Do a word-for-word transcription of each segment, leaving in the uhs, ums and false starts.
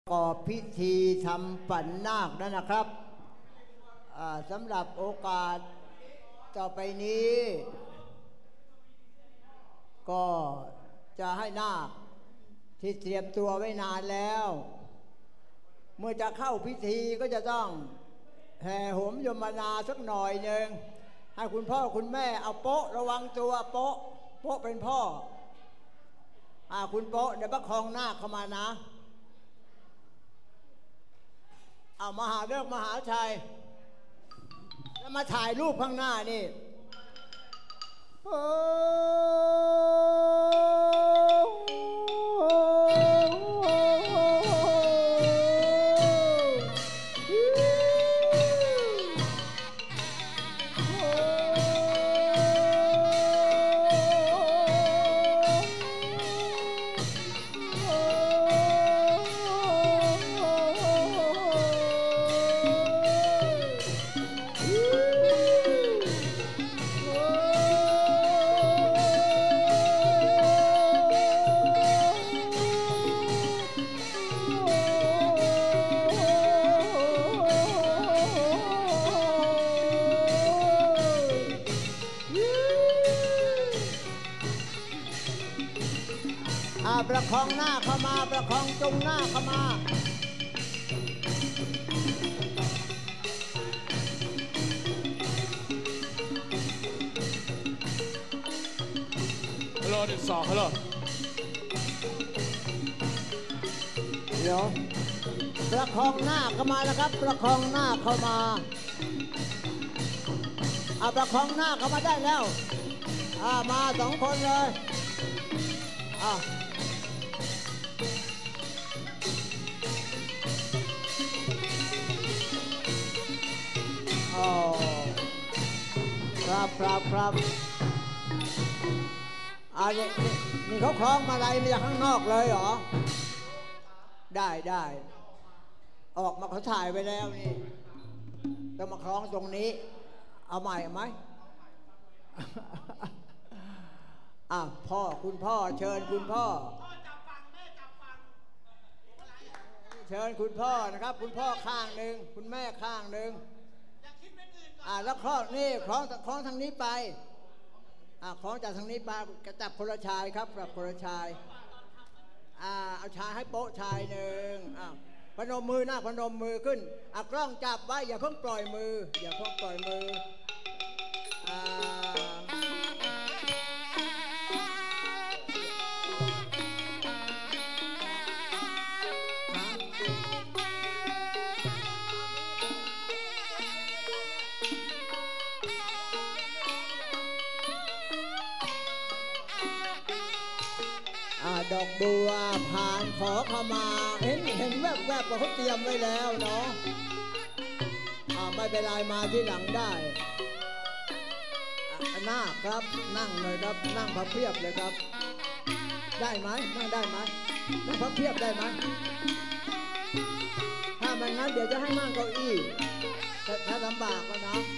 ประกอบพิธีทำปั่นนาคนั่นนะครับสำหรับโอกาสต่อไปนี้ก็จะให้นาคที่เตรียมตัวไว้นานแล้วเมื่อจะเข้าพิธีก็จะต้องแห่โหมยมนาสักหน่อยหนึ่งให้คุณพ่อคุณแม่เอาโป๊ะระวังตัวโป๊ะโป๊ะเป็นพ่ออ่าคุณโป๊ะเดี๋ยวประคองนาคเข้ามานะเอามหาเลิกมหาชัยแล้วมาถ่ายรูปข้างหน้านี่โอ้ประคองหน้าเข้ามาประคองจงหน้าเข้ามาฮัลโหลหนึ่งสองฮัลโหลเดี๋ยวประคองหน้าเข้ามาแล้วครับประคองหน้าเข้ามาเอาประคองหน้าเข้ามาได้แล้วอ่ามาสองคนเลยอ่าครับครับครับอ่านี่นี่เขาคล้องมาอะไรมาจากข้างนอกเลยเหรอได้ได้ออกมาเขาถ่ายไปแล้วนี่ต้องมาคล้องตรงนี้เอาใหม่ไหมอ่ะพ่อคุณพ่อเชิญคุณพ่อเชิญคุณพ่อนะครับคุณพ่อข้างหนึ่งคุณแม่ข้างหนึ่งอ่าแล้วคล้องนี่คล้องคล้องทางนี้ไปอ่าคล้องจากทางนี้ไปกระจับคนละชายครับกับคนละชายอ่าเอาชายให้โป๊ะชายหนึ่งอ่าพนมมือหน้าพนมมือขึ้นอ่ากล้องจับไว้อย่าเพิ่งปล่อยมืออย่าเพิ่งปล่อยมืออ่าดอกบัวผ่านขอเข้ามาเห็นเห็นแวบแวบว่าเขาเตรียมไว้แล้วเนาะอ่าไม่เป็นไรมาที่หลังได้นาคครับนั่งเลยครับนั่งพับเพียบเลยครับได้ไหมนั่งได้ไหมนั่งพับเพียบได้ไหมถ้าไม่งั้นเดี๋ยวจะให้นั่งเก้าอี้ถ้าลำบากก็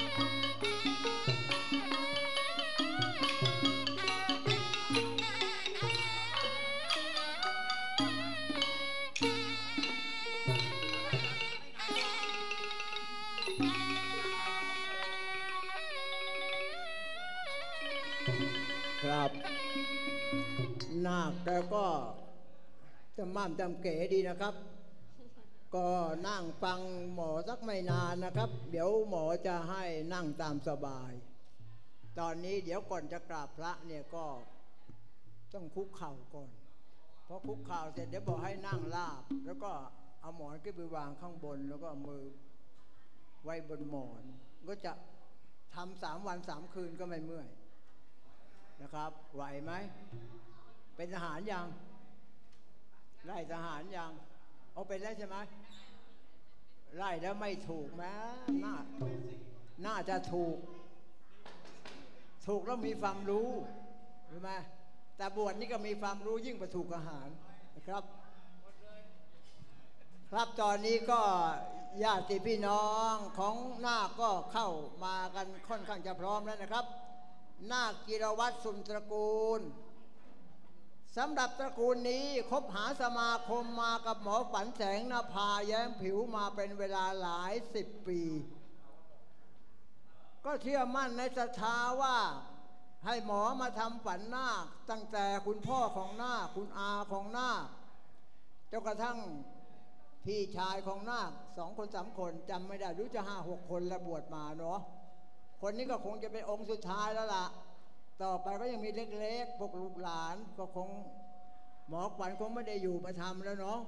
นะครับนาคแต่ก็จะม่ำจำเก๋ดีนะครับก็นั่งฟังหมอสักไม่นานนะครับเดี๋ยวหมอจะให้นั่งตามสบายตอนนี้เดี๋ยวก่อนจะกราบพระเนี่ยก็ต้องคุกเข่าก่อนพอคุกเข่าเสร็จเดี๋ยวบอกให้นั่งราบแล้วก็เอาหมอนขึ้นไปวางข้างบนแล้วก็เอามือไว้บนหมอนก็จะทำสามวันสามคืนก็ไม่เมื่อยนะครับไหวไหมเป็นทหารยังไล่ทหารยังเอาเป็นแล้วใช่ไหมไล่แล้วไม่ถูกไหมน่าน่าจะถูกถูกแล้วมีความรู้รู้ไหมแต่บวชนี่ก็มีความรู้ยิ่งกว่าถูกทหารนะครับครับตอนนี้ก็ญาติพี่น้องของนาคก็เข้ามากันค่อนข้างจะพร้อมแล้วนะครับนาคจิรวัตรสุนทรกูลสำหรับตระกูลนี้คบหาสมาคมมากับหมอฝันแสงนภาแย้มผิวมาเป็นเวลาหลายสิบปีก็เชื่อมั่นในศรัทธาว่าให้หมอมาทำฝันนาคตั้งแต่คุณพ่อของนาคคุณอาของนาคจนกระทั่งพี่ชายของนาคสองคนสามคนจำไม่ได้รู้จะห้าหกคนละบวชมาเนาะคนนี้ก็คงจะเป็นองค์สุดท้ายแล้วล่ะต่อไปก็ยังมีเล็กๆพวกลูกหลานก็คงหมอขวัญคงไม่ได้อยู่มาทำแล้วเนาะ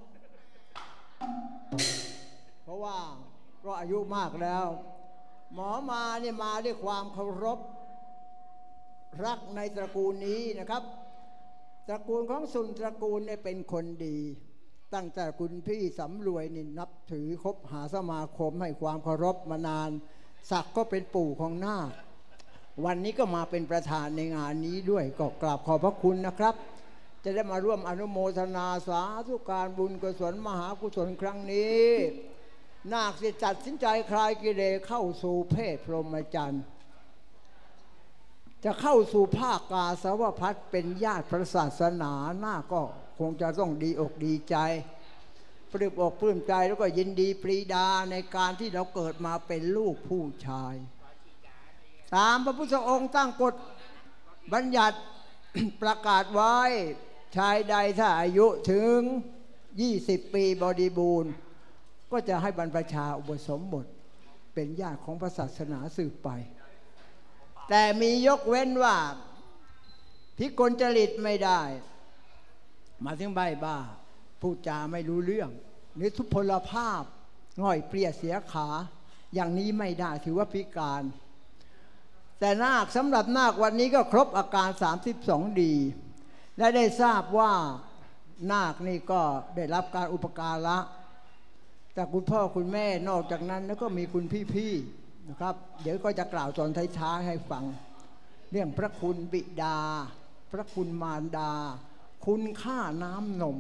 เพราะว่าก็อายุมากแล้วหมอมาเนี่ยมาด้วยความเคารพรักในตระกูลนี้นะครับตระกูลของสุนตระกูลเนี่ยเป็นคนดีตั้งแต่คุณพี่สำรวยนี่นับถือคบหาสมาคมให้ความเคารพมานานศักดิ์ก็เป็นปู่ของนาควันนี้ก็มาเป็นประธานในงานนี้ด้วยก็กราบขอบพระคุณนะครับจะได้มาร่วมอนุโมทนาสาธุการบุญกุศลมหากุศลครั้งนี้นาคสิจัดสินใจคลายกิเลสเข้าสู่เพศพรหมจรรย์จะเข้าสู่ภาคกาสาวพัฒน์เป็นญาติพระศาสนาหน้าก็คงจะต้องดีอกดีใจปลื้มอกปลื้มใจแล้วก็ยินดีปรีดาในการที่เราเกิดมาเป็นลูกผู้ชายตามพระพุทธองค์ตั้งกฎบัญญัติ ประกาศไว้ชายใดถ้าอายุถึงยี่สิบปีบริบูรณ์ก็จะให้บรรพชาอุปสมบทเป็นญาติของพระศาสนาสืบไปแต่มียกเว้นว่าพิกลจริตไม่ได้มาถึงใบบ้าพูดจาไม่รู้เรื่องหรือทุพพลภาพง่อยเปรี้ยเสียขาอย่างนี้ไม่ได้ถือว่าพิการแต่นาคสำหรับนาควันนี้ก็ครบอาการสามสิบสองดีและได้ทราบว่านาคนี่ก็ได้รับการอุปการะจากคุณพ่อคุณแม่นอกจากนั้นแล้วก็มีคุณพี่ๆนะครับเดี๋ยวก็จะกล่าวตอนท้ายๆให้ฟังเรื่องพระคุณบิดาพระคุณมารดาคุณค่าน้ำนม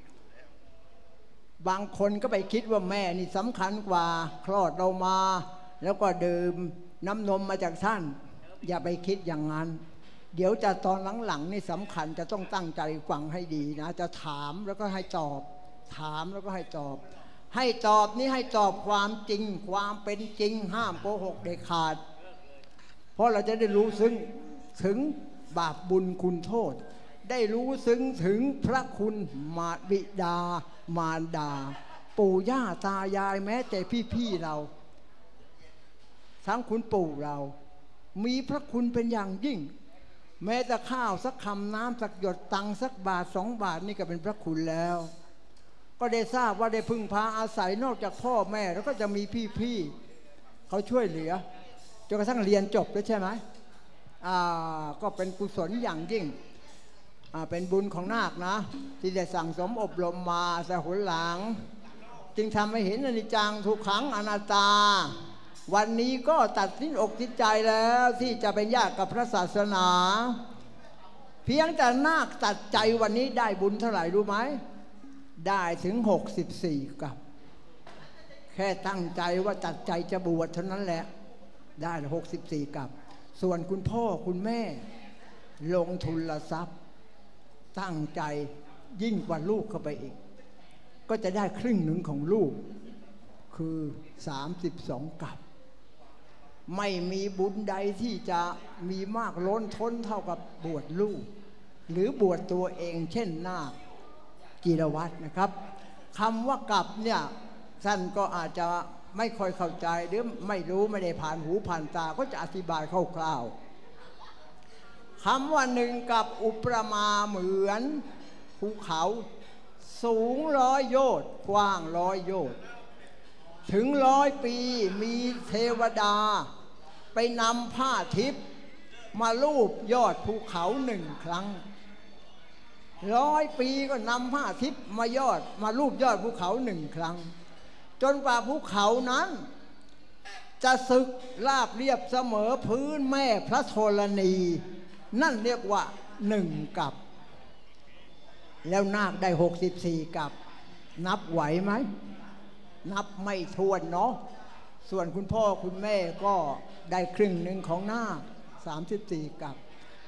บางคนก็ไปคิดว่าแม่นี่สำคัญกว่าคลอดเรามาแล้วก็ดื่มน้ำนมมาจากท่านอย่าไปคิดอย่างนั้นเดี๋ยวจะตอนหลังๆนี่สำคัญจะต้องตั้งใจฟังให้ดีนะจะถามแล้วก็ให้ตอบถามแล้วก็ให้ตอบให้ตอบนี่ให้ตอบความจริงความเป็นจริงห้ามโกหกเด็ดขาดเพราะเราจะได้รู้ซึ้งถึงบาปบุญคุณโทษได้รู้ซึ้งถึงพระคุณมาบิดามารดาปู่ย่าตายายแม้แต่พี่ๆเราทั้งคุณปู่เรามีพระคุณเป็นอย่างยิ่งแม้แต่ข้าวสักคำน้ำสักหยดตังสักบาทสองบาทนี่ก็เป็นพระคุณแล้วก็ได้ทราบว่าได้พึ่งพาอาศัยนอกจากพ่อแม่แล้วก็จะมีพี่ๆเขาช่วยเหลือจนกระทั่งเรียนจบแล้วใช่ไหมอ่าก็เป็นกุศลอย่างยิ่งอ่าเป็นบุญของนาคนะที่ได้สั่งสมอบรมมาแต่หนหลังจึงทำให้เห็นอนิจจังทุกขังอนัตตาวันนี้ก็ตัดสินอกติดใจแล้วที่จะเป็นญาติกับพระศาสนาเพียงแต่นาคตัดใจวันนี้ได้บุญเท่าไหร่รู้ไหมได้ถึงหกสิบสี่กับแค่ตั้งใจว่าตัดใจจะบวชเท่านั้นแหละได้หกสิบสี่กับส่วนคุณพ่อคุณแม่ลงทุนละทรัพย์ตั้งใจยิ่งกว่าลูกเข้าไปอีกก็จะได้ครึ่งหนึ่งของลูกคือสามสิบสองกับไม่มีบุญใดที่จะมีมากล้นท้นเท่ากับบวชลูกหรือบวชตัวเองเช่นนาคจิรวัตรนะครับคำว่ากับเนี่ยท่านก็อาจจะไม่ค่อยเข้าใจหรือไม่รู้ไม่ได้ผ่านหูผ่านตาก็จะอธิบายคร่าวๆคำว่าหนึ่งกับอุปมาเหมือนภูเขาสูงร้อยโยชน์กว้างร้อยโยชน์ถึงร้อยปีมีเทวดาไปนำผ้าทิพย์มาลูบยอดภูเขาหนึ่งครั้งร้อยปีก็นำผ้าทิพย์มายอดมาลูบยอดภูเขาหนึ่งครั้งจนกว่าภูเขานั้นจะสึกราบเรียบเสมอพื้นแม่พระธรณีนั่นเรียกว่าหนึ่งกับแล้วนาคได้หกสิบสี่กับนับไหวไหมนับไม่ถ้วนเนาะส่วนคุณพ่อคุณแม่ก็ได้ครึ่งหนึ่งของนาคสามสิบสี่กับ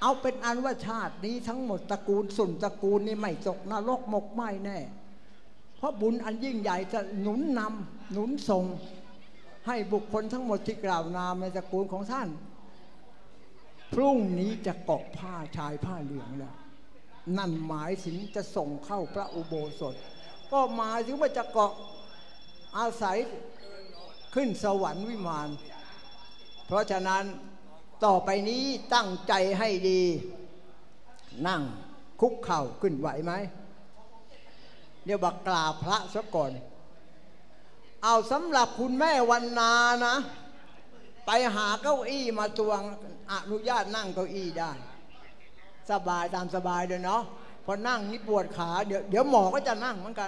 เอาเป็นอันว่าชาตินี้ทั้งหมดตระกูลสุนตระกูลนี่ไม่ตกนรกหมกไหม้แน่เพราะบุญอันยิ่งใหญ่จะหนุนนำหนุนส่งให้บุคคลทั้งหมดที่กล่าวนามในตระกูลของท่านพรุ่งนี้จะเกาะผ้าชายผ้าเหลืองแล้วนั่นหมายถึงจะส่งเข้าพระอุโบสถก็หมายถึงว่าจะเกาะอาศัยขึ้นสวรรค์วิมานเพราะฉะนั้นต่อไปนี้ตั้งใจให้ดีนั่งคุกเข่าขึ้นไหวไหมเดี๋ยวบักกราบพระซะก่อนเอาสำหรับคุณแม่วันนานะไปหาเก้าอี้มาตวงอนุญาตนั่งเก้าอี้ได้สบายตามสบายเลยเนาะพอนั่งนี่ปวดขาเดี๋ยวเดี๋ยวหมอก็จะนั่งเหมือนกัน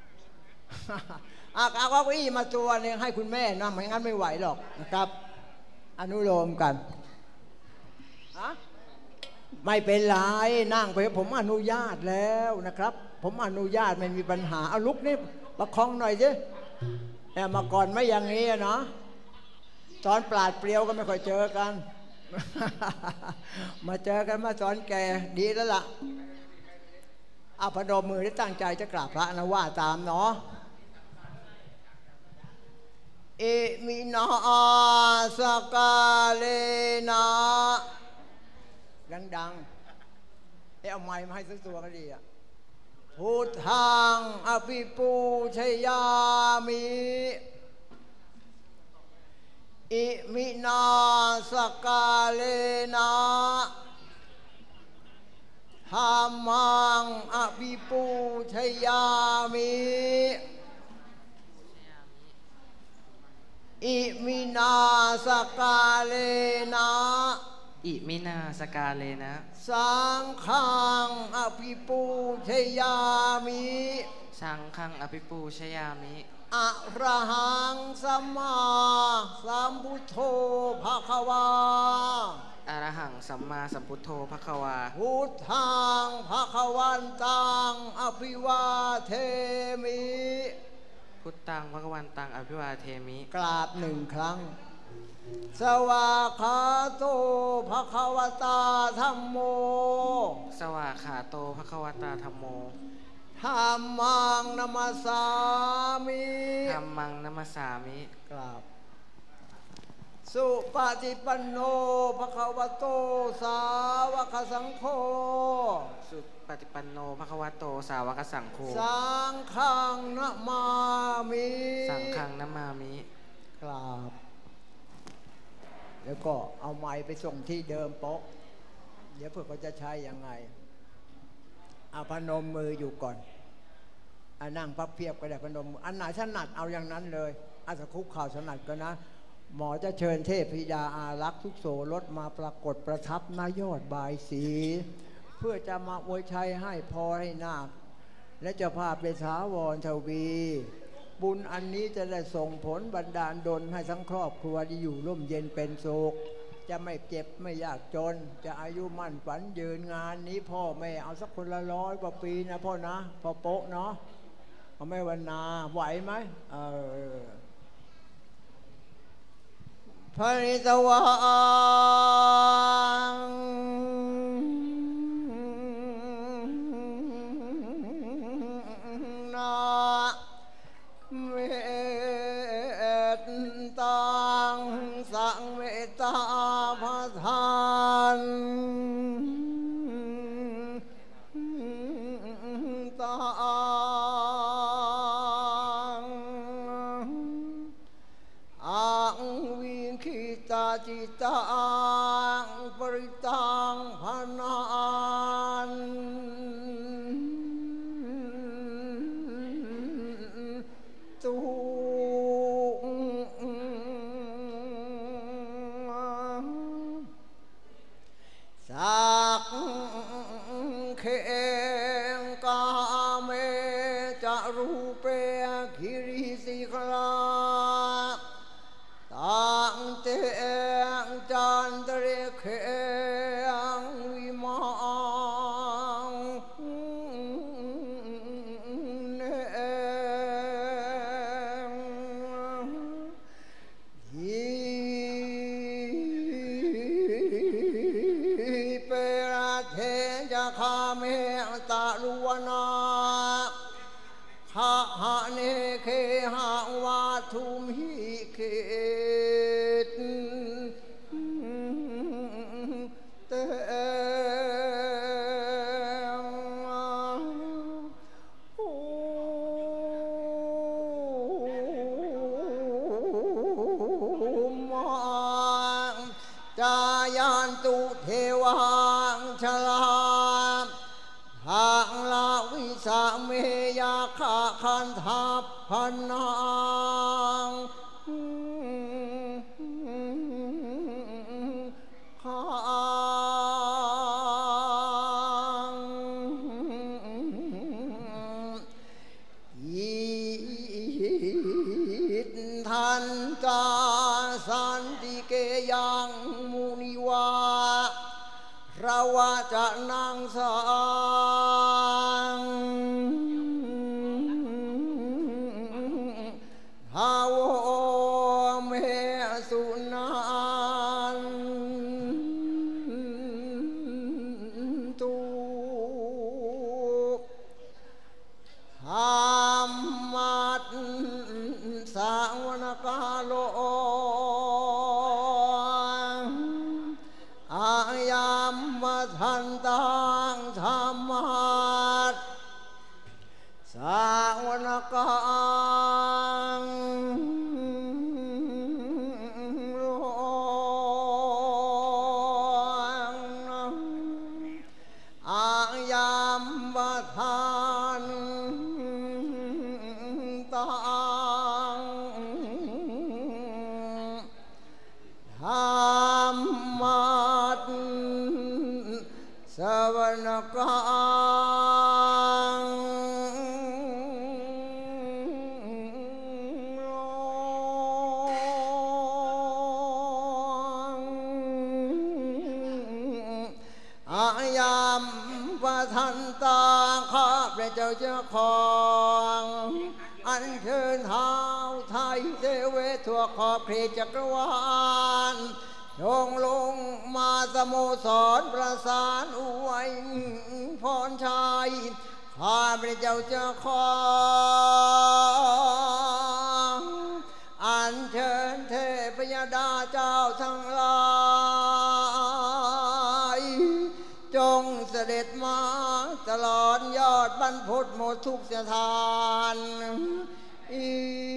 เอาเก้าอี้มาตัวนึงให้คุณแม่นั่งไม่งั้นไม่ไหวหรอกนะครับอนุโลมกันไม่เป็นไรนั่งไปผมอนุญาตแล้วนะครับผมอนุญาตไม่มีปัญหาเอาลุกนี่ประคองหน่อยสิแอบมาก่อนไม่อย่างนี้เนาะตอนปราดเปรียวก็ไม่ค่อยเจอกันมาเจอกันมาตอนแก่ดีแล้วล่ะเอาพนมมือได้ตั้งใจจะกราบพระนะว่าตามเนาะเอมินาสกาเลนะดังๆเอาไม้มาให้สักตัวก็ดีอ่ะพุทธังอภิปูชยามิอิมินาสกาเลนะธัมมังอภิปูชยามิอิมินาสกาเลนะอิมินาสกาเลนะสังฆังอภิปูชยามิสังฆังอภิปูชยามิอะระหังสัมมาสัมพุทโธภควาอะระหังสัมมาสัมพุทโธภควาพุทธังภควันตังอภิวาเทมิพุทธังภควันตังอภิวาเทมิกราบหนึ่งครั้งสวากขาโตภควตาธัมโมสวากขาโตภควตาธัมโมธัมมังนัมสสามิธัมมังนัมสสามิกราบสุปฏิปันโนภควโตสาวกสังโฆสุปฏิปันโนภควโตสาวกสังโฆสังฆังนะมามิสังฆังนะมามิกราบแล้วก็เอาไม้ไปส่งที่เดิมโป๊ะเดี๋ยวเพื่อเขาจะใช้ยังไงเอาพนมมืออยู่ก่อนอ่านั่งพับเพียบก็ได้พนมอันไหนถนัดเอาอย่างนั้นเลยอาจจะคุกเข่าถนัดก็นะหมอจะเชิญเทพธิดาอารักษ์ทุกโสรถมาปรากฏประทับนายอดบายสีเพื่อจะมาอวยชัยให้พรให้นาคและเจ้าภาพเป็นถาวรทวีบุญอันนี้จะได้ส่งผลบันดาลดลให้ทั้งครอบครัวที่อยู่ร่มเย็นเป็นสุขจะไม่เจ็บไม่ยากจนจะอายุมั่นฝันยืนงานนี้พ่อแม่เอาสักคนละร้อยกว่าปีนะพ่อนะพ่อโป๊ะเนาะพ่อแม่วันนาไหวไหมเออพระนิตวังนาเมตตังสังเมตตาพระทานตังอังวิคิตาจิตังปริตังพนานตุสักเขงกาเมจารูเปคิริสิกลาตังเตงจันตเรเขงวิมังเนพนางข้างอิทธันตาสันติเกยังมุนิวาระวะจะนังสังภาวเมสุนันตุธรรมัสสาวนกาโลอายัมมัทันตังธรรมัสสาวนกังโลอายัมมัทันตังธรรมัสสวนกังโลอายัมปทันตาข้าพระเจ้าเจ้าของอันเชิญเท้าไทยเทเวศทั่วขอบเขตจักรวาลจงลงมาสโมสรประสานอวยพรชัยข้าพระเจ้าเจ้าของอันเชิญเทพยดาเจ้าทั้งหลายจงเสด็จมาตลอดยอดบรรพตหมดทุกสถานอิ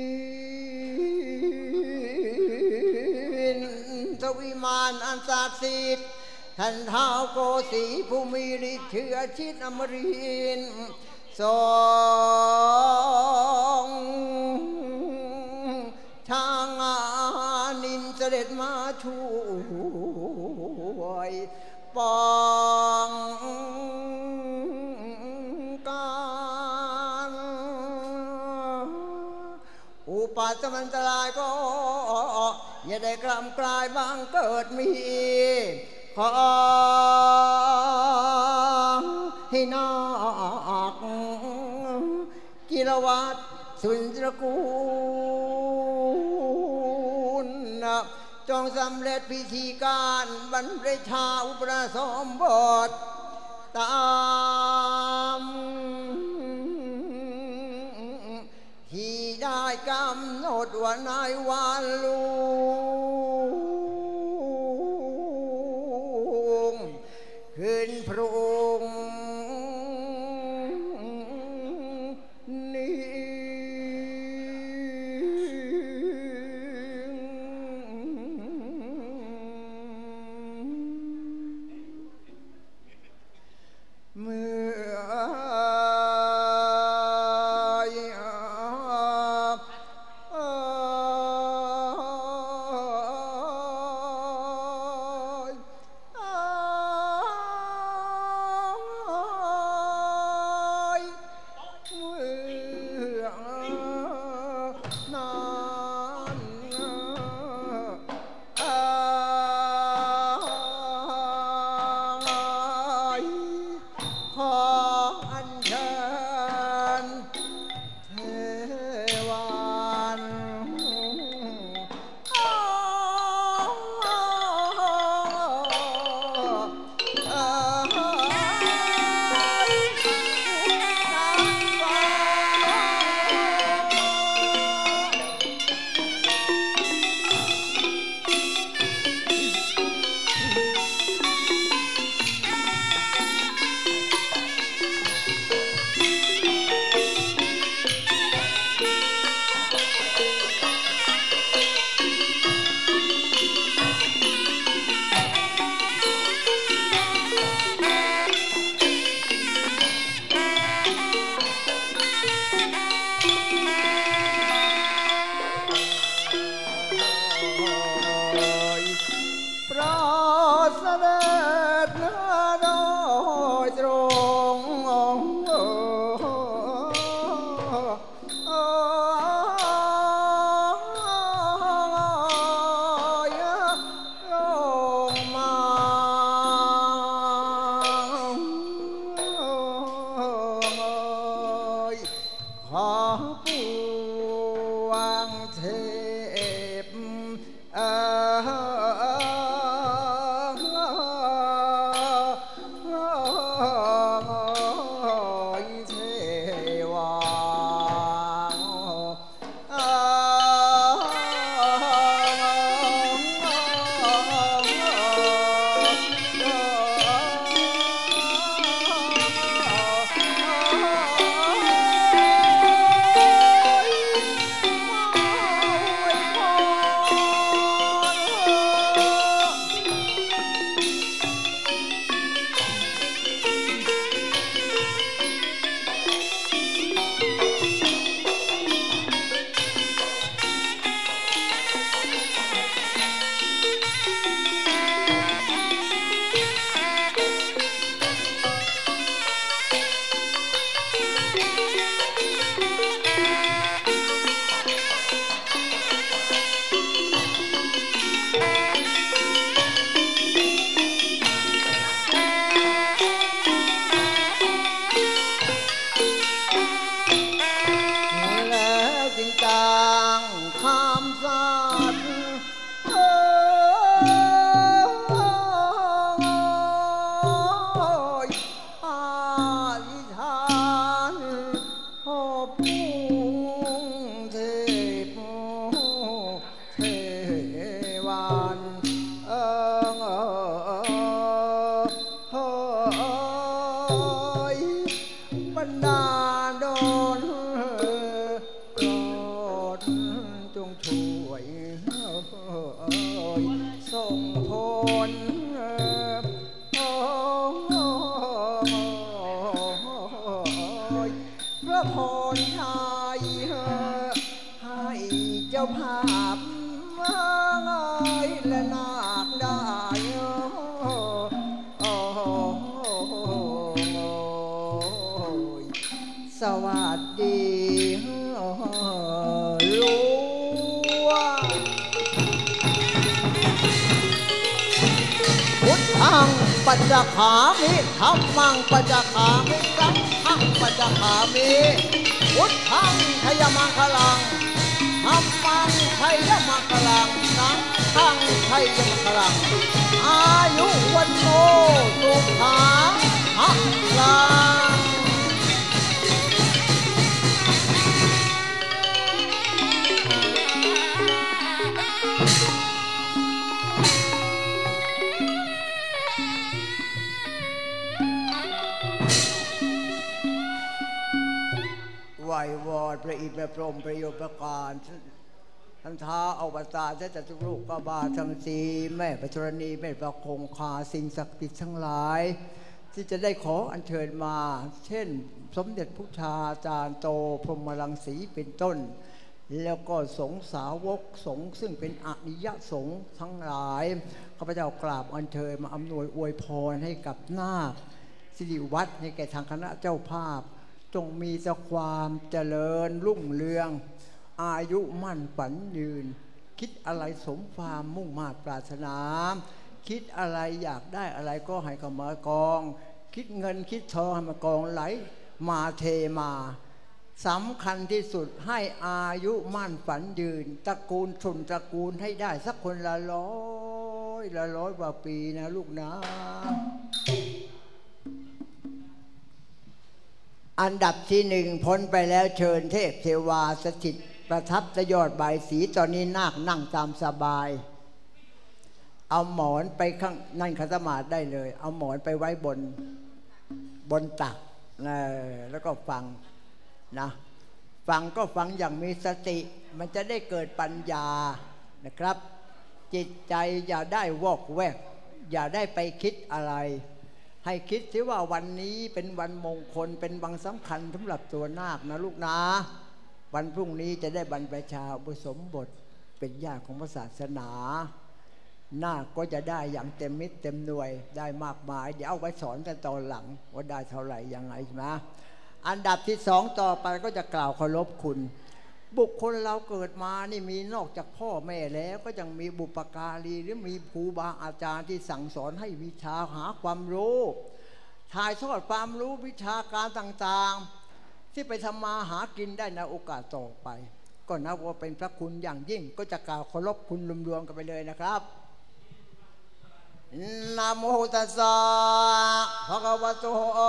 นทวิมานอันศักดิ์สิทธิ์ท่านท้าวโกสีผู้มีฤทธิ์เชื้อชิดอมรินทร์ทรงทางอานินเสด็จมาช่วยป้องกันอุปัตมันตรายก็อย่าได้กลำกลายบังเกิดมีขอให้นาคกิรวัตรสุนทรกูลจงสำเร็จพิธีการบรรพชาอุปสมบทตามที่ได้กำหนดว่าในวันลุงขึ้นพรุ่งนี้เมื่อต่างคำสัตย์ภาพและนาคได้สวัสดีลูกพุทธังปัจจขามิธัมมังปัจจขามิสังฆังปัจจขามิพุทธังทยมังคลังธัมมังไทยมังคลังสังฆังไทยมังคลังอายุวันโนสุขังหักลังไหววอดพระอินทร์พระพรหมพระโยมประการท่านท้าอวตารเจ้าจัตุรูปกบาทั้งสี่แม่พระธรณีแม่พระคงคาสิ่งศักดิ์สิทธิ์ทั้งหลายที่จะได้ขออัญเชิญมาเช่นสมเด็จพุทธาจารย์โตพรหมรังสีเป็นต้นแล้วก็สงฆ์สาวกสงฆ์ซึ่งเป็นอริยสงฆ์ทั้งหลายข้าพเจ้ากราบอัญเชิญมาอำนวยอวยพรให้กับนาคสิริวัฒน์ให้แก่ทางคณะเจ้าภาพจงมีแต่ความเจริญรุ่งเรืองอายุมั่นฝันยืนคิดอะไรสมความมุ่งมา่ปรารถนาคิดอะไรอยากได้อะไรก็ให้เข้ามากองคิดเงินคิดทองให้มากองไหลมาเทมาสำคัญที่สุดให้อายุมั่นฝันยืนตระกูลชนตระกูลให้ได้สักคนละร้อยละร้อยกว่าปีนะลูกนะอันดับที่หนึ่งพ้นไปแล้วเชิญเทพเทวาสถิตประทับยอดใบสีตอนนี้นาคนั่งตามสบายเอาหมอนไปข้างนั่นขัตมาได้เลยเอาหมอนไปไว้บนบนตักแล้วก็ฟังนะฟังก็ฟังอย่างมีสติมันจะได้เกิดปัญญานะครับจิตใจอย่าได้วอกแวกอย่าได้ไปคิดอะไรให้คิดสิว่าวันนี้เป็นวันมงคลเป็นวันสำคัญสำหรับตัวนาคนะลูกนะวันพรุ่งนี้จะได้บรรพชาอุปสมบทเป็นญาติของพระศาสนานาคก็จะได้อย่างเต็มมิตรเต็มหน่วยได้มากมายเดี๋ยวเอาไว้สอนกันตอนหลังว่าได้เท่าไหร่ยังไงใช่ไหมอันดับที่สองต่อไปก็จะกล่าวเคารพคุณบุคคลเราเกิดมานี่มีนอกจากพ่อแม่แล้วก็ยังมีบุปการีหรือมีครูบาอาจารย์ที่สั่งสอนให้วิชาหาความรู้ถ่ายทอดความรู้วิชาการต่างๆที่ไปทำมาหากินได้ในโอกาสต่อไปก็นับว่าเป็นพระคุณอย่างยิ่งก็จะกล่าวเคารพคุณรวมๆกันไปเลยนะครับนะโมตัสสะภะคะวะโต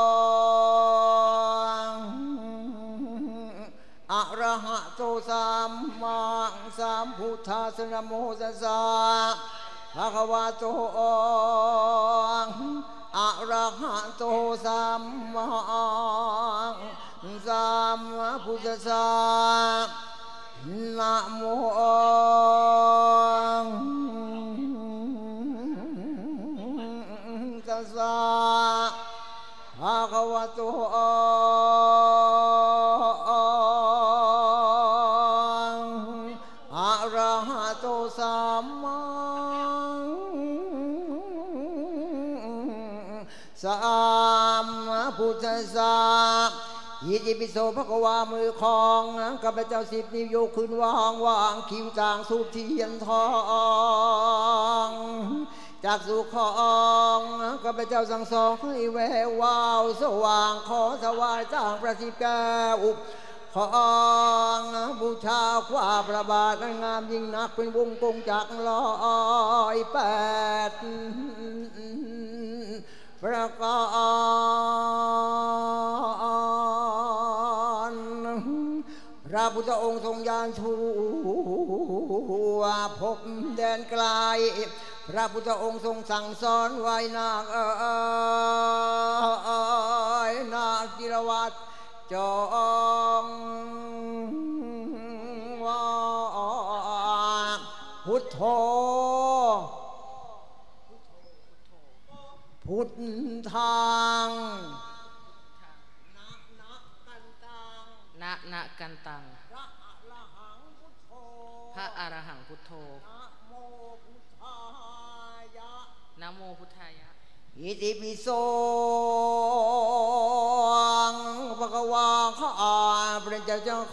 อะระหะโตสัมมาสัมพุทธัสสะนะโมตัสสะภะคะวะโตอะระหะโตสัมมาสัมพุทธัสสะนะโมตัสสะภะคะวะโตอะระหะโตสัมมาสัมพุทธัสสะอิติปิโสภะคะวามือของข้าพเจ้าสิบนิ้วยกขึ้นวางวางคิวจางสูบเทียนทองจากสุขของข้าพเจ้าสั่งสอนให้แวววาวสว่างขอถวายจ้างประสิทธิ์แก้วขของบูชาความพระบาทงามยิ่งนักเป็นวงกงจากลอยแปดประการพระพุทธองค์ทรงยานทั่วภพแดนไกลพระพุทธองค์ทรงสั่งสอนไว้นาคเอ๋ยนาคจิรวัตรจองว่าพุทโธพุทธังนะนะกันตังนะนะกันตังพระอรหังพุทโธนะโมพุทธายะนะโมพุทธายะอิติปิโสภะคะวะข้าพระเจ้า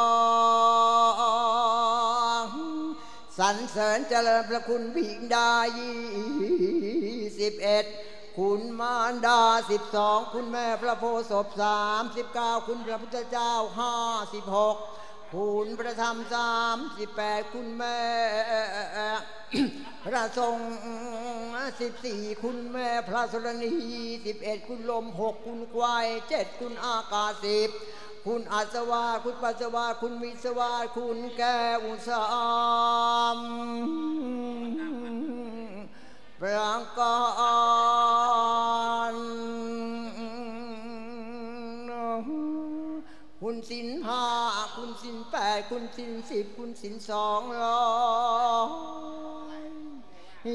ของสรรเสริญเจริญพระคุณบิดายี่สิบเอ็ดคุณมารดาสิบสองคุณแม่พระโพธิ์ศพสามสิบเก้าคุณพระพุทธเจ้าห้าสิบหกคุณพระธรรมสามสิบแปดคุณแม่พระทรงสิบสี่คุณแม่พระสรณีสิบเอ็ดคุณลมหกคุณควายเจ็ดคุณอากาศสิบคุณอาสวาคุณปัสสวาคุณวิสวาคุณแก้วสามประการคุณสินห้าคุณสินแปดคุณสินสิบคุณสินสองร้อย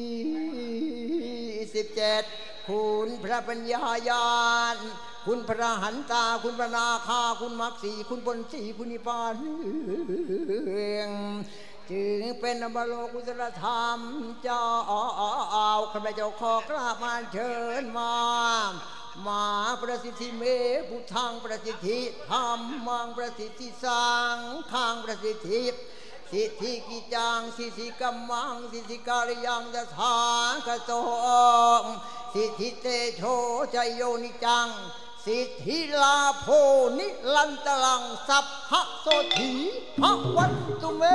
ยี่สิบเจ็ดคุณพระปัญญาญาณคุณพระหันตาคุณพระนาคาคุณมรรคสีคุณผลสีคุณนิพพานจึงเป็นอมโลกุศลธรรมเจ้าข้าพเจ้าขอกราบมาเชิญมามาประสิทธิเมพุทธังประสิทธิธรรมังประสิทธิสังฆังประสิทธิสิทธิกิจังสิทธิกัมมังสิทธิกาลยังยะถากโตสิทธิเตโชใจโยนิจังสิทธิลาโภนิลันตลังสัพพะโสถีภวันตุเม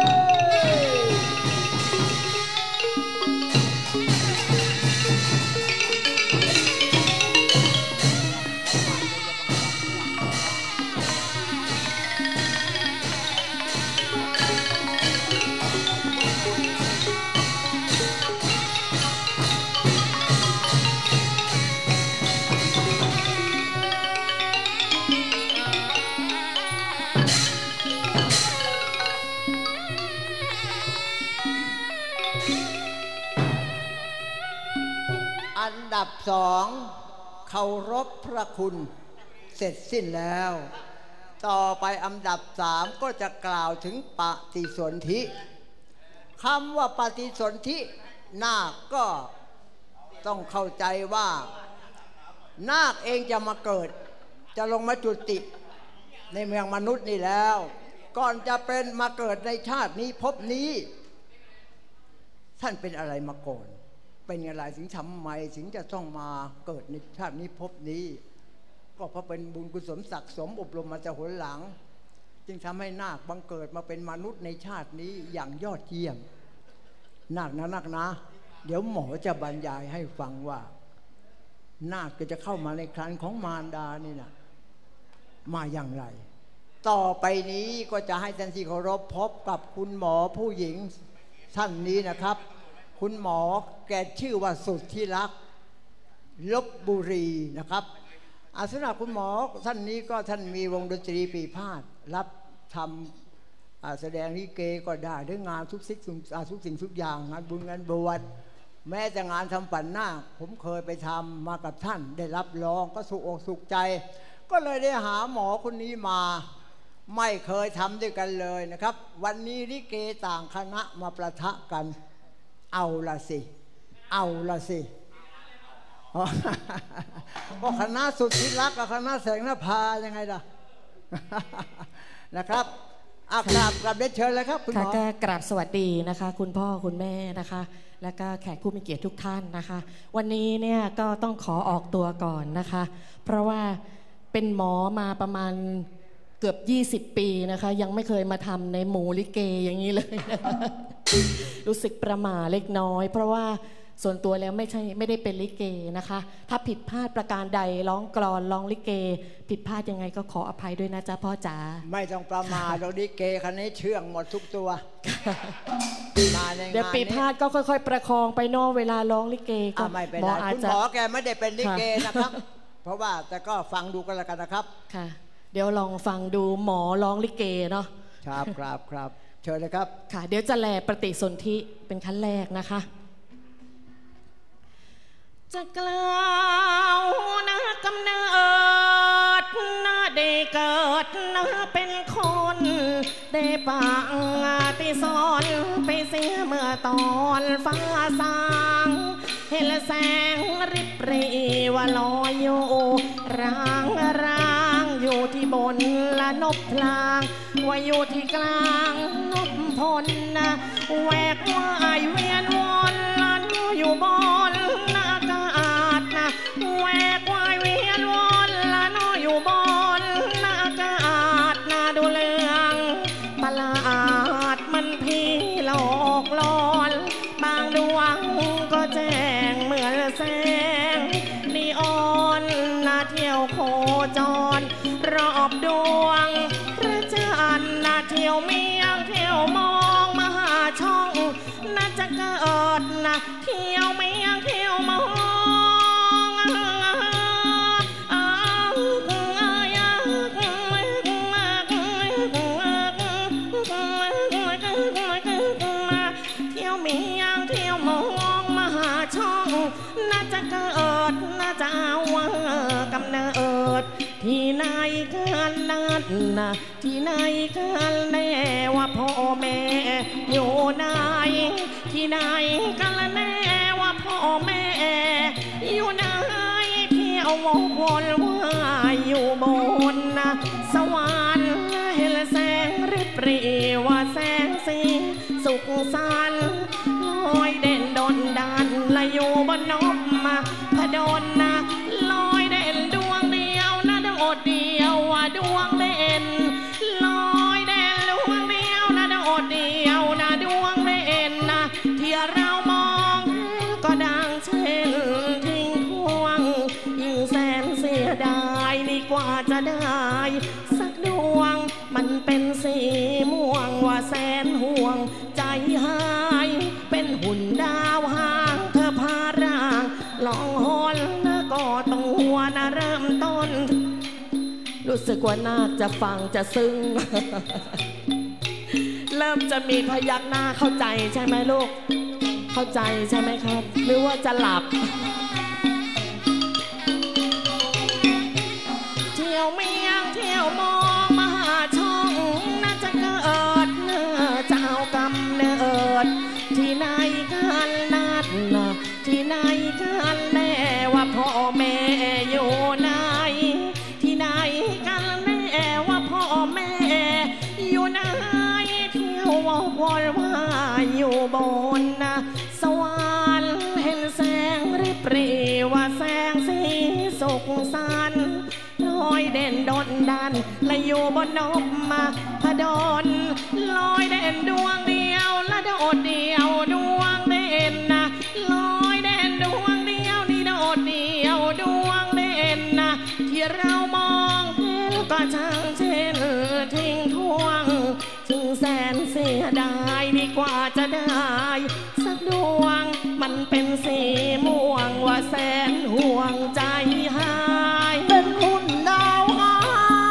อันดับสองเคารพพระคุณเสร็จสิ้นแล้วต่อไปอันดับสามก็จะกล่าวถึงปฏิสนธิคำว่าปฏิสนธินาคก็ต้องเข้าใจว่านาคเองจะมาเกิดจะลงมาจุติในเมืองมนุษย์นี่แล้วก่อนจะเป็นมาเกิดในชาตินี้ภพนี้ท่านเป็นอะไรมาก่อนเป็นอะไรถึงทำไมถึงจะต้องมาเกิดในชาตินี้ภพนี้ก็เพราะเป็นบุญกุศลศักดิ์สมอบรมมาจากหนหลังจึงทำให้นาคบังเกิดมาเป็นมนุษย์ในชาตินี้อย่างยอดเยี่ยมนาคนะนาคนะเดี๋ยวหมอจะบรรยายให้ฟังว่านาคก็จะเข้ามาในครรภ์ของมารดานี่นะมาอย่างไรต่อไปนี้ก็จะให้ท่านที่เคารพพบกับคุณหมอผู้หญิงท่านนี้นะครับคุณหมอแกชื่อว่าสุทธิรักษ์ลพบุรีนะครับอาสนะคุณหมอท่านนี้ก็ท่านมีวงดนตรีปีพาดรับทำแสดงลิเกก็ได้ด้วยงานทุกสิ่งทุกสิ่งทุกอย่างงานบุญงานบวชแม้แต่งานทำปั่นหน้าผมเคยไปทำมากับท่านได้รับรองก็สุขอกสุขใจก็เลยได้หาหมอคนนี้มาไม่เคยทำด้วยกันเลยนะครับวันนี้ลิเกต่างคณะมาประทะกันเอาละสิเอาละสิก็คณะสุดที่รักกับคณะแสงนภายังไงล่ะนะครับอากราบกราบเรียนเชิญเลยครับคุณหมอค่ะกราบสวัสดีนะคะคุณพ่อคุณแม่นะคะและก็แขกผู้มีเกียรติทุกท่านนะคะวันนี้เนี่ยก็ต้องขอออกตัวก่อนนะคะเพราะว่าเป็นหมอมาประมาณเกือบยี่สิบปีนะคะยังไม่เคยมาทำในหมู่ลิเกอย่างนี้เลยนะคะรู้สึกประหม่าเล็กน้อย เพราะว่าส่วนตัวแล้วไม่ใช่ไม่ได้เป็นลิเกนะคะถ้าผิดพลาดประการใดร้องกลอนร้องลิเกผิดพลาดยังไงก็ขออภัยด้วยนะจ๊ะพ่อจ๋าไม่ต้องประมาทเราลิเกคันนี้เชื่องหมดทุกตัวเดี๋ยวปีพลาดก็ค่อยๆประคองไปนอกเวลาร้องลิเกก็ไม่เป็นไรคุณหมอแกไม่ได้เป็นลิเกนะครับเพราะว่าแต่ก็ฟังดูกันแล้วกันนะครับค่ะเดี๋ยวลองฟังดูหมอร้องลิเกเนาะครับครับครับเชิญเลยครับค่ะเดี๋ยวจะแลปฏิสนธิเป็นขั้นแรกนะคะจะกล่าวนะกำเนิดนะได้เกิดนะเป็นคนได้ปังติสอนไปเสียเมื่อตอนฟ้าสางเห็นแสงริบรีว่าลอยอยู่ร่างร่างอยู่ที่บนละนบพลางว่าอยู่ที่กลางนบพลนะแหวกว่ายเวียนวนลันอยู่บนอากาศนะแหวกว่ายเวียนวนลันอยู่บนอากาศนะดูเรื่องประหลาดมันพี่หลอกลอนบางดวงก็แจ้งเหมือนแสงนีออนนาเที่ยวโคจรรอบดวงพระจันทร์นาเที่ยวเมียงเที่ยวมองมหาช่องน่าจะเกิดนะเที่ยวเมียงเที่ยวมองกำเนิดที่ไหนกันนัดนะที่ไหนกันแน่ว่าพ่อแม่อยู่ไหนที่ไหนกันแน่ว่าพ่อแม่อยู่ไหนเที่ยววนว่ายอยู่บนนะสวรรค์เห็นแสงริบรีว่าแสงสีสุขสันต์ลอยเด่นดนดันละอยู่บนนบมาพดลนะลอยเด่นดวงเดียวนะดวงเดียวว่าดวงเด่นลอยเด่นดวงเดียวนะดวงเดียวนะดวงเด่นนะที่เรามองก็ดังเช่นทิ้งพวงยิ่งแสนเสียดายดีกว่าจะได้สักดวงมันเป็นสีม่วงว่าแสนห่วงใจหายเป็นหุ่นดาวห่างเธอพาร่างลองหนนะก็ตัวนะเริ่มต้นรู้สึกว่าน่าจะฟังจะซึ้ง เริ่มจะมีพยักหน้าเข้าใจใช่ไหมลูกเข้าใจใช่ไหมครับหรือว่าจะหลับเที่ยวเมียงเที่ยวมองมหาช่องน่าจะเกิดเนื้อเจ้ากำเนิดที่ไหนกันนัดนะที่ไหนกันแน่ว่าพ่อแม่อยู่ไหนที่ไหนกันแน่ว่าพ่อแม่อยู่ไหนเที่ยววนว่ายอยู่บนนะสวรรค์เห็นแสงริบรีว่าแสงสีสุขสันต์ลอยเด่นดนดันและอยู่บนนบมาพดลลอยเด่นดวงเดียวและโดดเดียวดวงเด่นนะลอยเด่นดวงเดียวนี่โดดเดียวดวงเด่นนะที่เรามองเห็นก็ช่างเช่นทิ้งทวงถึงแสนเสียดายดีกว่าจะได้สักดวงมันเป็นสีม่วงว่าแสนห่วงใจหายเป็นหุ่นดาวหาง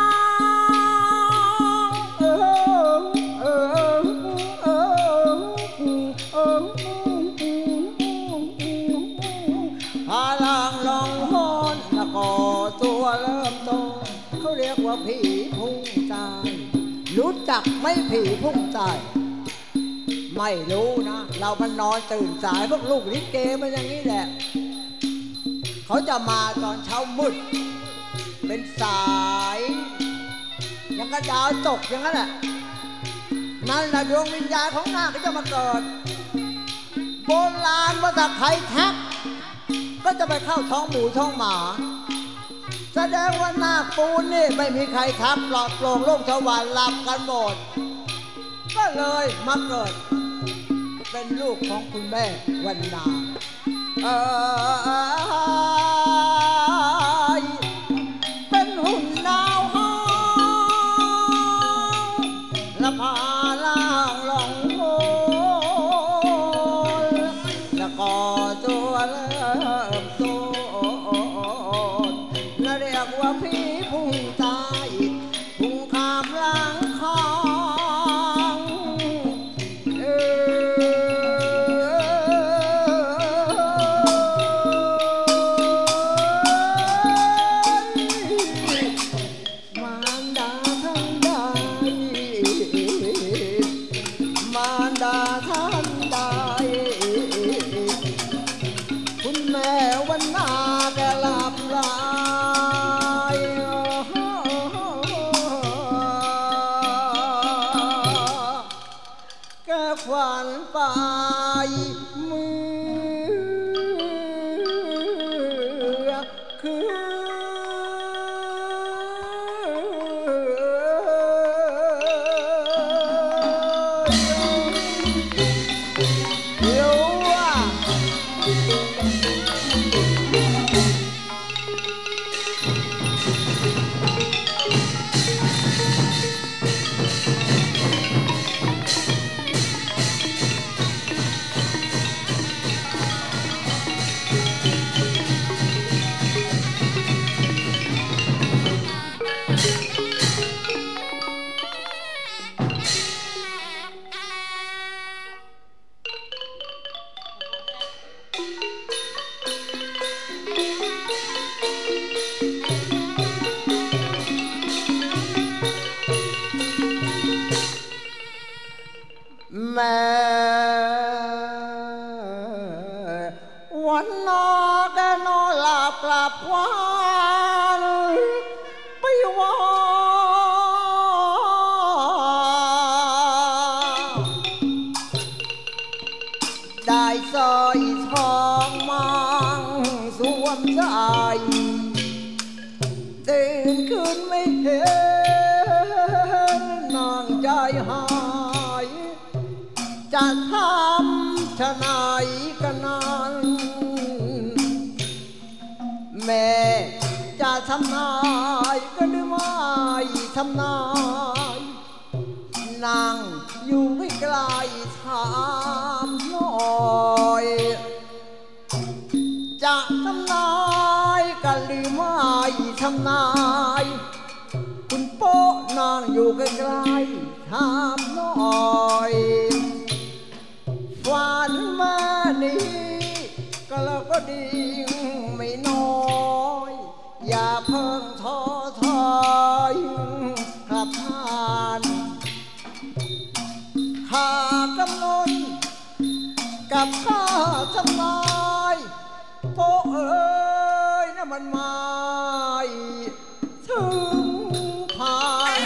เออเออเออเออพาลางลองหนแล้วก็ตัวเริ่มโตเขาเรียกว่าผีพุ่งตายรู้จักไหมผีพุ่งตายไม่รู้นะเรามันนอนตื่นสายพวกลูกลิเกมันอย่างนี้แหละเขาจะมาตอนเช้ามืดเป็นสายยังกระดาวตกอย่างนั้นแหละนั่นแหละดวงวิญญาณของนาคก็จะมาเกิดโบราณว่าถ้าใครทักก็จะไปเข้าท้องหมูท้องหมาแสดงว่านาคปูนนี่ไม่มีใครทักปลอดโปร่งโลกสวรรค์หลับกันหมดก็เลยมาเกิดเป็นลูกของคุณแม่วันนาเออเป็นหุ่นดาวห้องและพาล่างหลงโหนแล้วก็ตัวเริ่มโตและเรียกว่าพี่พุ่งตายพุ่งข้ามหลังคองเอมารดาท่านใดมารดาท่านใดคุณแม่วันนาแกหลับไหลแกขวัญไปเมื่อคืนเดี๋ยวว่าแม่วันนอแกนอนหลับกลับคว้านไปว่าได้สร้อยทองมังสวมใจตื่นขึ้นไม่เห็นนางใจหายจะทำชะไหนกันนั้นแม่จะทำนายก็หรือไม่ทำนายนางอยู่ไม่ไกลถามหน่อยจะทำนายกันหรือไม่ทำนายคุณโป๊ะนางอยู่ใกล้ๆถามหน่อยฝันมานี้ก็แล้วก็ดีไม่น้อยอย่าเพิ่งท้อถอยครับท่านข้ากำนนกับข้าทำนายโป๊ะเอ้ยนะมันไม่ถึงพัน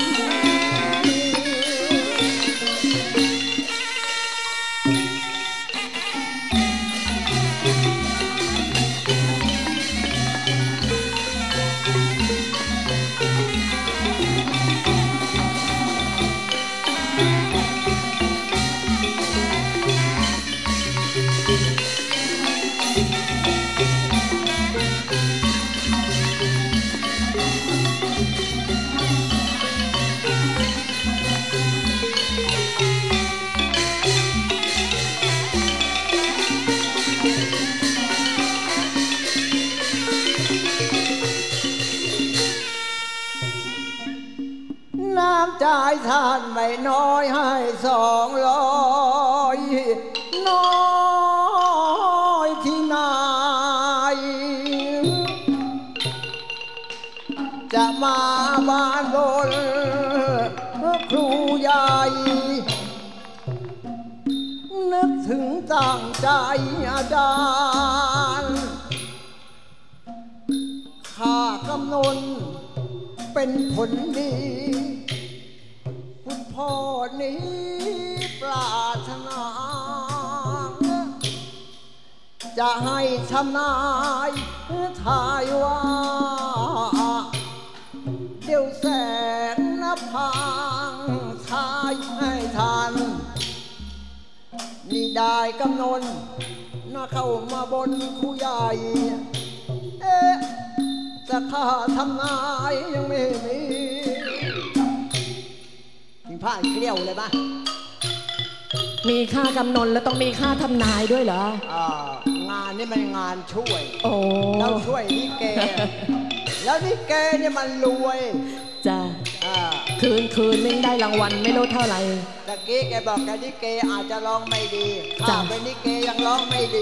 น้ำใจท่านไม่น้อยให้สองร้อยน้อยที่ไหนจะมาบ้านบนครูใหญ่นึกถึงตั้งใจอาจารย์ข้ากำนนเป็นผลดีคุณพ่อนี้ปรารถนาจะให้ทำนายทายว่าเดี๋ยวแสงนภาทายให้ทันนี่ได้กำนนน่าเข้ามาบนคู่ใหญ่เอ๊ะจะข้าทำนายยังไม่มีมีผ้าเกลียวเลยปะมีค่ากำนนแล้วต้องมีค่าทำนายด้วยเหรออ่างานนี่มันงานช่วยโอ้เราช่วยลิเกแล้วลิเกเนี่ยมันรวยจ้ะคืนคืนนึงได้รางวัลไม่รู้เท่าไหร่ตะกี้แกบอกแกลิเกอาจจะร้องไม่ดีข้าเป็นลิเกยังร้องไม่ดี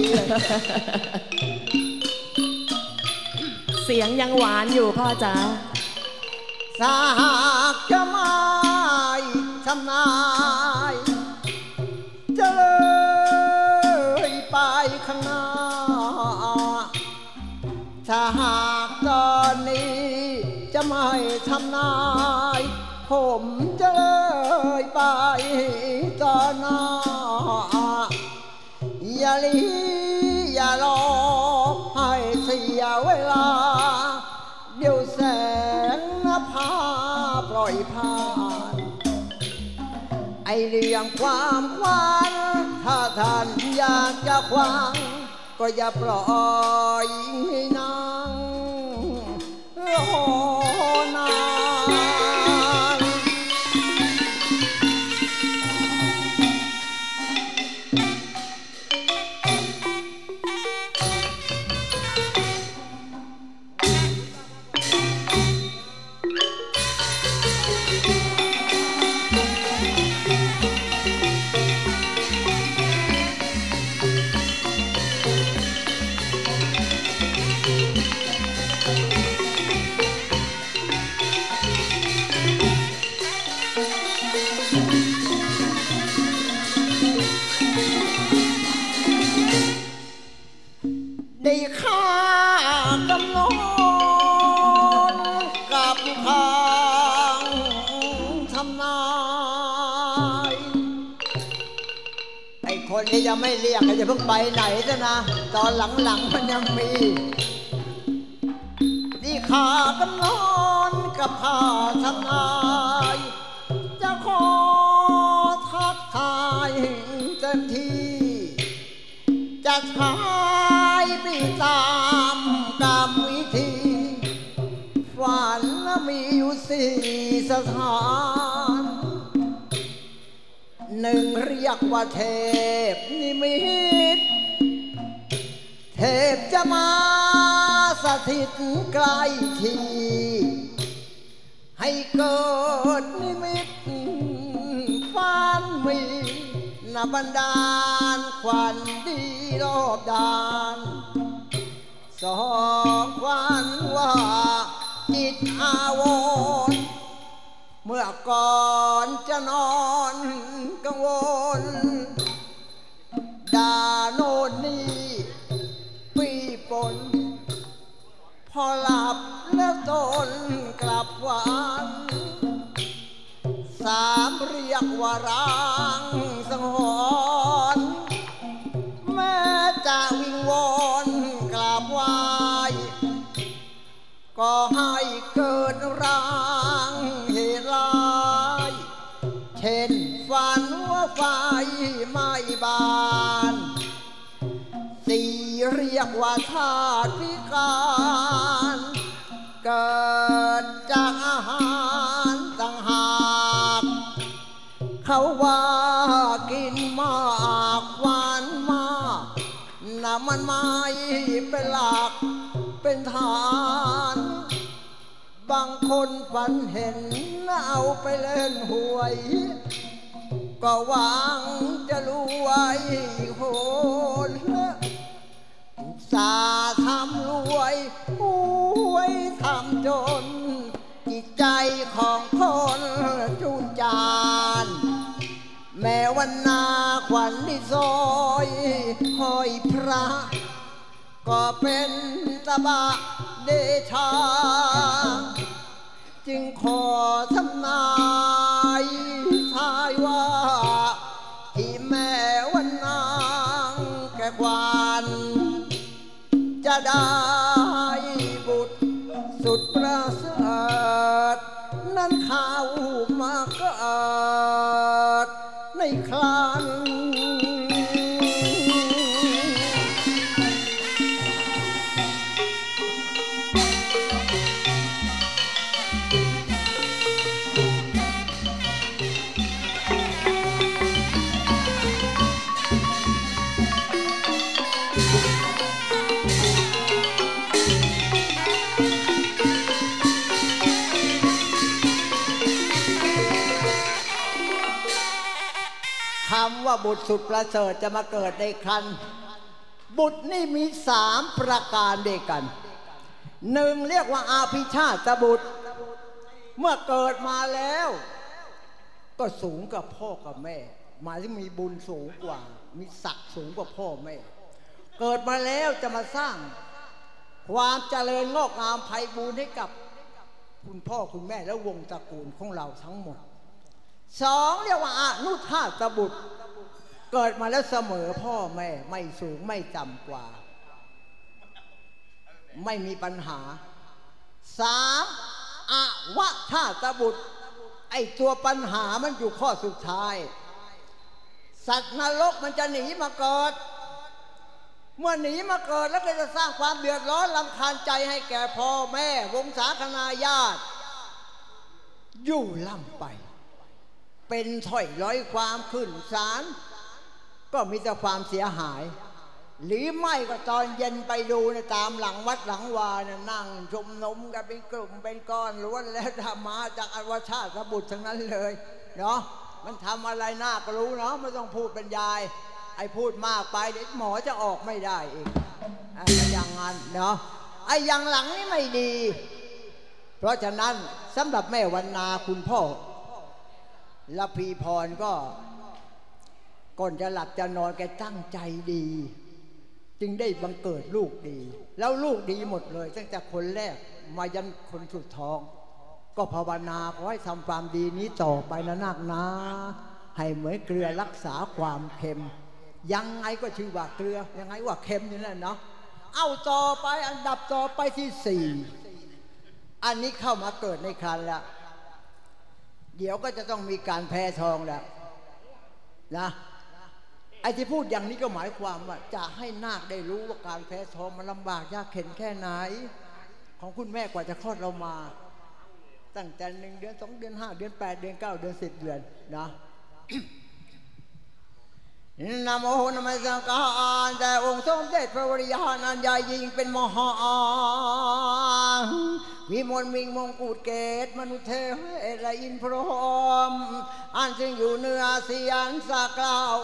เสียงยังหวานอยู่พ่อจ๋าสากจะไม่ทำนายจะเลยไปข้างหน้าถ้าหากตอนนี้จะไม่ทำนายผมจะเลยไปตอนหน้าอย่าลีอย่ารอให้เสียเวลาเดี๋ยวแสงนภาปล่อยผ่านไอเรื่องความควันถ้าท่านอยากจะควังก็อย่าปล่อยให้นางรอนานได้ค่ากำนนกับข้างทำนายไอ้คนที่ยังไม่เรียกก็จะเพิ่งไปไหนซะนะตอนหลังๆมันยังมีนี่ค่ากำนนกับข้าทำนายจะขอทักทายเต็มที่จะทายไปตามกรรมวิธีฝันมีอยู่สี่สถานหนึ่งเรียกว่าเทพนิมิตเทพจะมาสถิตใกล้ทีให้เกิดนิมิตฝันมีนบันดาลควันดีรอบด้านสองควันว่าจิตอาวรเมื่อก่อนจะนอนกังวลด่าโน่นนี่ปีปนพอหลับแล้วตนกลับหวานสามเรียกว่าร้างสังหรณ์แม้จะวิงวอนกราบไหว้ก็ให้เกิดร้างเหตุร้ายเช่นฝันว่าไฟไหม้บ้านสี่เรียกว่าธาตุพิการเกิดจากอาหารต่างหากเขาว่ากินมากหวานมากน้ำมันไม่เป็นหลักเป็นฐานบางคนฝันเห็นเอาไปเล่นหวยก็หวังจะรวยโหนสาทำรวยหวยทำจนจิตใจของคนจุนจานแม้วันนาขวัญที่ซอยห้อยพระก็เป็นตบะเดชาจึงขอทำนายทายว่าที่แม่วันนางแก่ควันจะได้บุตรสุดประเสริฐกันคำว่าบุตรสุดประเสริฐจะมาเกิดในครรภ์บุตรนี่มีสามประการด้วยกันหนึ่งเรียกว่าอาภิชาตบุตรเมื่อเกิดมาแล้วก็สูงกับพ่อกับแม่หมายถึงมีบุญสูงกว่ามีศักดิ์สูงกว่าพ่อแม่เกิดมาแล้วจะมาสร้างความเจริญงอกงามไพบูลย์ให้กับคุณพ่อคุณแม่และวงตระกูลของเราทั้งหมดสองเรียกว่าอนุทาตบุตรเกิดมาแล้วเสมอพ่อแม่ไม่สูงไม่ต่ำกว่าไม่มีปัญหาสามอวชาตบุตรไอตัวปัญหามันอยู่ข้อสุดท้ายสัตว์นรกมันจะหนีมาเกิดเมื่อหนีมาเกิดแล้วก็จะสร้างความเดือดร้อนรำคาญใจให้แก่พ่อแม่วงศาคณาญาติอยู่ล่ำไปเป็นถ้อยร้อยความขึ้นศาลก็มีแต่ความเสียหายหรือไม่ก็ตอนเย็นไปดูในตามหลังวัดหลังวาเนี่ยนั่งชมนมกันเป็นกลุ่มเป็นก้อนล้วนแล้วธรรมาจากอวชาตบุตรทั้งนั้นเลยเนาะมันทำอะไรน่าก็รู้เนาะไม่ต้องพูดบรรยายไอ้พูดมากไปเดี๋ยวหมอจะออกไม่ได้อีกไอ้อย่างนั้นเนาะไอ้อย่างหลังนี่ไม่ดีเพราะฉะนั้นสำหรับแม่วรรณาคุณพ่อละพีพรก็ก่อนจะหลับจะนอนแกตั้งใจดีจึงได้บังเกิดลูกดีแล้วลูกดีหมดเลยตั้งแต่คนแรกมายันคนสุดท้องก็ภาวนาขอให้ทำความดีนี้ต่อไปนะนักนะให้เหมือนเกลือรักษาความเค็มยังไงก็ชื่อว่าเกลือยังไงว่าเค็มนี่แหละเนาะเอาต่อไปอันดับต่อไปที่สี่อันนี้เข้ามาเกิดในครรภ์แล้วเดี๋ยวก็จะต้องมีการแพ้ท้องแล้วนะไอ้ที่พูดอย่างนี้ก็หมายความว่าจะให้นาคได้รู้ว่าการแพ้ท้องมันลำบากยากเข็ญแค่ไหนของคุณแม่กว่าจะคลอดเรามาตั้งแต่หนึ่งเดือนสองเดือนห้าเดือนแปดเดือนเก้าเดือนสิบเดือนนะนะโมนะมัสสการแต่องค์สมเด็จพระวริยานันยายิ่งเป็นมหาวิมลมิงมงกุฎเกศมนุเทศและอินพรหมอันซึ่งอยู่เหนือเสียนสักล่าว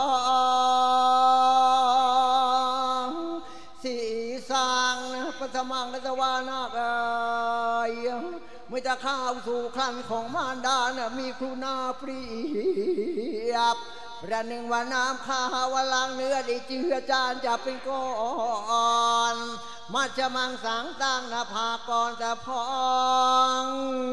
สีสังปัทมังกัตวานาคายเมื่อจะเข้าสู่ครันของมารดานะมีครูนาเปรียบประหนึ่งว่าน้ำข้าวล้างเนื้อได้เจือจานจะเป็นก้อนมาจะมังสังตั้งนาภากรจะพอง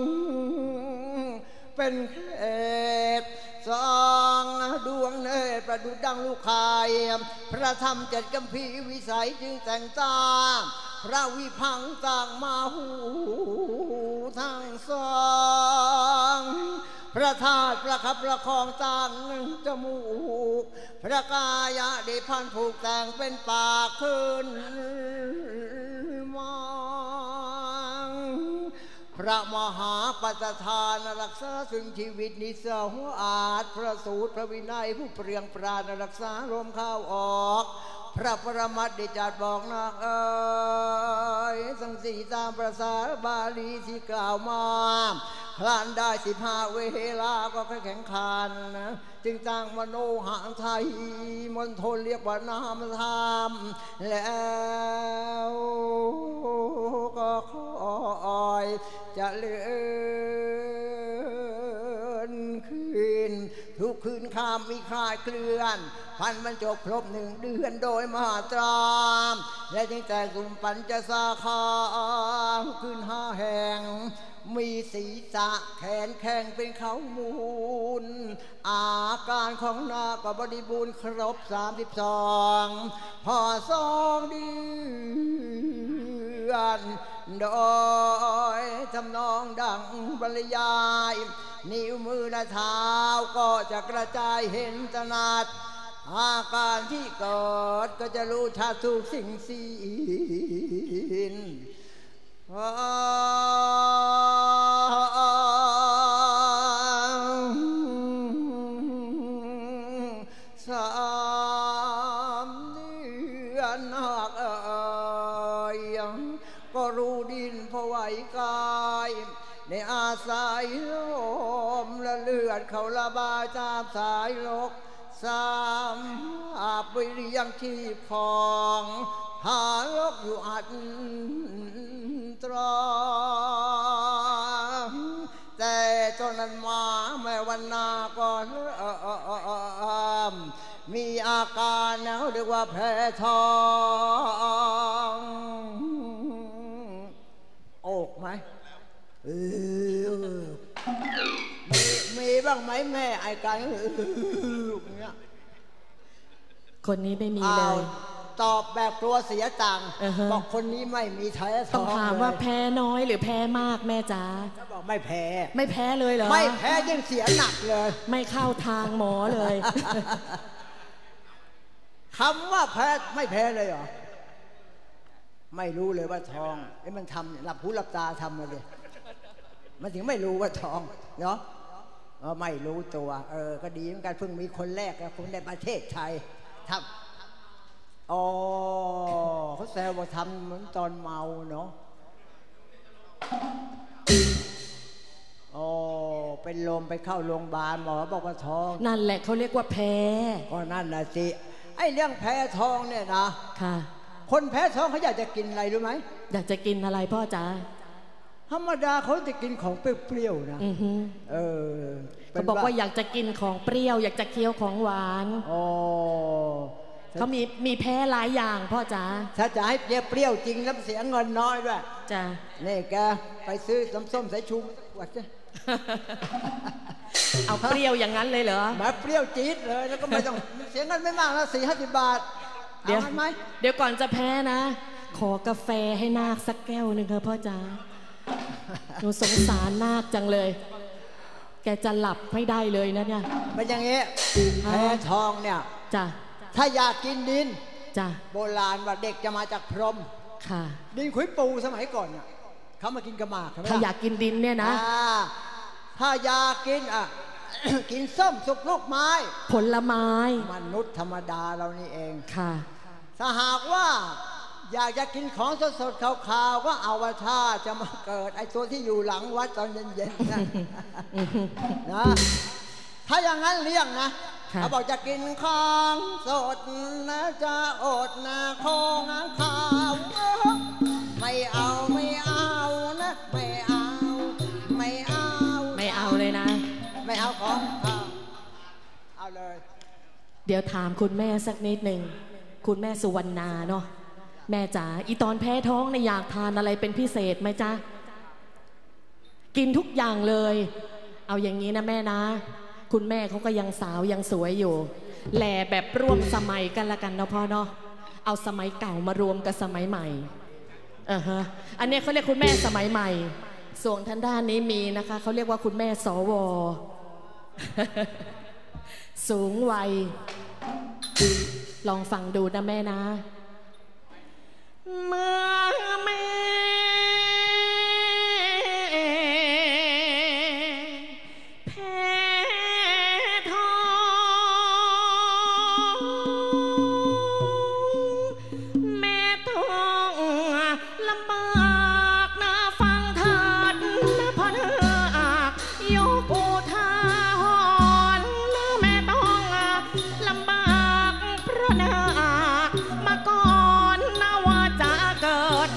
เป็นเขตสองดวงเนตรประดุจดังลูกไข่พระธรรมเจ็ดกัมพีวิสัยจึงแต่งตาพระวิพังต่างมาหูทั้งสองพระธาตุประคับประคองต่างจมูกพระกายะได้พันผูกแต่งเป็นปากขึ้นมาพระมหาปัจทานรักษาซึ่งชีวิตนิสหัวอาจพระสูตรพระวินัยผู้เปรียงปราณรักษาลมเข้าออกพระประมัดได้จัดบอกนักเอ๋ยสังสีตามประสาบาลีที่กล่าวมาคลานได้สิบห้าเวลาก็แข่งขันจึงตั้งมโนหางไทยมณฑลเรียกว่านามธรรมแล้วก็คอยจะเลื่อนคืนทุกคืนข้ามมีคลายเคลื่อนพันบรรจบครบหนึ่งเดือนโดยมาตรามและจึงแต่สุมปัญจสาขาคืนห้าแห่งมีศีรษะแขนแข้งเป็นเขามูลอาการของนาคก็บริบูรณ์ครบสามสิบสองพอสองเดือนโดยทำนองดังบรรยายนิ้วมือและเท้าก็จะกระจายเห็นถนัดอาการที่เกิดก็จะรู้ชัดทุกสิ่งสิ้นสามเดือนหากเอ่ยก็รู้ดินพอไหวกายในอาศัยลมและเลือดเขาระบายตามสายลกสามอาบไปเรียงที่พองหาลกอยู่อัดตรองแต่ตอนนั้นมาแม่วันนาก่อนมีอาการนะเรียกว่าแพ้ท้องอกไหมเออมีมีบ้างไหมแม่ไอ้การเนี้ยคนนี้ไม่มีเลยตอบแบบกลัวเสียตังค์ uh-huh. บอกคนนี้ไม่มีแท้ท้องต้องถามว่าแพ้น้อยหรือแพ้มากแม่จ๋าเขาบอกไม่แพ้ไม่แพ้เลยเหรอไม่แพ้ยิ่งเสียหนักเลยไม่เข้าทางหมอเลยคำว่าแพ้ไม่แพ้เลยเหรอไม่รู้เลยว่าท้องไอ้มันทำหลับหูหลับตาทำมาเลยมันถึงไม่รู้ว่าท้องเนาะเออไม่รู้ตัวเออก็ดีเหมือนกันเพิ่งมีคนแรกนะคนในประเทศไทยทำอ๋อเขาแซวว่าทำเหมือนตอนเมาเนาะอ๋อเป็นลมไปเข้าโรงพยาบาลหมอบอกว่าท้องนั่นแหละเขาเรียกว่าแพ้ก็นั่นนะสิไอ้เรื่องแพ้ท้องเนี่ยนะค่ะคนแพ้ท้องเขาอยากจะกินอะไรรู้ไหมอยากจะกินอะไรพ่อจ๋าธรรมดาเขาจะกินของเปรี้ยวๆนะเออเขาบอกว่าอยากจะกินของเปรี้ยวอยากจะเคี้ยวของหวานอ๋อเขามีมีแพ้หลายอย่างพ่อจ๋าถ้าจะให้เปรี้ยวจริงแล้วเสียเงินน้อยด้วยจ้ะนี่แกไปซื้อน้ำส้มสายชูขวดจ้ะเอาเปรี้ยวอย่างนั้นเลยเหรอมาเปรี้ยวจี๊ดเลยแล้วก็ไม่ต้องเสียเงินไม่มากนะสี่ห้าสิบบาทเดี๋ยวเดี๋ยวก่อนจะแพ้นะขอกาแฟให้นาคสักแก้วหนึ่งเถอะพ่อจ๋าหนูสงสารนาคจังเลยแกจะหลับไม่ได้เลยนะเนี่ยเป็นอย่างงี้แพ้ทองเนี่ยจ้ะถ้าอยากกินดินจ้ะโบราณว่าเด็กจะมาจากพรหมค่ะดินขุยปูสมัยก่อนเนี่ยเขามากินกระหมากถ้าอยากกินดินเนี่ยนะถ้าอยากกินอ่ะ กินส้มสุกลูกไม้ผลไม้มนุษย์ธรรมดาเรานี่เองค่ะถ้าหากว่าอยากจะกินของสดๆขาวๆก็เอาว่าถ้าจะมาเกิดไอ้ตัวที่อยู่หลังวัดตอนเย็นๆนะนะถ้าอย่างนั้นเรียกนะเขาบอกจะกินของสดนะจะอดนะของข้าวไม่เอาไม่เอานะไม่เอาไม่เอาไม่เอาเลยนะไม่เอาของข้าวเอาเลยเดี๋ยวถามคุณแม่สักนิดหนึ่งคุณแม่สุวรรณาเนาะแม่จ๋าอีตอนแพ้ท้องเนี่ยอยากทานอะไรเป็นพิเศษไหมจ๊ะกินทุกอย่างเลยเอาอย่างนี้นะแม่นะคุณแม่เขาก็ยังสาวยังสวยอยู่แหล่แบบร่วมสมัยกันละกันเนาะพ่อเนาะเอาสมัยเก่ามารวมกับสมัยใหม่เออฮะอันนี้เขาเรียกคุณแม่สมัยใหม่ส่วนทางด้านนี้มีนะคะเขาเรียกว่าคุณแม่สว สูงวัยลองฟังดูนะแม่นะเมื่อแม่แพ้ท้องแม่ต้องลำบากนะฟังทัดนะพ่อเธอยกอุทาหรณ์นะแม่ต้องลำบากเพราะนามาก่อนนะว่าจะเกิด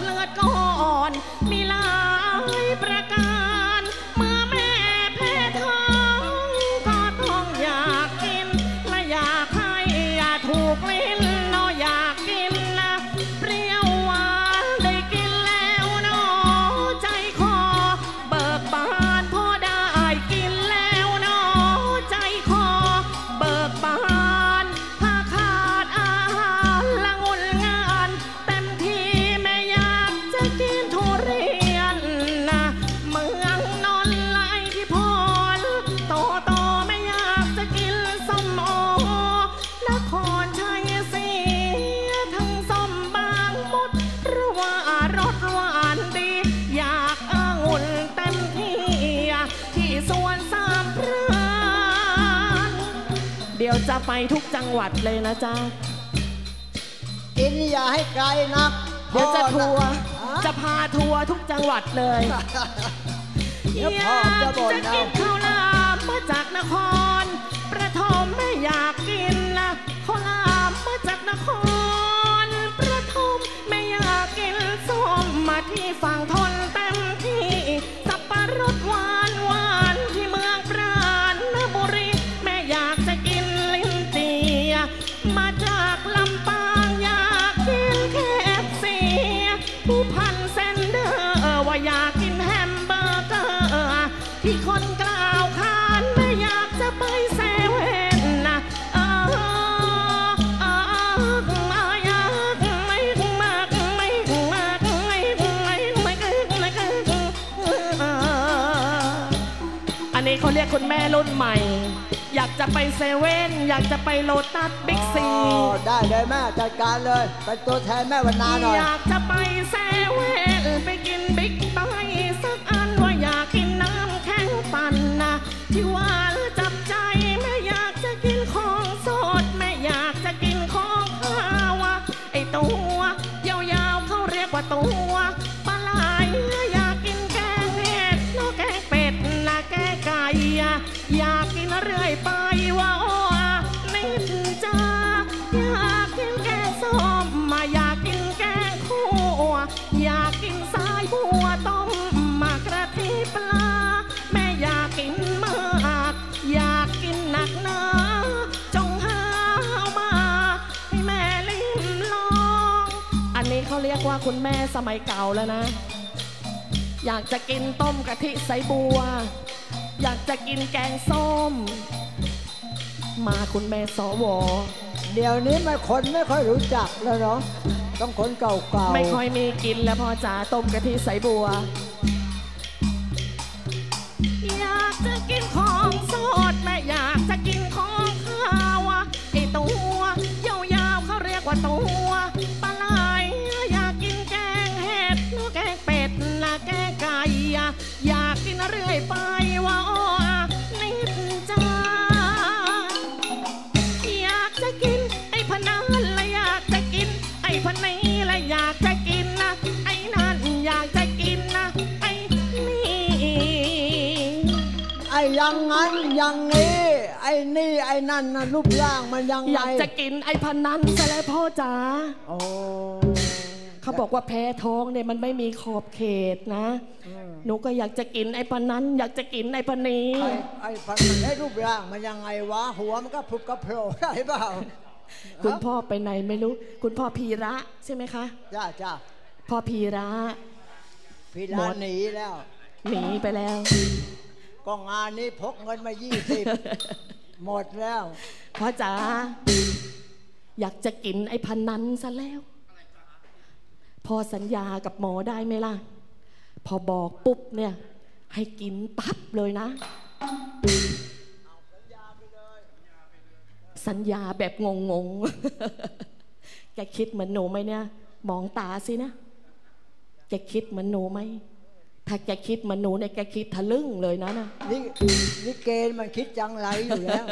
ยวจะไปทุกจังหวัดเลยนะจ๊ะกินอย่าให้ไกลนักเดี๋ยวจะทัวร์พ่อจะพาทัวร์ทุกจังหวัดเลยเดี๋ยวอพ่อยากจะบ่นจะเอากินข้าวหลามมาจากนครประถมไม่อยากกินนะข้าวหลามมาจากนครประถมไม่อยากกินส้มมาที่ฝั่งทนเต็มที่สับปะรดหวานหวานที่เมืองปราณบุรีแม่อยากจะกินลิ้นจี่มาจากลำปางอยากกินเคฟซีผู้พันเซนเดอร์ว่าอยากกินแฮมเบอร์เกอร์ที่คนกล่าวขานไม่อยากจะไปเซเว่นนะเออเออไม่อยากไม่มากไม่มากไม่ไม่ไม่ไม่อันนี้เขาเรียกคุณแม่รุ่นใหม่ อยากจะไปเซเว่นอยากจะไปโลตัสบิ๊กซีอ๋อได้เลยแม่จัดการเลยเป็นตัวแทนแม่วันนาหน่อยอยากจะไปเซเว่นไปกินบิ๊กไบต์สักอันว่าอยากกินน้ำแข็งปั่นนะที่หวานจับใจไม่อยากจะกินของสดไม่อยากจะกินของข้าวไอตัวยาวๆเขาเรียกว่าตัวปลาไหลอยากกินแกงเห็ดนกแกงเป็ดนะแกงไก่อยากกินเรื่อยไปว่าโอ้นิดจ้าอยากกินแกงส้มมาอยากกินแกงคั่วอยากกินสายบัวต้มมากระทิปลาแม่อยากกินมากอยากกินหนักหนาจงหามาให้แม่ลิ้มลองอันนี้เขาเรียกว่าคุณแม่สมัยเก่าแล้วนะ อยากจะกินต้มกะทิใสบัวอยากจะกินแกงส้มมาคุณแม่สวเดี๋ยวนี้มันคนไม่ค่อยรู้จักแล้วเนาะต้องคนเก่าๆไม่ค่อยมีกินแล้วพ่อจ๋าต้มกะทิใสบัว อยากจะกินของสดแม่อยากจะกินของข้าวไอตัวยาวๆเขาเรียกว่าตัวปลาไหลอยากกินแกงเห็ดนกแกงเป็ดนะแกงไก่อยากกินเรื่อยไปว่าโอ้นิดจ้าอยากจะกินไอ้พนันและอยากจะกินไอ้พนี้และอยากจะกินนะไอ้นั่นอยากจะกินนะไอ้นี่ไอ้อยังงั้นอยังนี้ไอ้นี่ไอ้นั่นนะรูปร่างมันยังอไงยากจะกินไอ้พนันซะแล้วพ่อจ๋าโอ้เขาบอกว่าแพ้ท้องเนี่ยมันไม่มีขอบเขตนะหนูก็อยากจะกินไอ้พนันอยากจะกินไอ้พนี้ไอ้ไอ้พันมันไอ้รูปร่างมันยังไงวะหัวมันก็พลุกกระโผล่ได้เปล่าคุณพ่อไปไหนไม่รู้ คุณพ่อพีระใช่ไหมคะจ้าจ้าพ่อพีระพี่ลาหนีแล้วหนีไปแล้วก็งานนี้พกเงินมายี่สิบ หมดแล้วพ่อจ๋าอยากจะกินไอ้พนันซะแล้วพอสัญญากับหมอได้ไหมล่ะพอบอกปุ๊บเนี่ยให้กินปั๊บเลยนะสัญญาแบบงงๆ แกคิดเหมือนหนูไหมเนี่ยมองตาสินะแกคิดเหมือนหนูไหมถ้าแกคิดเหมือนหนูเนี่ยแกคิดทะลึ่งเลยนะนะนี่นี่เกณฑ์มันคิดจังไรอยู่แล้ว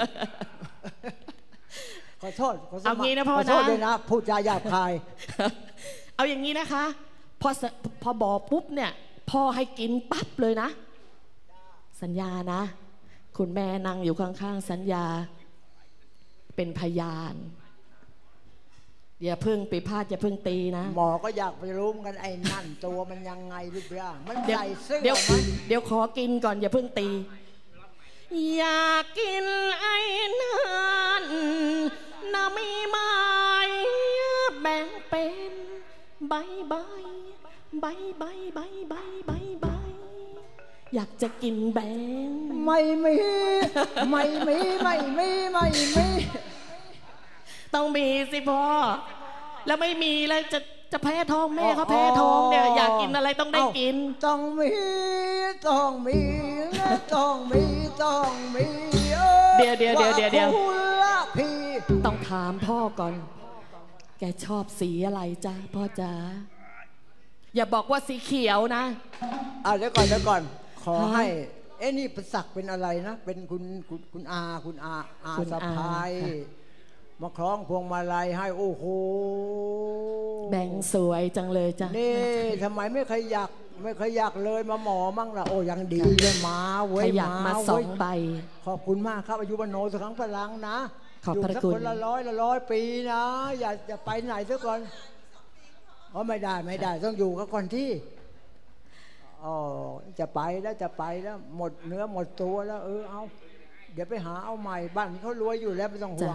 ขอโทษขอโทษเอางี้นะพ่อขอนะโทษด้วยนะพูดจาหยาบคายเอาอย่างนี้นะคะพอสพอบอกปุ๊บเนี่ยพ่อให้กินปั๊บเลยนะสัญญานะคุณแม่นั่งอยู่ข้างๆสัญญาเป็นพยานอย่าเพิ่งไปพลาดอย่าเพิ่งตีนะหมอก็อยากไปรู้เหมือนกันไอ้นั่นตัวมันยังไงรูปร่างมันเดี๋ยวใส่เสื้อเดี๋ยวไหมเดี๋ยวขอกินก่อนอย่าเพิ่งตี อยากกินไอ้นั่นนะมีไม้แบ่งเป็นใบใบใบใบใบใบใบใบอยากจะกินแบงไม่มีไม่มีไม่มีไม่มีต้องมีสิพ่อแล้วไม่มีแล้วจะจะแพ้ท้องแม่เขาแพ้ท้องเนี่ยอยากกินอะไรต้องได้กินต้องมีต้องมีนะต้องมีต้องมีเดี๋ยวเดี๋ยวเดี๋ยวเดี๋ยวเดี๋ยวคุณละพี่ต้องถามพ่อก่อน แกชอบสีอะไรจ้าพ่อจ๋าอย่าบอกว่าสีเขียวนะอ่ะเดี๋ยวก่อนเดี๋ยวก่อนขอฮะให้เอ๊ะนี่เป็นศักดิ์เป็นอะไรนะเป็นคุณคุณคุณอาคุณอาอาคุณสะอาพายค่ะมาคล้องพวงมาลัยให้โอ้โหแบ่งสวยจังเลยจ้ะนี่ทำไมไม่เคยอยากไม่เคยอยากเลยมาหมอมั่งล่ะโอ้ยังดีเลยมาเว้ขยยับมาสอเว้งยใบขอบคุณมากครับอายุบโนสักครั้งพลังนะขอบยู่พระสักคุณคนละร้อยละร้อยปีนะอย่าอย่าไปไหนซะก่อนอ๋อไม่ได้ไม่ได้ต้องอยู่กับก่อนที่อ๋อจะไปแล้วจะไปแล้วหมดเนื้อหมดตัวแล้วเออเอาเดี๋ยวไปหาเอาใหม่บ้านเขารวยอยู่แล้วไม่ต้องห่วง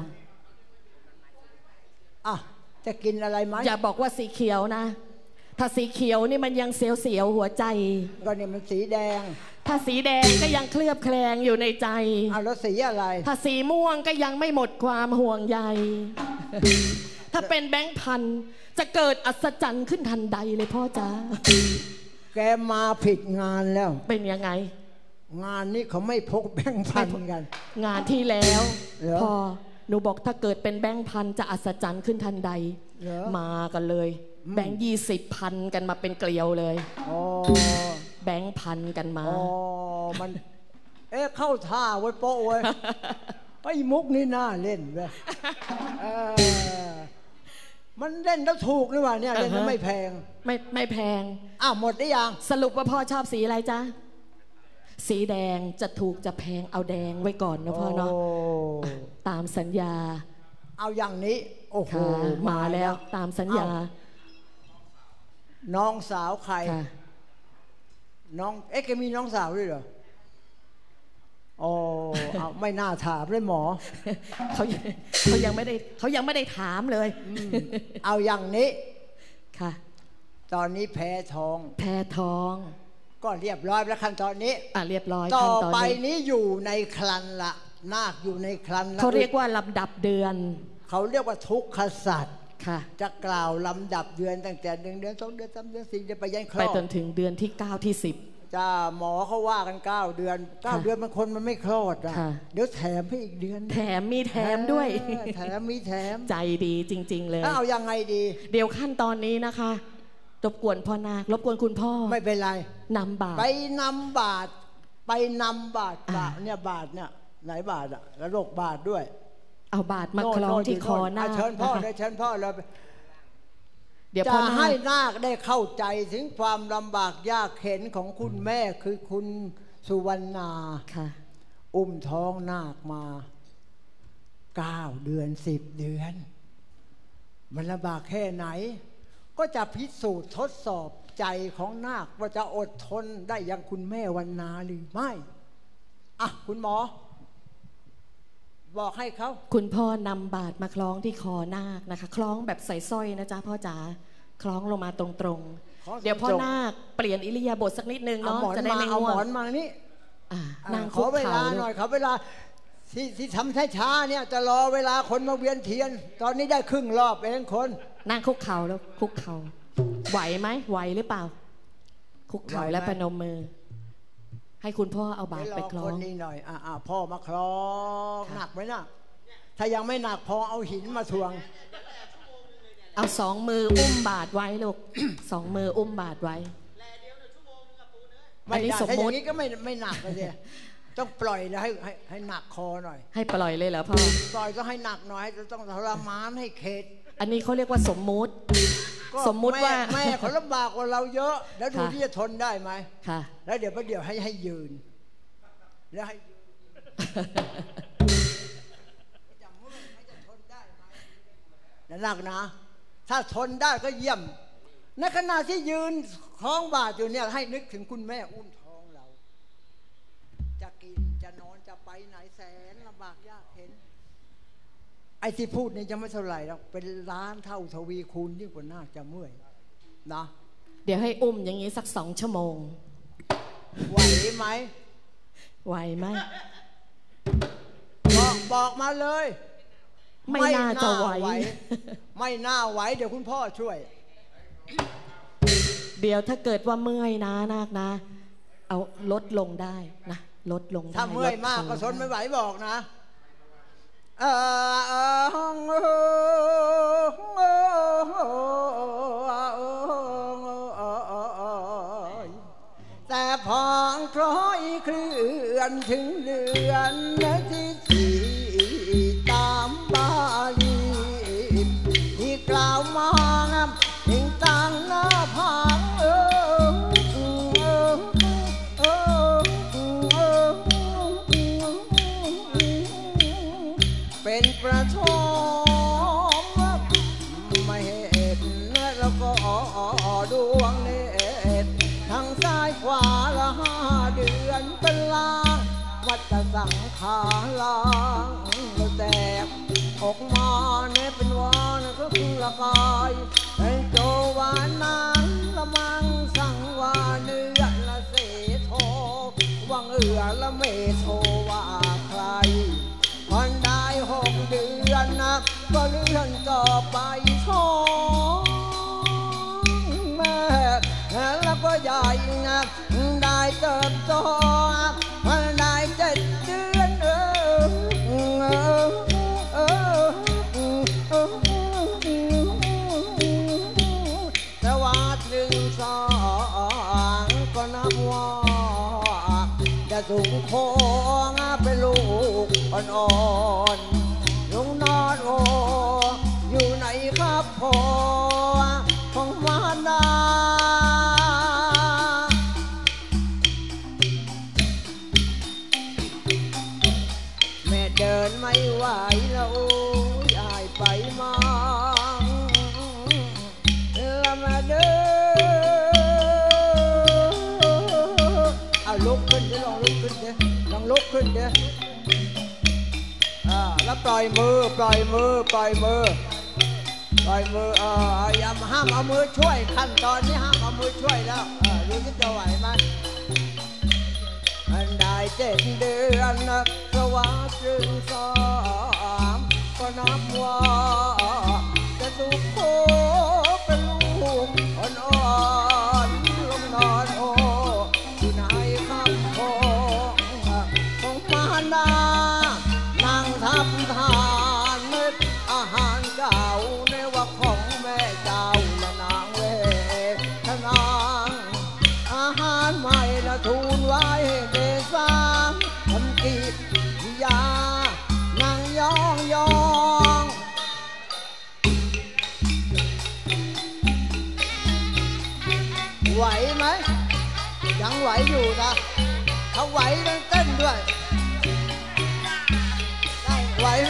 อ่ะจะกินอะไรไหมอย่าบอกว่าสีเขียวนะ ถ้าสีเขียวนี่มันยังเสียวๆหัวใจก็เนี่ยมันสีแดงถ้าสีแดงก็ยังเคลือบแคลงอยู่ในใจเอาแล้วสีอะไรถ้าสีม่วงก็ยังไม่หมดความห่วงใย ถ้าเป็นแบงค์พันจะเกิดอัศจรรย์ขึ้นทันใดเลยพ่อจ๋าแกมาผิดงานแล้วเป็นยังไงงานนี้เขาไม่พกแบงค์พันกันงานที่แล้วเหรอพอหนูบอกถ้าเกิดเป็นแบงค์พันจะอัศจรรย์ขึ้นทันใดเหรอมากันเลยอืมแบงค์ยี่สิบพันกันมาเป็นเกลียวเลยอ๋อแบงค์พันกันมาอ๋อมัน เอ๊ะเข้าท่าไว้โป๊ะไว้ย ไอ้มุกนี่น่าเล่นเว้ยเออมันเล่นแล้วถูกนี่หว่าเนี่ยเล่นแล้วอ่าฮะไม่แพงไม่ไม่แพงอ้าวหมดได้ยังสรุปว่าพ่อชอบสีอะไรจ๊ะ สีแดงจะถูกจะแพงเอาแดงไว้ก่อนนะพ่อเนาะโตามสัญญาเอาอย่างนี้ โอ้โหค่ะมาแล้วตามสัญญาน้องสาวใครค่ะน้องเอ๊ะแกมีน้องสาวด้วยเหรอโอ้เอาไม่น่าถามเลยหมอเขาเขายังไม่ได้เขายังไม่ได้ถามเลยเอาอย่างนี้ค่ะตอนนี้แพ้ท้องแพ้ท้องก็เรียบร้อยแล้วขั้นตอนนี้อ่ะเรียบร้อยต่อขั้นตอนไปนี้นี้อยู่ในครันละนาคอยู่ในครันละเขาเรียกว่าลำดับเดือนเขาเรียกว่าทุกขสัตว์ค่ะจะกล่าวลำดับเดือนตั้งแต่หนึ่งเดือนสองเดือนสามเดือนสี่เดือนไปยันคลไปอดจนถึงเดือนที่เก้าที่สิบจ้าหมอเขาว่ากันเก้าเดือนเก้าค่ะเดือนบางคนมันไม่คลอดอ่ะค่ะเดี๋ยวแถมให้อีกเดือนแถมมีแถมด้วยเออแถมมีแถมใจดีจริง ๆ เลยแล้วเอายังไงดีเดี๋ยวขั้นตอนนี้นะคะรบกวนพ่อนาครบกวนคุณพ่อไม่เป็นไรนำบาตรไปนำบาทไปนำบาทอ่าบาทเนี่ยบาทเนี่ยไหนบาทอ่ะแล้วโรคบาทด้วยเอาบาตรมาคล้องโน่นที่คอโน่นาคเชิญพ่อนะคะเลยเชิญพ่อเลยเดี๋ยวจะพ่อนาให้คนาคได้เข้าใจถึงความลำบากยากเข็นของคุณแม่คือคุณสุวรรณาค่ะอุ้มท้องนาคมาเก้าเดือนสิบเดือน มันลำบากแค่ไหน ก็จะพิสูจน์ทดสอบใจของนาคว่าจะอดทนได้อย่างคุณแม่วรรณาหรือไม่อ่ะคุณหมอ บอกให้เขาคุณพ่อนำบาตรมาคล้องที่คอนาคนะคะ คล้องแบบใส่สร้อยนะจ๊ะพ่อจ๋าคล้องลงมาตรงๆ เดี๋ยวพ่อนาคเปลี่ยนอิริยาบถสักนิดนึงเอาเนาะหมอนจะได้มาไม่เอาง่วหมงอนมานี่อ่าอ่ะนั่งขคุอก เวเข่าลาเลหน่อยยขอเวลาที่ที่ทำช้าๆเนี่ยจะรอเวลาคนมาเวียนเทียน ตอนนี้ได้ครึ่งรอบเองคนนั่งคุกเข่าแล้วคุกเข่าไหวไหมไหวหรือเปล่า คุกเข่าและประนมมือ ให้คุณพ่อเอาบาตรไปคล้อคงนนี้หน่อยอ่ะอ่ะพ่อมาคล้องค่ะหนักไหมน่ะถ้ายังไม่หนักพอเอาหินมาทวงเอาสองมืออุ้มบาตรไว้ลูก สองมืออุ้มบาตรไว้ไม่อันนี้ได้สมถ้าอมุย่าติงนี้ก็ไม่ไม่หนักเลยต้องปล่อยแล้วให้ให้ให้หนักคอหน่อยให้ปล่อยเลยเหรอพ่อปล่อยก็ให้หนักหน่อยต้องทรมานให้เข็ดอันนี้เขาเรียกว่าสมมุติก็สมมุติว่าแม่เขาลำบากกว่าเราเยอะ แล้วดูค่ะที่จะทนได้ไหมค่ะแล้วเดี๋ยวประเดี๋ยวให้ให้ยืน แล้วให้ยืนจะเมื่อยไหมจะทนได้ไหมนั่นหนักนะ ถ้าทนได้ก็เยี่ยม ในขณะที่ยืนคล้องบาตรอยู่เนี่ยให้นึกถึงคุณแม่อุ้มท้องเรา จะกินจะนอนจะไปไหนแสนลำบากยากเข็นไอ้ที่พูดนี่ยังไม่เท่าไหร่หรอกเป็นล้านเท่าทวีคูณยิ่งกว่านาคจะเมื่อยนะเดี๋ยวให้อุ้มอย่างนี้สักสองชั่วโมงไหวไหมไหวไหมบอกบอกมาเลยไม่น่าจะไหวไม่น่าไหวเดี๋ยวคุณพ่อช่วยเดี๋ยวถ้าเกิดว่าเมื่อยนะนาคนะ เอาลดลงได้นะลดลงได้ถ้าเมื่อยลดมากเข่ก็ทนไม่ไหวบอกนะเออเออแต่พองคล้อยเคลื่อนถึงเดือนที่สี่ตามบาลีที่กล่าวมาถึงต่างหน้าผางเออเออเออเออเป็นประชมไม่เห็นแล้วก็ดวงเนตรทางซ้ายขวาละห้าเดือนเป็นลางวัดสังขาลังแล้วแตกออกมาเนี่ยเป็นวานก็คือละกายเป็นโจวานนางละมังสังวาเนื้อละเสโทวังเอือละเมโทว่าใครวันได้หกเดือนนะก็เลื่อนต่อไปท้องแม่แล้วก็ใหญ่นะได้เติบโตได้เจ็ดเดือนเออเออเออแต่ว่าถึงสองก็นับว่าจะสูงโค้งเป็นลูกอ่อนๆลุงนอนโออยู่ไหนครับพ่อของมาดาแม่เดินไม่ไหวแล้วยายไปมาแล้วมาเดินเอาลุกขึ้นเดี๋ยวลองลุกขึ้นเดี๋ยวลองลุกขึ้นเดี๋ยวอ่าแล้วปล่อยมือปล่อยมือปล่อยมือปล่อยมือเอออย่าห้ามเอามือช่วยขั้นตอนนี้ห้ามเอามือช่วยแล้วเออดูที่จะไหวไหมมันได้เจ็ดเดือนนะสวัสดิ์ถึงสามก็นับว่าจะสุขโคเป็นลูกอ่อนๆลงนอนโออยู่ไหนครับพ่อของมานานั่งทับทานเม็ดอาหารเก่าในว่าของแม่เจ้าละนางเวทนางอาหารใหม่ละทูลไว้เดชามทำกิจยานางยองยองไหวไหมยังไหวอยู่นะเขาไหวต้องเต้นด้วยได้ไหวไหม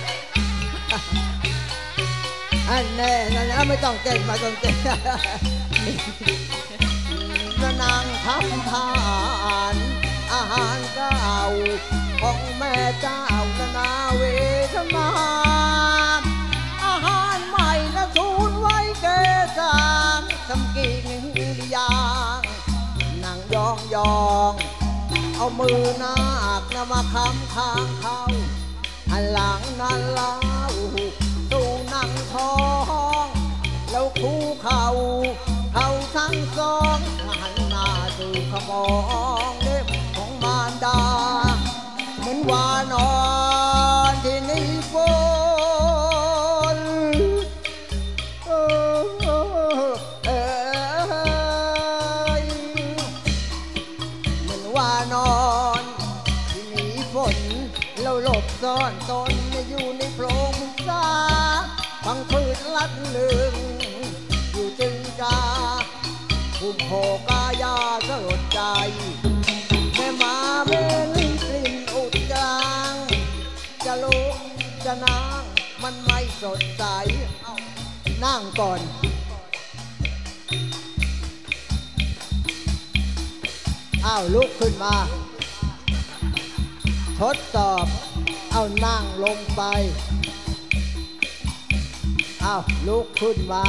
อันแน่นั่นนะไม่ต้องเต้นมาต้องเต้นนางทำทานอาหารเก่าของแม่เจ้านาเวทนาอาหารใหม่นะทูลไว้เกษามทำกี่หนึ่งยางนางยองยองเอามือนาคนะมาค้ำข้างเขาอันหลังนั้นเล่าตู้นั่งทองแล้วคู่เข่าเขาทั้งสองหันหน้าสู่ขมองเล็บของมารดาเหมือนวานอนที่นี่ฝนเออเออเหมือนวานอนที่นี่ฝนเราหลบซ่อนตนอยู่ในโพรงซาฟังพืชลัดลึงอยู่จึงกาภูมิโภกายาสลดใจแม่มาเม้นกลิ่นอุดกลางจะลุกจะนั่งมันไม่สดใสนั่งก่อนอ้าวลุกขึ้นมาทดสอบเอานั่งลงไปอ้าวลุกขึ้นมา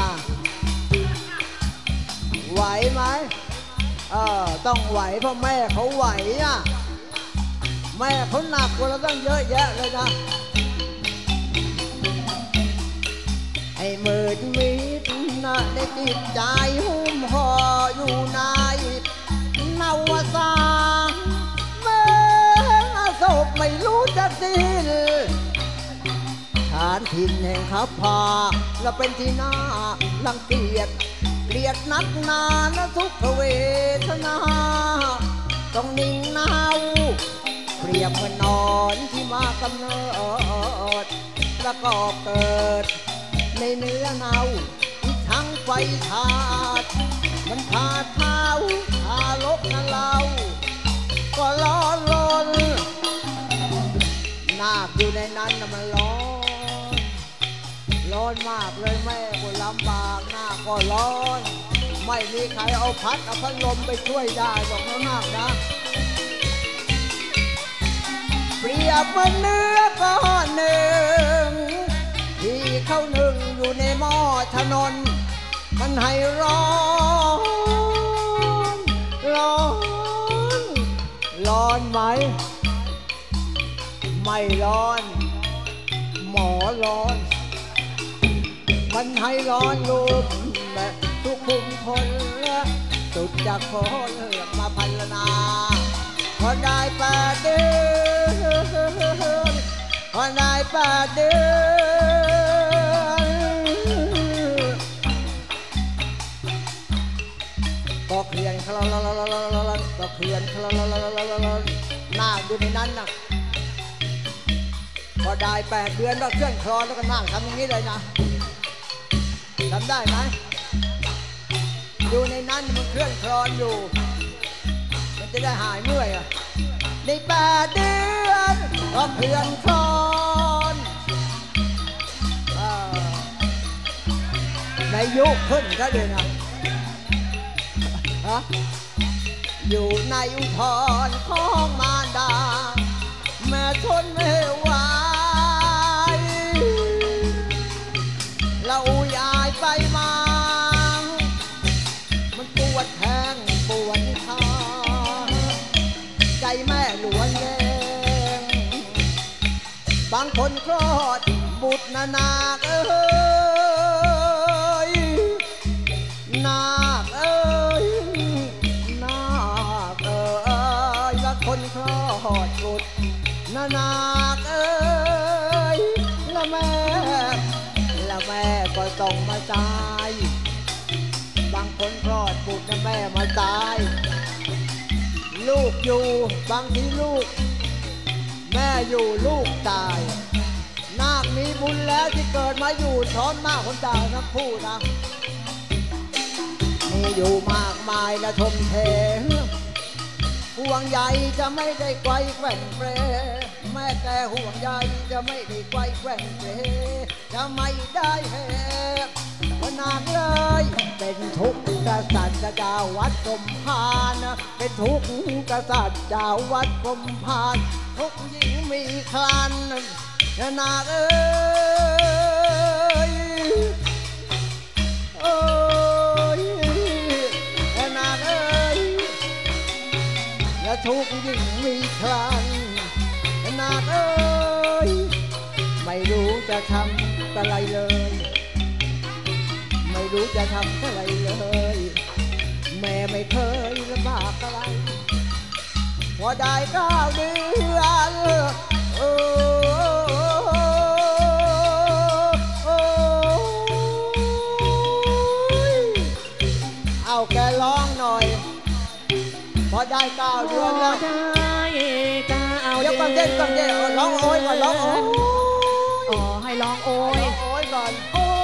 ไหวไหมเออต้องไหวเพราะแม่เขาไหวอ่ะแม่เขาหนักกว่าเราตั้งเยอะแยะเลยนะไอ้มืดมิดนะในจิตใจหุ้มห่ออยู่ในนวสานแม่ศพไม่รู้จะสิ้นฐานถิ่นแห่งขับพาและเป็นที่น่ารังเกียจเกลียดนักหนานะทุกขเวทนาต้องนิ่งเนาเปรียบเหมือนนอนที่มากำเนิดประกอบเกิดในเนื้อเนาทั้งไฟถาดมันพาเท้าทารกนั่นเราก็ร้อนรนนาคอยู่ในนั้นน่ะมันร้อนร้อนมากเลยแม่ก็ลำบากหน้าก็ร้อนไม่มีใครเอาพัดเอาพัดลมไปช่วยได้บอกน้องนาคนะเปรียบเหมือนเนื้อก้อนหนึ่งที่เข้าหนึ่งอยู่ในหม้อถนนมันให้ร้อนร้อนร้อนไหมไม่ร้อนหมอร้อนมันให้ร้อนลุมแบบทุกคุมคนสุดจากคนมาพันนาพอได้แปดเดือนพอได้แปดเดือนก็เคลื่อนคลอนก็เคลื่อนคลอนหน้าอยู่ในนั้นนะพอได้แปดเดือนก็เคลื่อนคลอนแล้วก็นั่งทำอย่างนี้เลยนะทำได้ไหมอยู่ในนั้นมันเคลื่อนคลอนอยู่มันจะได้หายเมื่อยอ่ะในแปดเดือนก็เคลื่อนคลอนในยุคขึ้นก็เลยนะอยู่ในอุทธรของมารดาแม่ทนไม่ไหวเรายายไปมามันปวดแทงปวดขาใจแม่หลวนแรงบางคนคลอดบุตรนานาคเอ้ยนาคเอ้ยนาคเอ้ยบางคนคลอดบุตรนานาคเอ้ยละแม่ละแม่ก็ต้องมาตายบางคนคลอดบุตรนะแม่มาตายลูกอยู่บางทีลูกแม่อยู่ลูกตายนาคมีบุญแล้วที่เกิดมาอยู่ช้อนหน้าคนตายทั้งคู่นะมีอยู่มากมายนะทมเทห่วงใยจะไม่ได้ไกวแกว่งเปรแม่แต่ห่วงใยจะไม่ได้ไกวแกว่งเปรจะไม่ได้แหกพนาคเลยเป็นทุกข์กษัตริย์เจ้าวัดกรมพานเป็นทุกข์กษัตริย์เจ้าวัดกรมพานทุกหญิงมีครันนาคเอ้ยโอ้ยนาคเอ้ยและทุกหญิงมีครันนาคเอ้ยไม่รู้จะทำอะไรเลยไม่รู้จะทำอะไรเลยแม่ไม่เคยลำบากอะไรพอได้เก้าเดือนโอ้เอาแกร้องหน่อยพอได้เก้าเดือนแล้วเดี๋ยวก่อนเต้นก่อนเต้นร้องโอยก่อนร้องโอยอ๋อให้ร้องโอยโอยก่อน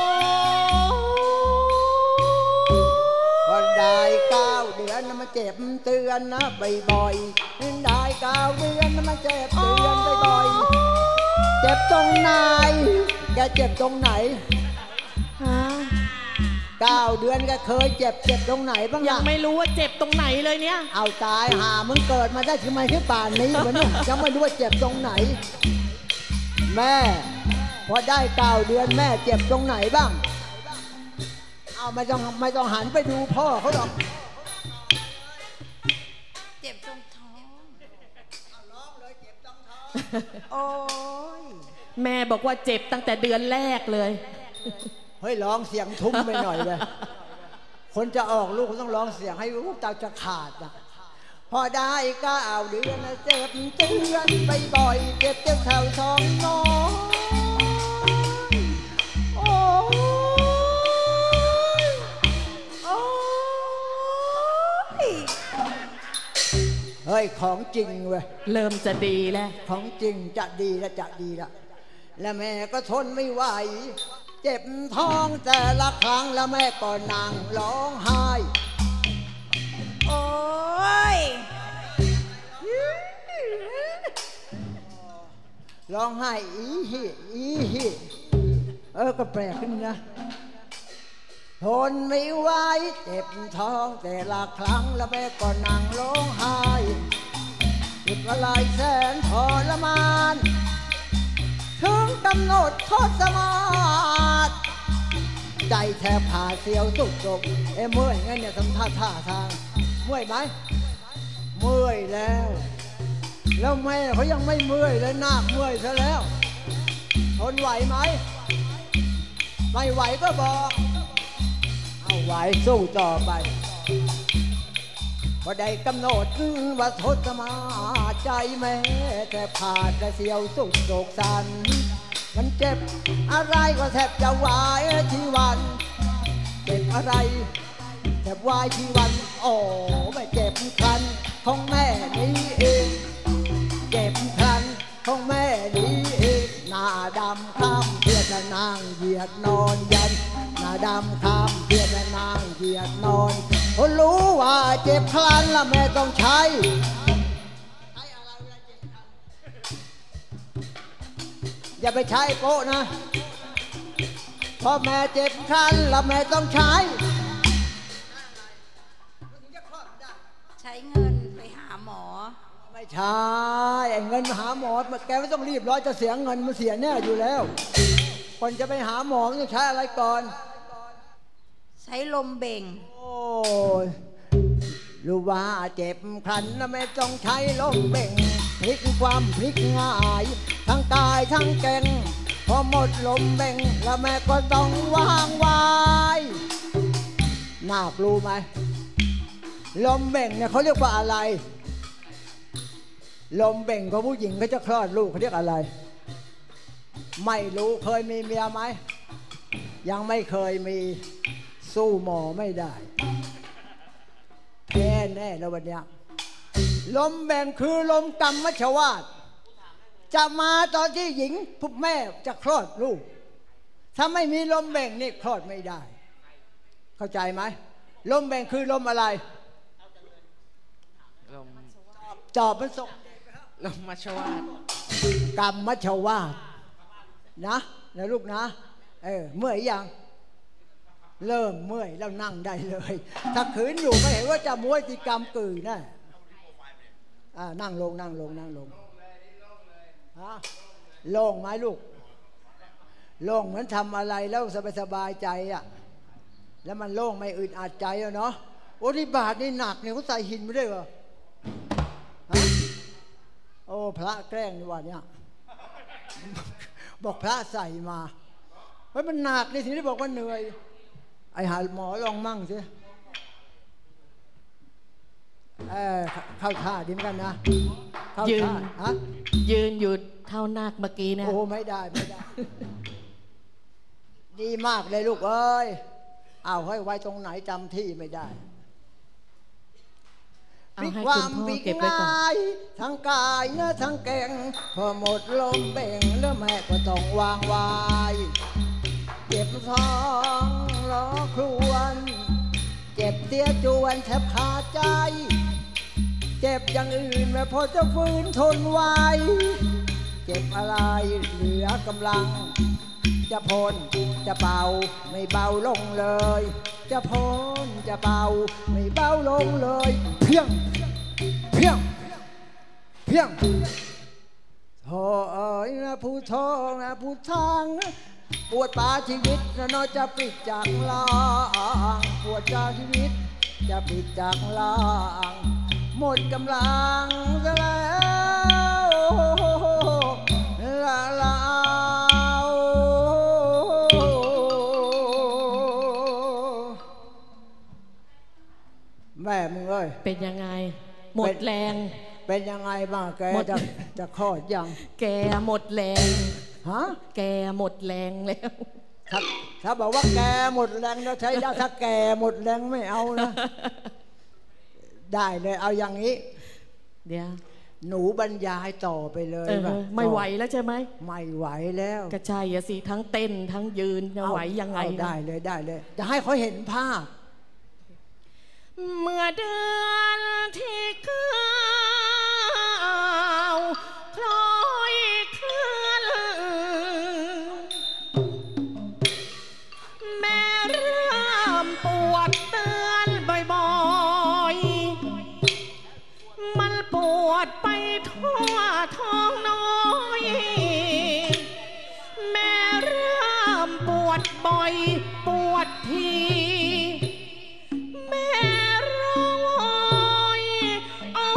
พอได้เก้าเดือนมันเจ็บเตือนนะบ่อยๆได้เก้าเดือนมันเจ็บเตือนบ่อยๆเจ็บตรงไหนแกเจ็บตรงไหนฮะเก้าเดือนก็เคยเจ็บเจ็บตรงไหนบ้างยังไม่รู้ว่าเจ็บตรงไหนเลยเนี่ยเอาตายหามึงเกิดมาได้ทำไมที่ป่านนี้วะเนี่ยยังไม่รู้ว่าเจ็บตรงไหนแม่พอได้เก้าเดือนแม่เจ็บตรงไหนบ้างเอาไม่ต้องไม่ต้องหันไปดูพ่อเขาหรอกเจ็บตรงท้องเอาร้องเลยเจ็บตรงท้องโอ้ยแม่บอกว่าเจ็บตั้งแต่เดือนแรกเลยเฮ้ยร้องเสียงทุ้มไปหน่อยเลยคนจะออกลูกต้องร้องเสียงให้ลูกตาจะขาดอ่ะพอได้ก็เอาเดือนเจ็บเตือนไปบ่อยเจ็บเจ็บแถวท้องน้องโอ้ยโอ้ยเฮ้ยยของจริงเว้ยเริ่มจะดีแล้วของจริงจะดีและจะดีละและแม่ก็ทนไม่ไหวเจ็บท้องแต่ละครั้งแล้วแม่ก็นั่งร้องไห้โอ้ยร้องไห้อีฮิอีฮิเออก็แปลกขึ้นนะทนไม่ไหวเจ็บท้องแต่ละครั้งแล้วแม่ก็นั่งร้องไห้เจ็บอะไรแสนทรมานถึงกำหนดโทษสมาธิใจแทบผ่าเสียวสุดจบเอ้เมื่อยงั้นเนี่ยทำท่าท่าทางเมื่อยไหมเมื่อยแล้วแล้วแม่เขายังไม่เมื่อยเลยนาคเมื่อยซะแล้วทนไหวไหมไม่ไหวก็บอกเอาไหวสู้ต่อไปพอได้กำหนดว่าทศมาใจแม่แต่ผ่าแต่เสียวสุดโศกสันมันเจ็บอะไรก็แทบจะวายที่วันเจ็บอะไรแทบวายที่วันโอ้ไม่เจ็บคันของแม่นี้เองเจ็บคันของแม่นี้เองหน้าดำคล้ำเพื่อนนางเหยียดนอนยันหน้าดำคล้ำเพื่อนนางเหยียดนอนคนรู้ว่าเจ็บคลันแล้วแม่ต้องใช้อย่าไปใช้โป๊ะนะเพราะแม่เจ็บคลันแล้วแม่ต้องใช้ใช้เงินไปหาหมอไม่ใช่ไอ้เงินหาหมอแกไม่ต้องรีบร้อยจะเสียเงินมันเสียแน่อยู่แล้วคนจะไปหาหมอต้องใช้อะไรก่อนใช้ลมเบ่งโอ้ยรู้ว่าเจ็บครันนะไม่ต้องใช้ลมเบ่งพลิกความพลิกง่ายทั้งกายทั้งเก่งพอหมดลมเบ่งแล้วแม่ก็ต้องวางไว้นาครู้ไหมลมเบ่งเนี่ยเขาเรียกว่าอะไรลมเบ่งของผู้หญิงเขาจะคลอดลูกเขาเรียกอะไรไม่รู้เคยมีเมียไหมยังไม่เคยมีสู้หมอไม่ได้แพ้แน่แล้ววันนี้ลมแบ่งคือลมกรรมมัชวาทจะมาตอนที่หญิงผู้แม่จะคลอดลูกถ้าไม่มีลมแบ่งนี่คลอดไม่ได้เข้าใจไหมลมแบ่งคือลมอะไรลมจอบมันส่งลมมัชวาทกรรมมัชวาทนะนะลูกนะเออเมื่อยยังเริ่มเมื่อยแล้วนั่งได้เลยถ้าขืนอยู่ไม่เห็นว่าจะมวยติกรรมกือนะอ่านั่งลงนั่งลงนั่งลงฮะโล่งไหมลูกโล่งเหมือนทำอะไรแล้วสบายสบายใจอ่ะแล้วมันโล่งไม่อึดอัดใจอ่ะเนาะโอ้ที่บาทนี่หนักเนี่ยเขาใส่หินไม่ได้เหรอฮะโอ้พระแกล้งนี่วันเนี้ยบอกพระใส่มาเพราะมันหนักนี่ถึงได้บอกว่าเหนื่อยไอ้หาหมอลองมั่งสิเออเข้าท่าดีเหมือนกันนะยืนฮะยืนอยู่เท่านาคเมื่อกี้นะโอ้ไม่ได้ไม่ได้ดีมากเลยลูกเอ้ยเอาให้ไว้ตรงไหนจำที่ไม่ได้เอาให้คุณพ่อเก็บไว้ก่อนทั้งกายเนื้อทั้งแกงพอหมดลมเบ่งแล้วแม่ก็ต้องวางไว้เจ็บท้องร้องครวญเจ็บเสียจวนแทบขาดใจเจ็บอย่างอื่นแม่พอจะฟื้นทนไว้เจ็บอะไรเหลือกำลังจะพ้นจะเบาไม่เบาลงเลยจะพ้นจะเบาไม่เบาลงเลยเพียงเพียงเพียงโธ่เอ๋ยนะผู้ทองนะผู้ทางปวดปาชีวิตนะน้อยจะปิดจากลางปวดจากชีวิตจะปิดจากลางหมดกำลังแล้วลาลาแม่มึงเอ้ยเป็นยังไงหมดแรงเป็นยังไงบ้างแกจะจะคลอดยังแกหมดแรงฮะแกหมดแรงแล้วถ้าถ้าบอกว่าแกหมดแรงแล้วใช้ได้ถ้าแกหมดแรงไม่เอานะได้เลยเอาอย่างนี้เดี๋ยวหนูบรรยายต่อไปเลยไม่ไหวแล้วใช่ไหมไม่ไหวแล้วก็ใช่อะสิทั้งเต้นทั้งยืนจะไหวยังไงได้เลยได้เลยจะให้เขาเห็นภาพเมื่อเดือนที่เก้าคล้อยคลานแม่เริ่มปวดเตือนบ่อยๆมันปวดไปทั่วท้องน้อยแม่เริ่มปวดบ่อยปวดทีแม่ร้องโอยโอ้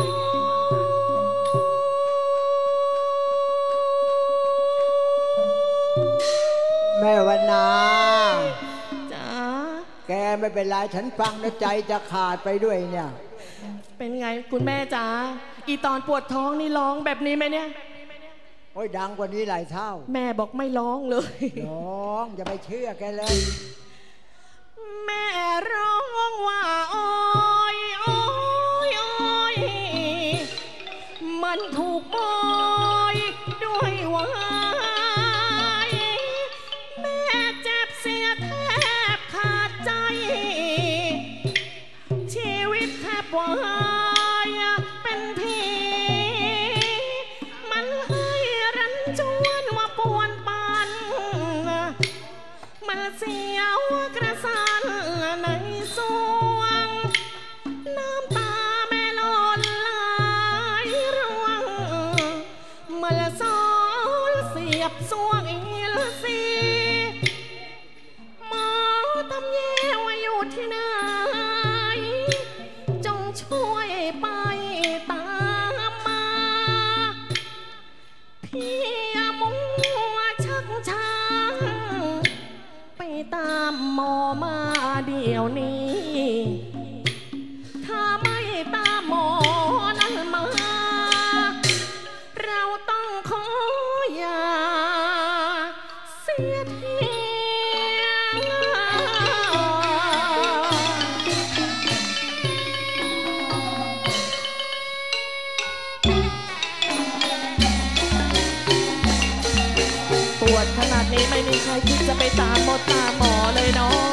แม่วนาจ๋าแกไม่เป็นไรฉันฟังแล้วใจจะขาดไปด้วยเนี่ยเป็นไงคุณแม่จ๋าอีตอนปวดท้องนี่ร้องแบบนี้ไหมเนี่ยโอ้ยดังกว่านี้หลายเท่าแม่บอกไม่ร้องเลยร้องอย่าไปเชื่อแกเลยแม่ร้องว่าโอ้ยโอ้ยโอ้ยมันถูกบอยด้วยวายแม่เจ็บเสียแทบขาดใจชีวิตแทบวายเป็นทีมันให้รันจวนว่าปวนปันมันเสียวกระสานในสวงน้ำตาแม่หล่นไหลร่วงมาละสอนเสียบสวงอีละสีหมอตำแยว่าอยู่ที่ไหนจงช่วยไปตามมาพี่มัวชักช้าไปตามหมอมาเดี๋ยวนี้ถ้าไม่ตามหมอนั้นมาเราต้องขอยาเสียทีปวดขนาดนี้ไม่มีใครคิดจะไปตามหมอตามหมอเลยเนาะ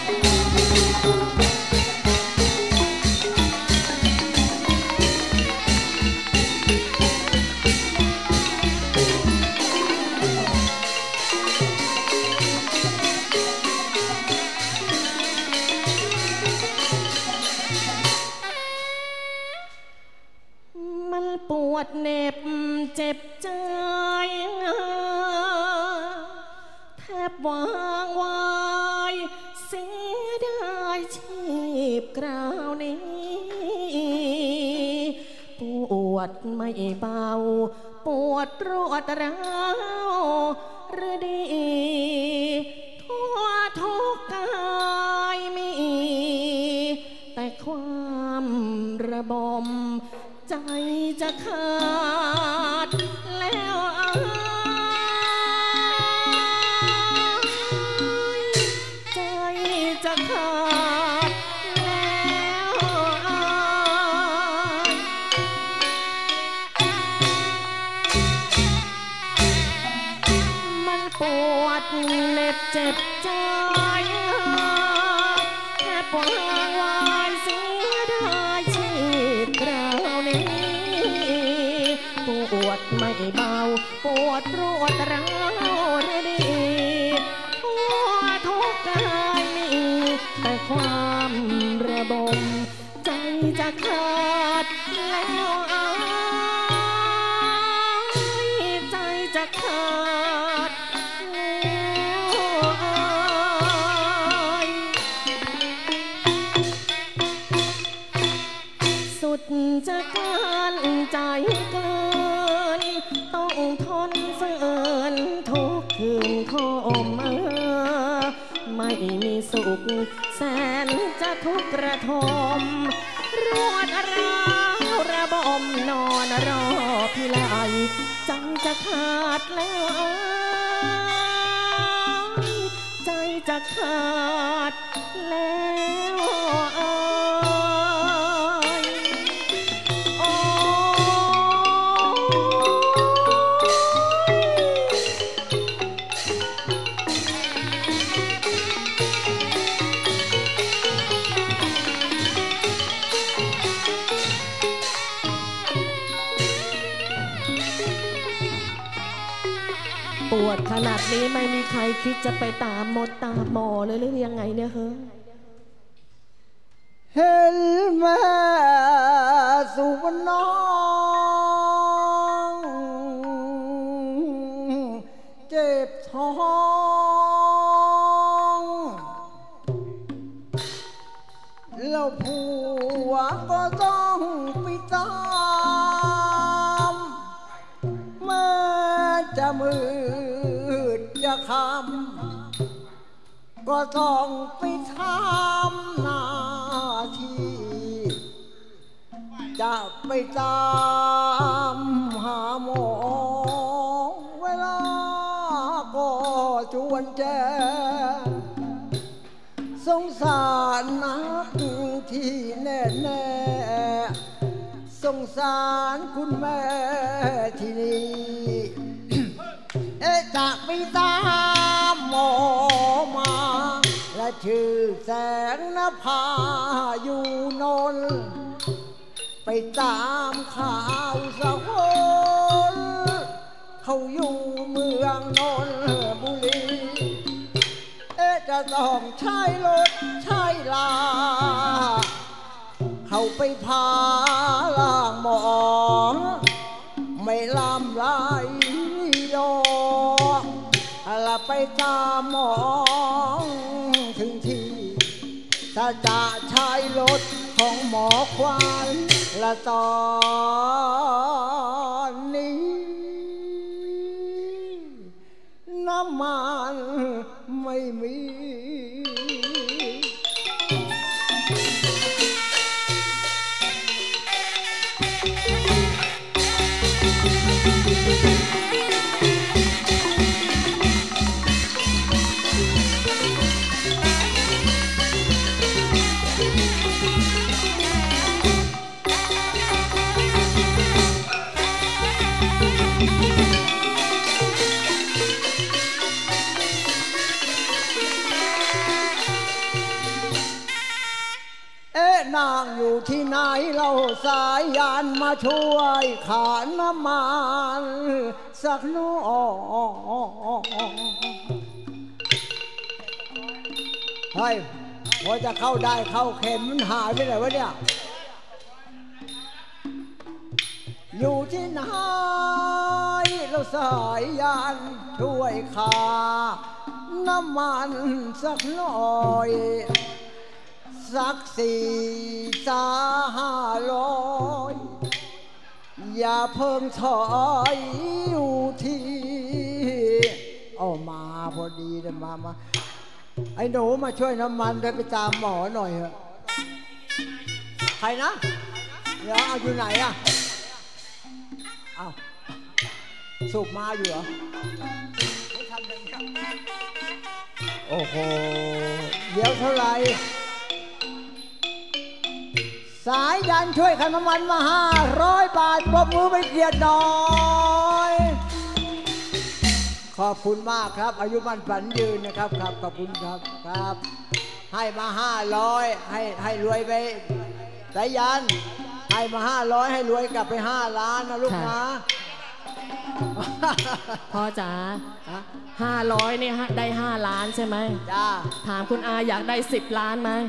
มันปวดเหน็บเจ็บใจแทบวางวายเสียดายชีพคราวนี้ปวดไม่เบาปวดรวดร้าวหรือดีทั่วทุกกายมีแต่ความระบมใจจะขาดแล้วใจจะขาดแล้วมันปวดเหน็บเจ็บใจแค่ปวดวายเสียดายชีพคราวนี้ปวดไม่เบาปวดรวดร้าวระดีทั่วทุกกายมีแต่ความระบมใจจะขาดแล้วอายใจจะขาดแล้วอายสุดจะการใจเกินต้องทนฝืนทุกคืนคมเออไม่มีสุขแสนจะทุกข์ระทมรวดร้าวระบมนอนรอพิไลใจจะขาดแล้วใจจะขาดแล้วโอ้ปวดขนาดนี้ไม่มีใครคิดจะไปตามหมดตามหมอเลยหรือยังไงเนี่ยเฮ้ยเห็นแม่สุวรรณน้องเจ็บท้องแล้วผัวก็ต้องไปตามแม้จะมืดจะคำก็ต้องไปทำหน้าที่จะไปตามหาหมอเวลาก็จวนแจสงสารนักที่แน่แน่สงสารคุณแม่ที่นี่ เอ๊ะจะไปตามหมอมาและชื่อแสงนภาอยู่นนไปตามข่าวสะพนเขาอยู่เมืองนนบุรีเอ๊ะจะต้องใช้รถใช้ลาเขาไปพาล่างหมอไม่ลำลายดอกละไปตามหมอถึงที่ถ้าจะใช้รถของหมอควายละตอนนี้น้ำมันไม่มีนางอยู่ที่ไหนเราสายยานมาช่วยขาน้ำมันสักหน่อยเฮ้ยพอจะเข้าได้เข้าเข็มมันหายไปไหนวะเนี่ยอยู่ที่ไหนเราสายยานช่วยขาน้ำมันสักหน่อยสักสี่สาห้าร้อยอย่าเพิ่งถอยอยู่ที่เอามาพอดีเลยมามาไอ้หนูมาช่วยน้ำมันไปไปตามหมอหน่อยเถอะใครนะเดี๋ยวเอาอยู่ไหนอ่ะเอาสูบมาอยู่เหรอโอ้โหเดี๋ยวเท่าไหร่สายยันช่วยขนมมันมาห้าร้อยบาทปรบมือไปเกียรติหน่อยขอบคุณมากครับอายุมั่นฝันยืนนะครับครับขอบคุณครับครับให้มาห้าร้อยให้ให้รวยไปสายยันให้มาห้าร้อยให้รวยกลับไปห้าล้านนะลูกนะพ่อจ๋าห้าร้อยเนี่ยได้ห้าล้านใช่ไหมจ้าถามคุณอาอยากได้สิบล้านไหม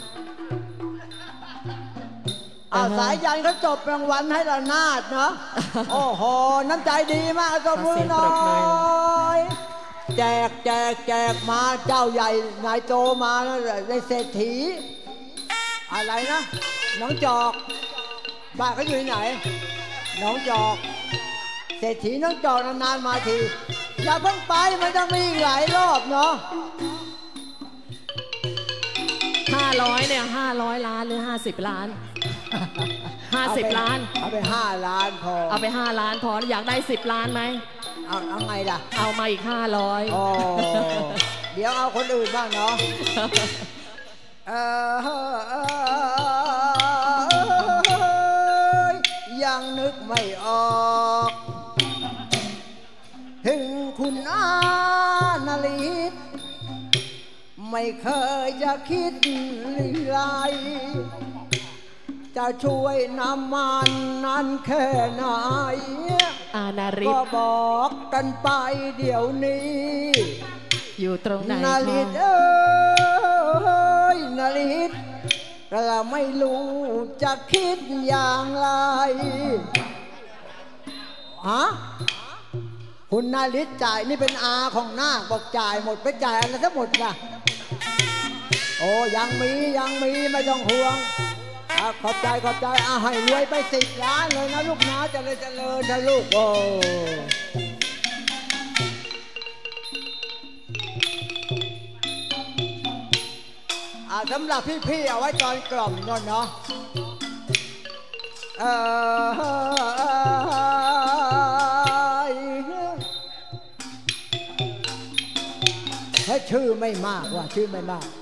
อาสายยันเขาจบรางวัลให้ระนาดเนาะโอ้โหน้ำใจดีมากตัวมือน้อยแจกแจกแจกมาเจ้าใหญ่นายโตมาในเศรษฐีอะไรนะน้องจอกบ้านเขาอยู่ที่ไหนน้องจอกเศรษฐีน้องจอกนานๆมาทีอย่าเพิ่งไปมันต้องมีหลายรอบเนาะห้าร้อยเนี่ยห้าร้อยล้านหรือห้าสิบล้านห้าสิบล้านเอาไปห้าล้านพอเอาไปห้าล้านพออยากได้สิบล้านไหมเอาเอาไงล่ะเอามาอีกห้าร้อยเดี๋ยวเอาคนอื่นบ้างเนาะยังนึกไม่ออกถึงคุณอานาลิศไม่เคยจะคิดไรจะช่วยน้ำมันนั้นแค่ไหนอานาริก็ศบอกกันไปเดี๋ยวนี้อยู่ตรงไหนนาริศคะเอ้ยนาริศเราไม่รู้จะคิดอย่างไรฮะคุณนาริศจ่ายนี่เป็นอาของนาคบอกจ่ายหมดไปจ่ายอะไรทั้งหมดล่ะโอ้ยังมียังมีไม่ต้องห่วงขอบใจขอบใจอาให้รวยไปสิบล้านเลยนะลูกนะเจริญเจริญนะลูกโอ้อาสำหรับพี่ๆเอาไว้ตอนกล่อมนั่นเนาะเออให้ชื่อไม่มากว่าชื่อไม่มาก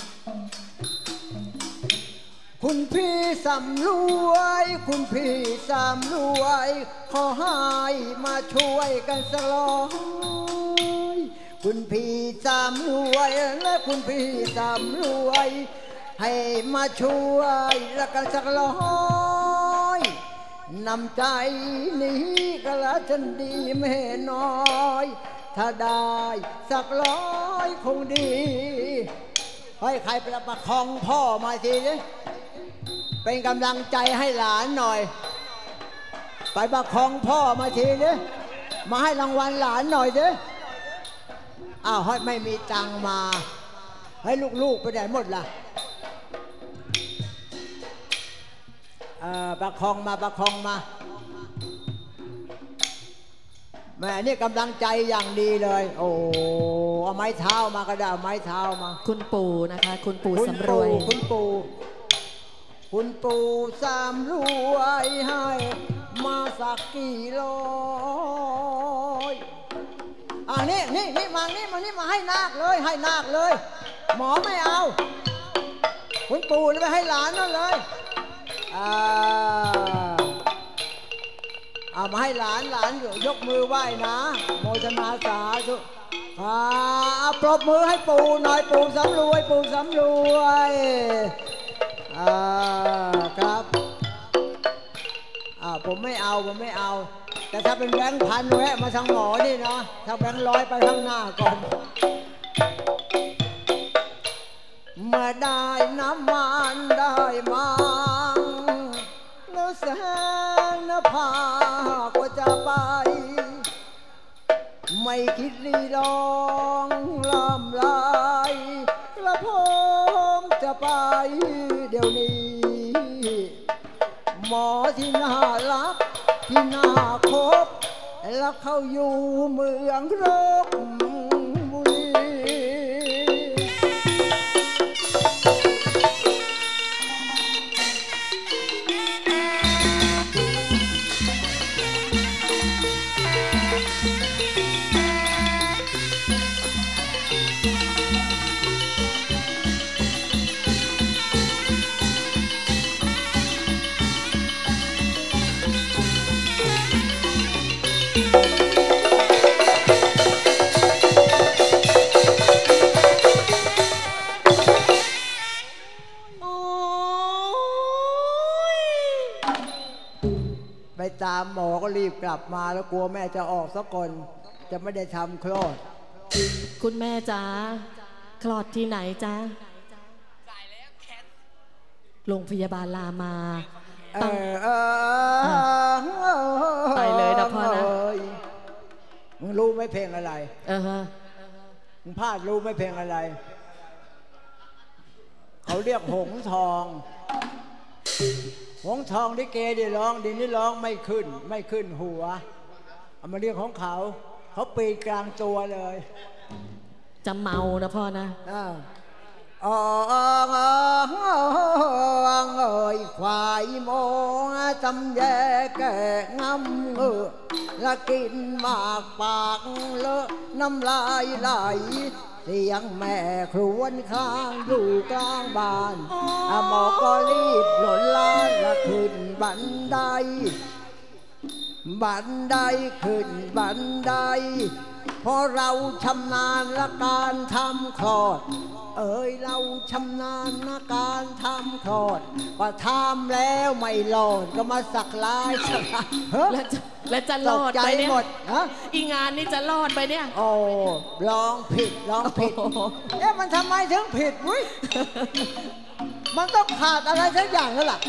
คุณพี่สำรวยคุณพี่สำรวยขอให้มาช่วยกันสักร้อยคุณพี่สำรวยและคุณพี่สำรวยให้มาช่วยละกันสักร้อยนำใจนี้ก็ละฉันดีไม่น้อยถ้าได้สักร้อยคงดีให้ใครไปประคองพ่อมาทีนี้เป็นกำลังใจให้หลานหน่อยไปประคองพ่อมาทีนี้มาให้รางวัลหลานหน่อยดิอ้าวให้ไม่มีตังมาให้ลูกๆไปไหนหมดล่ะประคองมาประคองมาแม่นี่กำลังใจอย่างดีเลยโอ้เอาไม้เท้ามาก็ได้ไม้เท้ามาคุณปู่นะคะคุณปู่สำรวยคุณปู่คุณปู่สำรวยให้มาสักกี่ร้อยอ่านี่นี่นี่มานี่มานี่มาให้นาคเลยให้นาคเลยหมอไม่เอาคุณปู่ไปให้หลานนั่นเลยอ่าเอามาให้หลานหลานยกมือไหว้นะโมทนาสาธุอ่าปรบมือให้ปู่หน่อยปู่สำรวยปู่สำรวยอ่าครับอ่าผมไม่เอาผมไม่เอาแต่ถ้าเป็นแบงค์พันแวะมาทางหมอนี่เนาะถ้าแบงค์ร้อยไปข้างหน้าก่อนเมื่อได้น้ำมันได้มังแล้วแสงนภาก็จะไปไม่คิดรีรองลำลายกระผมจะไปเดี๋ยวนี้หมอที่น่ารักที่น่าคบแล้วเขาอยู่เมืองรบบุรีไปตามหมอก็รีบกลับมาแล้วกลัวแม่จะออกสักคนจะไม่ได้ทำคลอดคุณแม่จ๋าคลอดที่ไหนจ๊ะโรงพยาบาลรามาไปเลยนะพ่อนะมึงรู้ไหมเพลงอะไรเออฮะมึงพลาดรู้ไหมเพลงอะไรเขาเรียกหงทองหงทองที่เกดีร้องดีนี่ร้องไม่ขึ้นไม่ขึ้นหัวเอามาเรียกของเขาเขาปีกลางตัวเลยจะเมานะพ่อนะอ่าอ๋อเอ้ยควายโมจำแย่แก่งำเออละกินมากปากเลอะน้ำลายไหลเสียงแม่ครวญข้างอยู่กลางบ้านหมอก็รีบหล่นล้านละขึ้นบันไดบันไดขึ้นบันไดเพราะเราชำนาญละการทำคลอดเอ๋ยเราชำนาญนาการทำคลอดก็ทำแล้วไม่หลอดก็มาสักลายสักลายเฮ้ยแล้วจะแล้วจะรอดตกใจไปเนี่ยหมดฮะอีงานนี่จะรอดไปเนี่ยโอ้ร้องผิดร้องผิดโอ้โหเอ๊ะมันทำไมถึงผิดวุ้ย มันต้องขาดอะไรสักอย่างแล้วล่ะ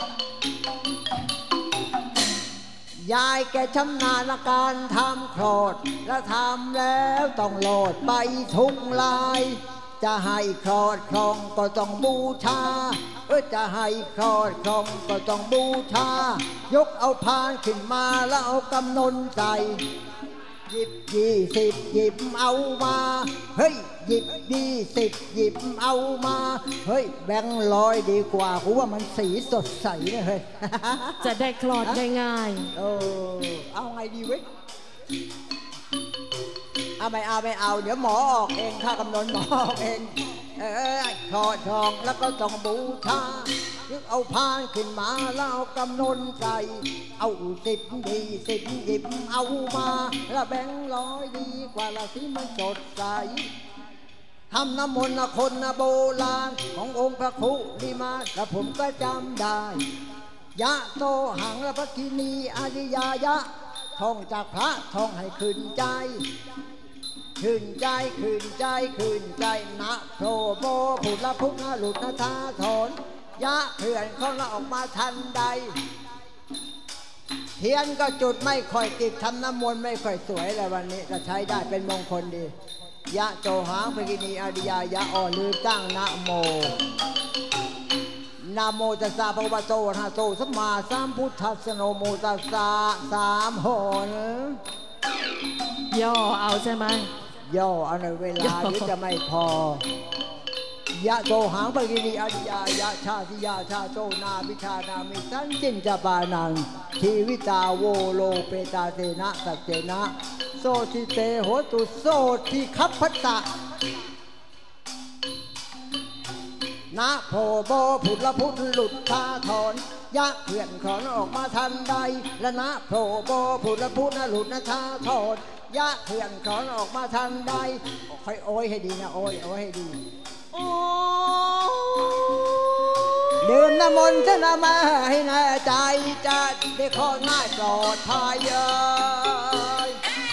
ยายแกชำนาญละการทำคลอด และทำแล้วต้องโหลดไปทุกลาย จะให้คลอดคลองก็ต้องบูชา เออจะให้คลอดคลองก็ต้องบูชา ยกเอาพานขึ้นมาแล้วเอากำนนใส่หยิบยี่สิบหยิบเอามาเฮ้ยหยิบยี่สิบหยิบเอามาเฮ้ยแบงค์ร้อยดีกว่ากูว่ามันสีสดใสนะเฮ้ยจะได้คลอดง่ายเออเอาไงดีเว้ยเอาไม่เอาไม่เอาเดี๋ยวหมอออกเองค่ากำนนหมอออกเองเออขอทองแล้วก็ต้องบูชายึกเอาพานขึ้นมาแล้วเอากำนนใส่เอาสิบดีสิบหยิบเอามาแล้วแบงค์ร้อยดีกว่าละสิมันสดใสทำน้ำมนต์นะคนนะโบราณขององค์พระครุลีมาแล้วผมก็จำได้ยะโตหังและพระกินีอาริยายะท่องจากพระท่องให้ขึ้นใจขึ้นใจขึ้นใจขึ้นใจนะโพโบผุดละพุกนะหลุดนะทาถอนยะเขื่อนเขาละออกมาทันใดเทียนก็จุดไม่ค่อยติดทำน้ำมนต์ไม่ค่อยสวยเลยวันนี้ก็ใช้ได้เป็นมงคลดียะโตหังพระกินีอาริยายะอ่อลือตั้งนะโมนะโมตัสสะภะคะวะโตอะระหะโตสัมมาสัมพุทธัสสะนะโมตัสสะสามหนๆ ย่อเอาใช่ไหมย่อเอาในเวลาหรือจะไม่พอยะโตหังปกินีอริยายะชาติยาชาโตนาวิชานามิสันจินจปานังชีวิตาโวโลเปตาเตนะสัจเจนะโสติเตโหตุโสติคัพพตะนะโพโบผุดละพุทธหลุดทาถอนยะเพื่อนขอนออกมาทันใดและนะโพโบผุดละพุทธหลุดนะทาถอนยะเพื่อนขอนออกมาทันใดค่อยโอยให้ดีนะโอยโอยให้ดีโอ้ดื่มน้ำมนต์จะนำมาให้แน่ใจจะได้ข้อง่ายปลอดภัยเอ้ย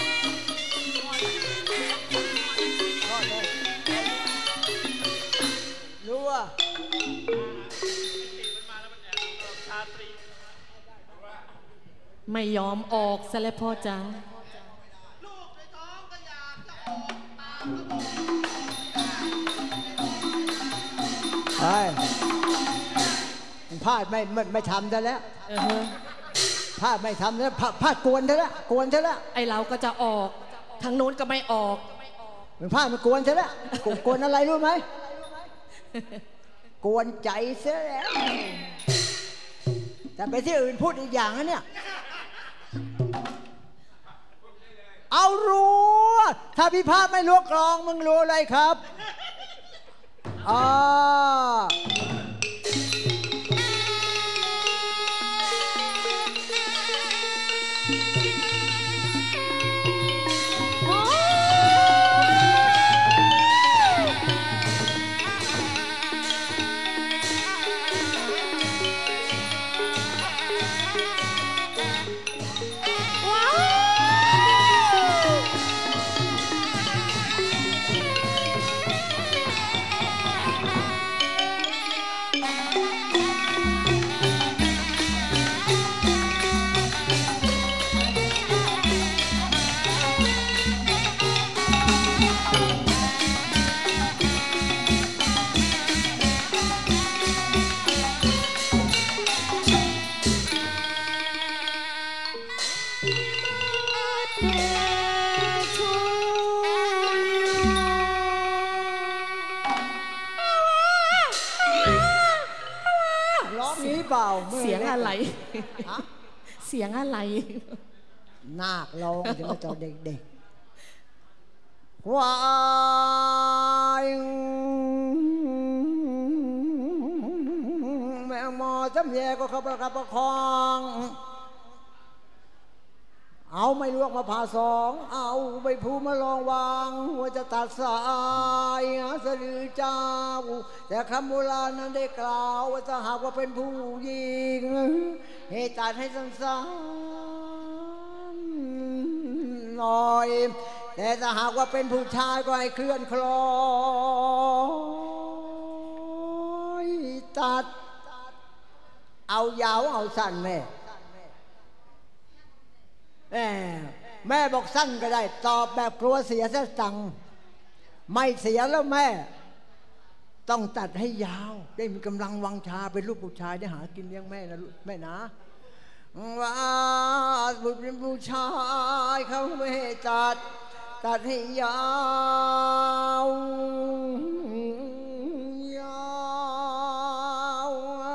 รู้ว่าไม่ยอมออกซะแล้วพ่อจ๋าเฮ้ยพลาดไม่ไม่ไม่ทำซะแล้วเออฮะพลาดไม่ทำแล้วพลาดพลาดกวนซะแล้วกวนซะแล้วไอเราก็จะออกทางนู้นก็ไม่ออกมันพลาดมันกวนซะแล้วกวนกวนอะไรรู้ไหมกวนใจซะแล้วแต่ไปที่อื่นพูดอีกอย่างนะเนี่ยเอารู้ถ้าพี่ภาพไม่รู้กลองมึงรู้อะไรครับอ่าร้องนี้เปล่าเสียงอะไรฮะเสียงอะไรนาคร้องถึงตอนเด็กๆวายแมงมอจำแยก็เข้าประคับประคองเอาไม่ลวกมาผ่าสองเอาใบพูมาลองวางหัวจะตัดสายสะดือเจ้าแต่คำโบราณนั้นได้กล่าวว่าถ้าหากว่าเป็นผู้หญิงให้ตัดให้สั้นๆหน่อยแต่ถ้าหากว่าเป็นผู้ชายก็ให้เคลื่อนคลอยตัดเอายาวเอาสั้นแม่แม่แม่บอกสั้นก็ได้ตอบแบบกลัวเสียสตังค์ไม่เสียแล้วแม่ต้องตัดให้ยาวได้มีกำลังวังชาเป็นลูกผู้ชายได้หากินเลี้ยงแม่นะแม่นะว่าบุตรเป็นผู้ชายเขาไม่ให้ตัดตัดให้ยาวยาว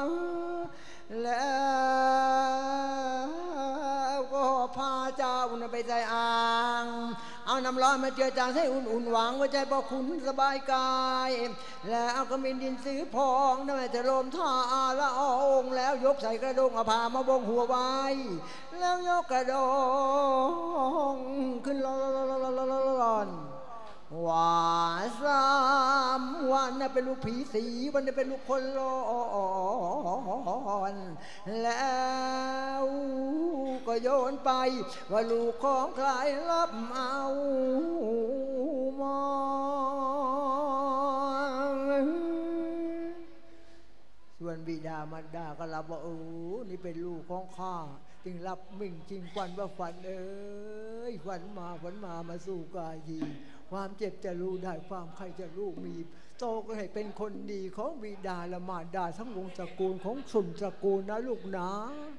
แล้วก็พาเจ้าไปใส่อ่างเอาน้ำร้อนมาเจือจางให้อุ่นๆหวังว่าใจพ่อคุณสบายกายแล้วเอากระมินดินซื้อพองนั่นแหละจะลมท่าละองแล้วยกใส่กระดงเอาผ้ามาบงหัวไว้แล้วยกกระดงขึ้นลอนว่าสามวันน่ะเป็นลูกผีสีวันนี้เป็นลูกคนร้อนแล้วก็โยนไปว่าลูกของใครรับเอามาส่วนบิดามารดาก็รับว่าเออนี่เป็นลูกของข้าจึงรับมิ่งจริงควันว่าฝันเอ้ยฝันมาฝันมามาสู่กายทีความเจ็บจะรู้ได้ความใครจะรู้มีโตก็ให้เป็นคนดีของบิดาและมารดาทั้งวงตระกูลของสุนตระกูลนะลูกนะ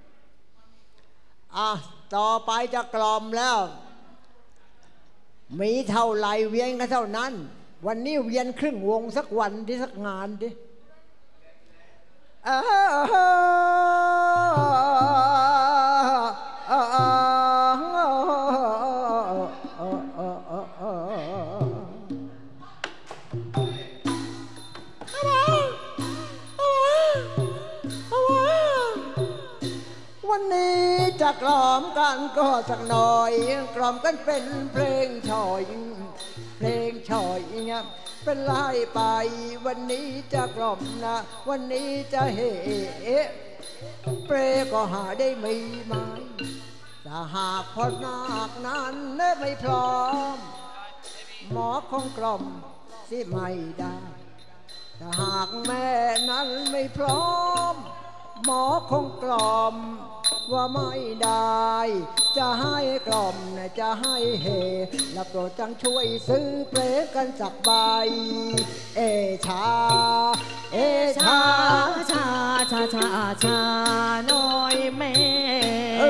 อ่ะต่อไปจะกล่อมแล้วมีเท่าไหร่เวียนกันเท่านั้นวันนี้เวียนครึ่งวงสักวันดิสักงานดิวันนี้จะกล่อมกันก็สักหน่อยกล่อมกันเป็นเพลงชอยเพลงชอยเนี่ยเป็นไล่ไปวันนี้จะกล่อมนะวันนี้จะเฮเปรก็หาได้ไม่ไหมถ้าหากพอนาคนั้นไม่พร้อมหมอคงกล่อมสิไม่ได้ถ้าหากแม่นั้นไม่พร้อมหมอคงกล่อมว่าไม่ได้จะให้กล่อมนะจะให้เฮแล้วโปรดจังช่วยซื้อเปรกันสักใบเอชาเอชาชาชาชาชาน้อยแม่เอ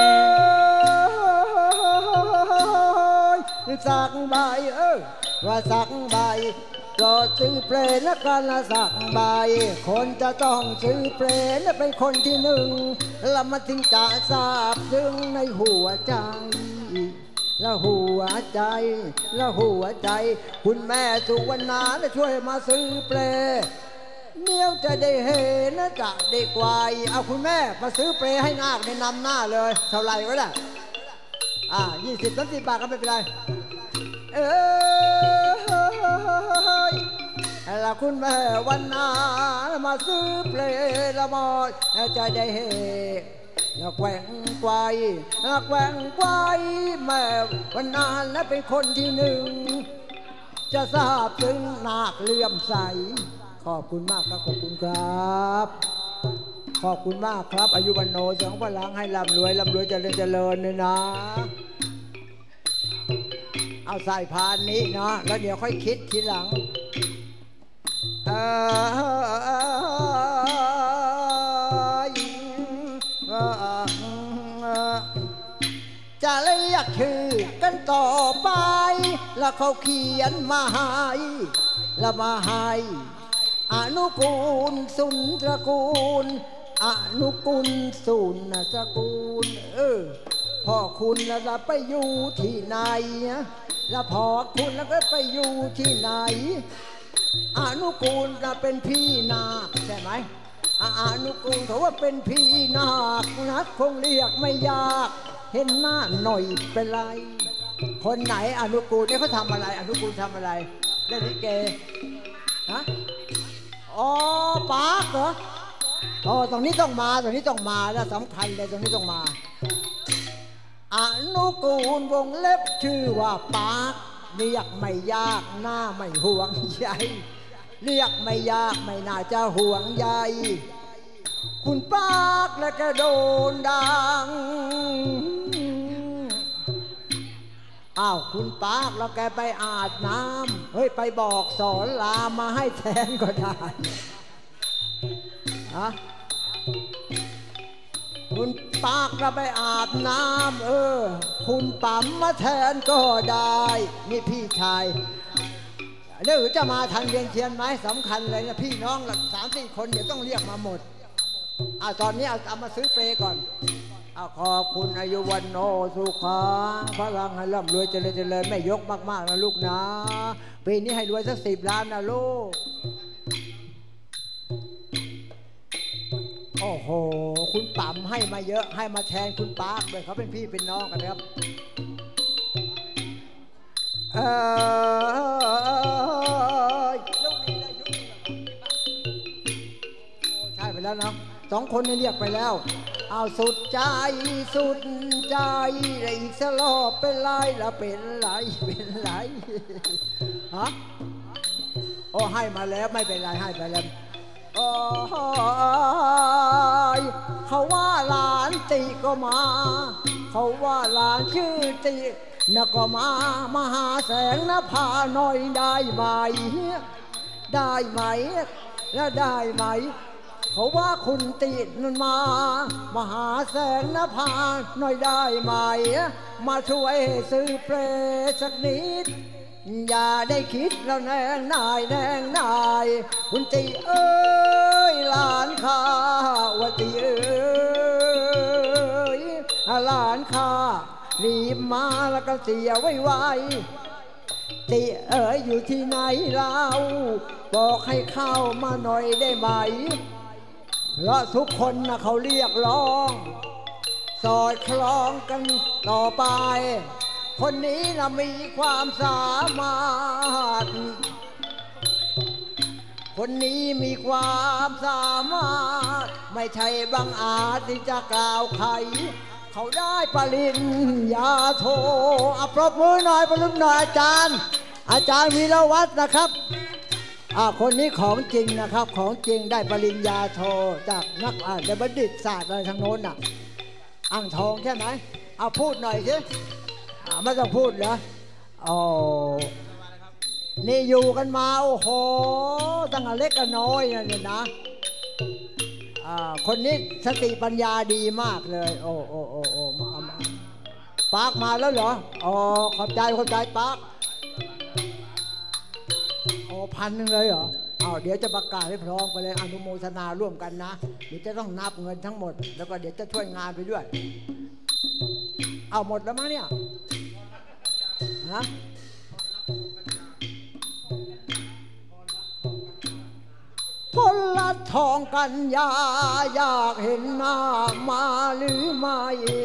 อสักใบเออว่าสักใบโปรดซื้อเปรและกันละสักใบคนจะต้องซื้อเปรและเป็นคนที่หนึ่งแล้วมาถึงจะทราบซึ้งในหัวใจและหัวใจและหัวใจคุณแม่สุวรรณาได้ช่วยมาซื้อเปรเดี๋ยวจะได้เห็นนะจะได้กวายเอาคุณแม่มาซื้อเปรให้นาคในนำหน้าเลยเท่าไหร่ก็ได้อ่ายี่สิบสามสิบบาทก็ไม่เป็นไรเออแล้วคุณแม่วันนามาซื้อเพลงละมอจะได้เฮแล้วแกว่งไกวแล้วแกว่งไกวแม่วันนาและเป็นคนที่หนึ่งจะทราบถึงนาคเลื่อมใสขอบคุณมากครับขอบคุณครับขอบคุณมากครับอายุวันโนสองพลังให้ร่ำรวยร่ำรวยเจริญเจริญเลยนะเอาใส่พานนี้เนาะแล้วเดี๋ยวค่อยคิดทีหลังจะเรียกชื่อกันต่อไปแล้วเขาเขียนมาให้แล้วมาให้อนุกูลสุนตระกูลอนุกูลสุนตระกูลเออพ่อคุณแล้วไปอยู่ที่ไหนแล้วพ่อคุณแล้วก็ไปอยู่ที่ไหนอนุกูลจะเป็นพี่นาคใช่ไหมอนุกูลเขาว่าเป็นพี่นาคนะคงเรียกไม่ยากเห็นหน้าหน่อยเป็นไรคนไหนอนุกูลเนี่ยเขาทำอะไรอนุกูลทำอะไรเล่นลิเกฮะอ๋อปากเหรออ๋อตรงนี้ต้องมาตรงนี้ต้องมาแล้วสำคัญเลยตรงนี้ต้องมาอนุกูลวงเล็บชื่อว่าปากเรียกไม่ยากหน้าไม่ห่วงใยเรียกไม่ยากไม่น่าจะห่วงใยคุณปากแล้วก็โดนดังอ้าวคุณปากแล้วแกไปอาบน้ำเฮ้ยไปบอกสอนลามาให้แทนก็ได้ฮะคุณปากเราไปอาบน้ำเออคุณปั๊มมาแทนก็ได้นี่พี่ชายเดี๋ยวจะมาทันเรียนเชียนไหมสำคัญเลยนะพี่น้องสามสี่คนเดี๋ยวต้องเรียกมาหมดอ่าตอนนี้เอาเอามาซื้อเปรย์ก่อนเอาขอบคุณอายุวันโนสุขังพลังให้ร่ำรวยเจริญเจริญไม่ยกมากๆนะลูกนะปีนี้ให้รวยสักสิบล้านนะลูกโอ้โหคุณปั๊มให้มาเยอะให้มาแทนคุณปาร์คเลยเขาเป็นพี่เป็นน้องกันครับเออใช่ไปแล้วนะสองคนนี้เรียกไปแล้วเอาสุดใจสุดใจอีกสลบเป็นไรละเป็นไรเป็นไรฮะโอ้ให้มาแล้วไม่เป็นไรให้ไปแล้วโอ้ยเขาว่าหลานตีก็มาเขาว่าหลานชื่อตีน่ะก็มามหาแสงนภาหน่อยได้ไหมได้ไหมแล้วได้ไหมเขาว่าคุณตีนั่นมามหาแสงนภาหน่อยได้ไหมมาช่วยซื้อเปรสักนิดอย่าได้คิดแล้วแนงนายแนงนายคุณตีเอ้ยหลานข้าวตีเอ้ยหลานข้ารีบมาแล้วก็เสียไว้ไว้ตีเอ๋ยอยู่ที่ไหนเราบอกให้เข้ามาหน่อยได้ไหมเพราะทุกคนนะเขาเรียกร้องสอดคล้องกันต่อไปคนนี้นะมีความสามารถคนนี้มีความสามารถไม่ใช่บังอาจที่จะกล่าวใครเขาได้ปริญญาโทอ่ะปรบมือหน่อยปรบมือหน่อยอาจารย์อาจารย์วีรวัฒน์นะครับอ่าคนนี้ของจริงนะครับของจริงได้ปริญญาโทจากนักอ่านบัณฑิตศาสตร์อะไรทางโน้นอ่ะอ่างทองใช่ไหมเอาพูดหน่อยสิไม่ต้องพูดเหรออ๋อนี่อยู่กันมาโอ้โหตั้งแต่เล็กก็น้อยนะเนี่ยนะอ่าคนนี้สติปัญญาดีมากเลยโอ้โอ้โอ้โอ้มาปาร์คมาแล้วเหรออ๋อขอบใจขอบใจปาร์คโอ้พันหนึ่งเลยเหรอเอาเดี๋ยวจะประกาศให้พร้อมไปเลยอนุโมทนาร่วมกันนะเดี๋ยวจะต้องนับเงินทั้งหมดแล้วก็เดี๋ยวจะช่วยงานไปด้วยเอาหมดแล้วมั้งเนี่ยฮะพลลัดทองกันยาอยากเห็นหน้ามาหรือไม่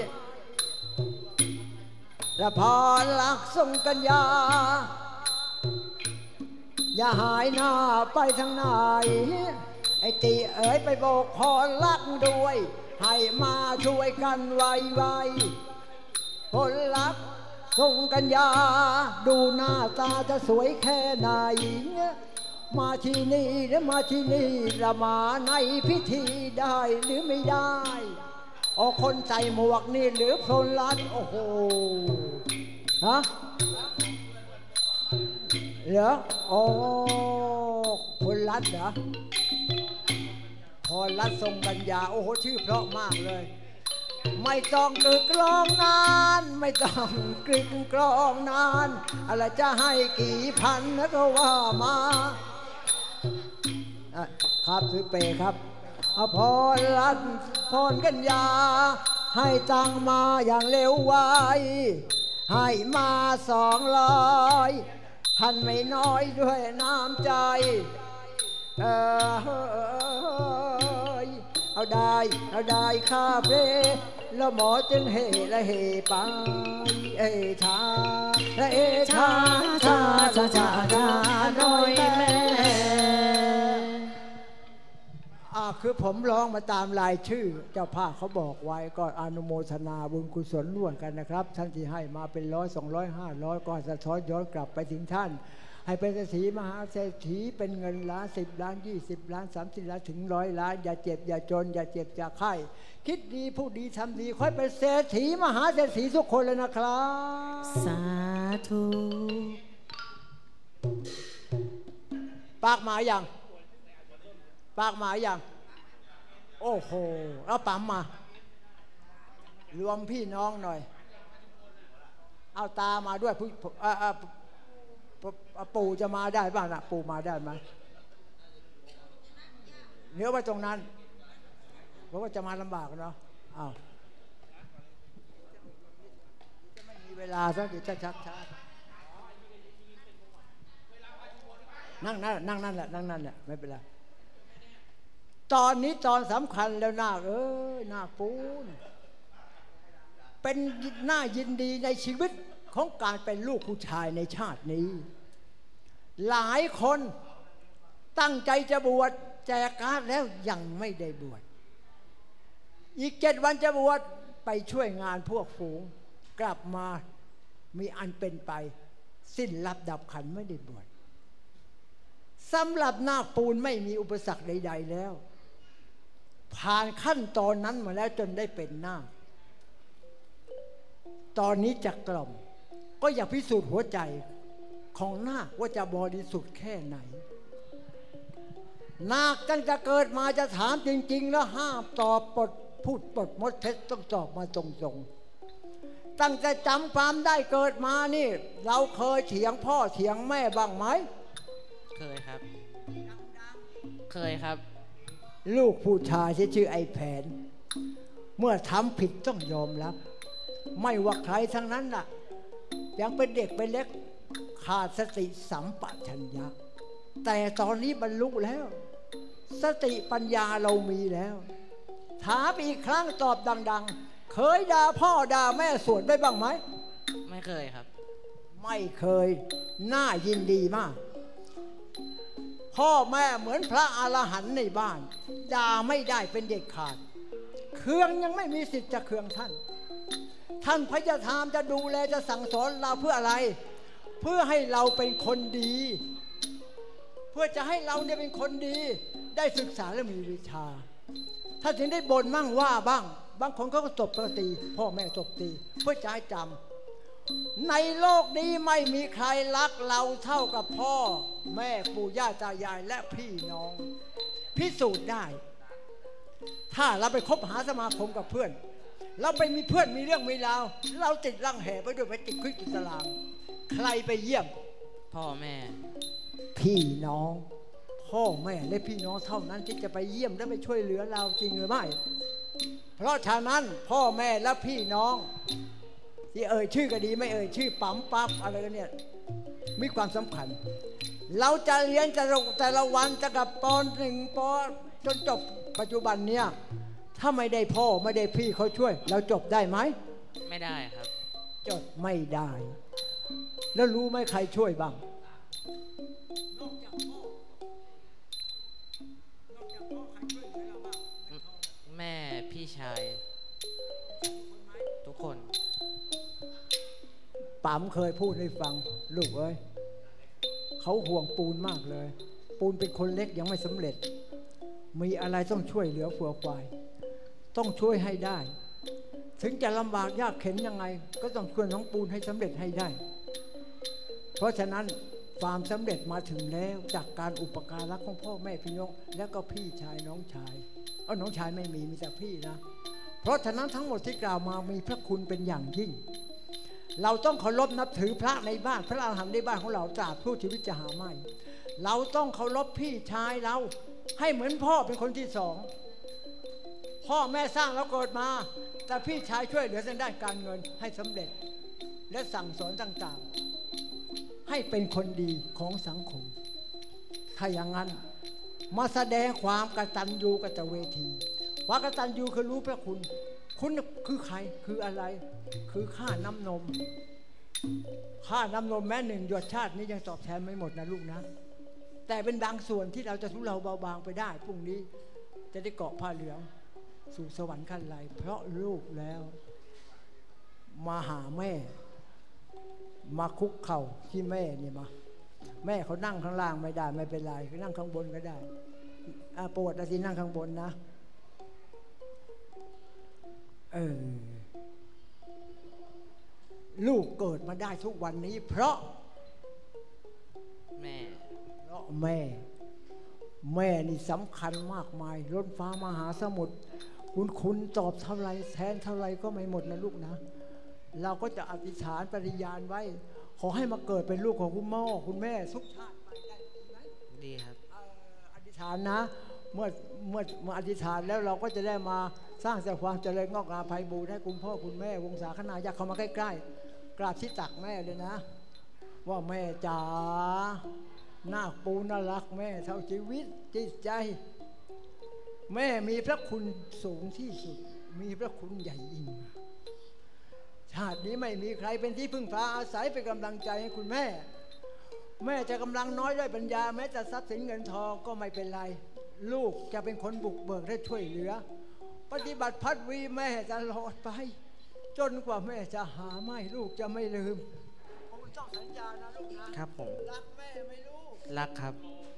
และพอลักทรงกันยาอย่าหายหน้าไปทางไหนไอ้ตีเอ๋ยไปบอกพอลักด้วยให้มาช่วยกันไวไวพลลักทรงกันยาดูหน้าตาจะสวยแค่ไหนมาที่นี่และมาที่นี่ละมาในพิธีได้หรือไม่ได้โอ้คนใส่หมวกนี่หรือพลลัดโอ้โหฮะเหรอโอ้พลลัดเหรอพลลัดทรงกันยาโอ้โหชื่อเพราะมากเลยไม่ต้องกึกกลองนานไม่ต้องกึกกลองนานอะไรจะให้กี่พันนะก็ว่ามาครับซื้อเปครับอภรรัตน์พรกัญญาให้ตังมาอย่างเร็วไวให้มาสองร้อยท่านไม่น้อยด้วยน้ำใจเออเอาได้เอาได้ค่าเพลแล้วหมอจึงเฮละเฮไปเอชาละเอชาชาชาชาชาหน่อยแม่อ่าคือผมร้องมาตามรายชื่อเจ้าภาพเขาบอกไว้ก็อนุโมทนาบุญกุศลร่วมกันนะครับท่านที่ให้มาเป็นร้อยสองร้อยห้าร้อยก็สะท้อนย้อนกลับไปถึงท่านให้เป็นเศรษฐีมหาเศรษฐีเป็นเงินล้านสิบล้านยี่สิบล้านสามสิบล้านถึงร้อยล้านอย่าเจ็บอย่าจนอย่าเจ็บอย่าไข้คิดดีพูดดีทำดีค่อยเป็นเศรษฐีมหาเศรษฐีทุกคนเลยนะครับสาธุปากหมาอย่างปากหมาอย่างโอ้โหแล้วปั๊มมารวมพี่น้องหน่อยเอาตามาด้วยผู้ปู่จะมาได้บ้างนะปู่มาได้ไหมเนื้อไว้ตรงนั้นเพราะว่าจะมาลำบากเนาะอ้าวจะไม่มีเวลาซะเดี๋ยวจะชักช้านั่งนั่นนั่งนั่นแหละนั่งนั่นแหละไม่เป็นไรตอนนี้ตอนสำคัญแล้วนาคเอ้ยนาคปูนเป็นหน้ายินดีในชีวิตของการเป็นลูกผู้ชายในชาตินี้หลายคนตั้งใจจะบวชแจกการ์ดแล้วยังไม่ได้บวชอีกเจ็ดวันจะบวชไปช่วยงานพวกฝูงกลับมามีอันเป็นไปสิ้นรับดับขันไม่ได้บวชสำหรับนาคปูนไม่มีอุปสรรคใดๆแล้วผ่านขั้นตอนนั้นมาแล้วจนได้เป็นนาคตอนนี้จะกล่อมก็อยากพิสูจน์หัวใจของนาคว่าจะบริสุทธิ์แค่ไหนนาคตั้งแต่เกิดมาจะถามจริงๆแล้วห้ามตอบปดพูดปดมดเท็จต้องตอบมาตรงๆตั้งแต่จำความได้เกิดมานี่เราเคยเถียงพ่อเถียงแม่บ้างไหมเคยครับเคยครับลูกผู้ชายที่ชื่อไอ้แผนเมื่อทำผิดต้องยอมรับไม่ว่าใครทั้งนั้นน่ะยังเป็นเด็กเป็นเล็กขาดสติสัมปชัญญะแต่ตอนนี้บรรลุแล้วสติปัญญาเรามีแล้วถามอีกครั้งตอบดังๆเคยด่าพ่อด่าแม่สวนได้บ้างไหมไม่เคยครับไม่เคยน่ายินดีมากพ่อแม่เหมือนพระอรหันต์ในบ้านด่าไม่ได้เป็นเด็กขาดเคืองยังไม่มีสิทธิ์จะเคืองท่านท่านพยายามจะดูแลจะสั่งสอนเราเพื่ออะไรเพื่อให้เราเป็นคนดีเพื่อจะให้เราเนี่ยเป็นคนดีได้ศึกษาและมีวิชาถ้าถึงได้บ่นมั่งว่าบ้างบางคนเขาก็ตบตีพ่อแม่ตบตีเพื่อจะให้จำในโลกนี้ไม่มีใครรักเราเท่ากับพ่อแม่ปู่ย่าตายายและพี่น้องพิสูจน์ได้ถ้าเราไปคบหาสมาคมกับเพื่อนเราไปมีเพื่อนมีเรื่องมีราวเราติดรังแห่ไปด้วยไปติดคุกติดตารางใครไปเยี่ยมพ่อแม่พี่น้องพ่อแม่และพี่น้องเท่านั้นที่จะไปเยี่ยมและไปช่วยเหลือเราจริงหรือไม่เพราะฉะนั้นพ่อแม่และพี่น้องที่เอ่ยชื่อก็ดีไม่เอ่ยชื่อปั๊มปั๊บอะไรกันเนี่ยมีความสำคัญเราจะเรียนจะแต่ละวันจะกับปอนหนึ่งปอจนจบปัจจุบันเนี่ยถ้าไม่ได้พ่อไม่ได้พี่เขาช่วยเราจบได้ไหมไม่ได้ครับจบไม่ได้แล้วรู้ไหมใครช่วยบ้างนอกจากพ่อนอกจากพ่อใครช่วยเหลือเราบ้างแม่พี่ชายทุกคนป๋มเคยพูดให้ฟังลูกเอ้ยเขาห่วงปูนมากเลยปูนเป็นคนเล็กยังไม่สำเร็จมีอะไรต้องช่วยเหลือฝัวควายต้องช่วยให้ได้ถึงจะลำบากยากเข็ญยังไงก็ต้องช่วยน้องปูนให้สำเร็จให้ได้เพราะฉะนั้นความสำเร็จมาถึงแล้วจากการอุปการะของพ่อแม่พี่น้องแล้วก็พี่ชายน้องชายเอาน้องชายไม่มีมีแต่พี่นะเพราะฉะนั้นทั้งหมดที่กล่าวมามีพระคุณเป็นอย่างยิ่งเราต้องเคารพนับถือพระในบ้านพระอรหันต์ในบ้านของเราตราบผู้ชีวิตจะหาไม่เราต้องเคารพพี่ชายเราให้เหมือนพ่อเป็นคนที่สองพ่อแม่สร้างเราเกิดมาแต่พี่ชายช่วยเหลือทางด้านการเงินให้สำเร็จและสั่งสอนต่างๆให้เป็นคนดีของสังคมถ้าอย่างนั้นมาแสดงความกตัญญูกตเวทีความกตัญญูคือรู้พระคุณคุณคือใครคืออะไรคือค่าน้ำนมค่าน้ำนมแม้หนึ่งหยดชาตินี้ยังตอบแทนไม่หมดนะลูกนะแต่เป็นบางส่วนที่เราจะทุเลาเบาบางไปได้พรุ่งนี้จะได้เกาะผ้าเหลืองสู่สวรรค์ขั้นไรเพราะลูกแล้วมาหาแม่มาคุกเข่าที่แม่นี่มาแม่เขานั่งข้างล่างไม่ได้ไม่เป็นไรเขานั่งข้างบนก็ได้ปวดอะไรนั่งข้างบนนะเออลูกเกิดมาได้ทุกวันนี้เพราะแม่เพราะแม่แม่นี่สำคัญมากมายล้นฟ้ามหาสมุทรคุณคุณตอบเท่าไรแทนเท่าไรก็ไม่หมดนะลูกนะเราก็จะอธิษฐานปฏิญาณไว้ขอให้มาเกิดเป็นลูกของคุณพ่อคุณแม่ทุกชาติไปได้ไหมดีครับอธิษฐานนะเมื่อเมื่อมาอธิษฐานแล้วเราก็จะได้มาสร้างแต่ความเจริญงอกงามไพบูลย์ให้คุณพ่อคุณแม่วงศาคณาญาติเข้ามาใกล้ๆกราบที่ตักแม่เลยนะว่าแม่จ๋าหน้าปูน่ารักแม่เท่าชีวิตจิตใจแม่มีพระคุณสูงที่สุดมีพระคุณใหญ่ยิ่งชาตินี้ไม่มีใครเป็นที่พึ่งพาอาศัยเป็นกำลังใจให้คุณแม่แม่จะกำลังน้อยด้วยปัญญาแม้แต่ทรัพย์สินเงินทองก็ไม่เป็นไรลูกจะเป็นคนบุกเบิกและช่วยเหลือปฏิบัติพัดวีแม่ตลอดไปจนกว่าแม่จะหาไม่ลูกจะไม่ลืมผมต้องสัญญานะลูกนะครับผมรักแม่ไม่รู้รักครับ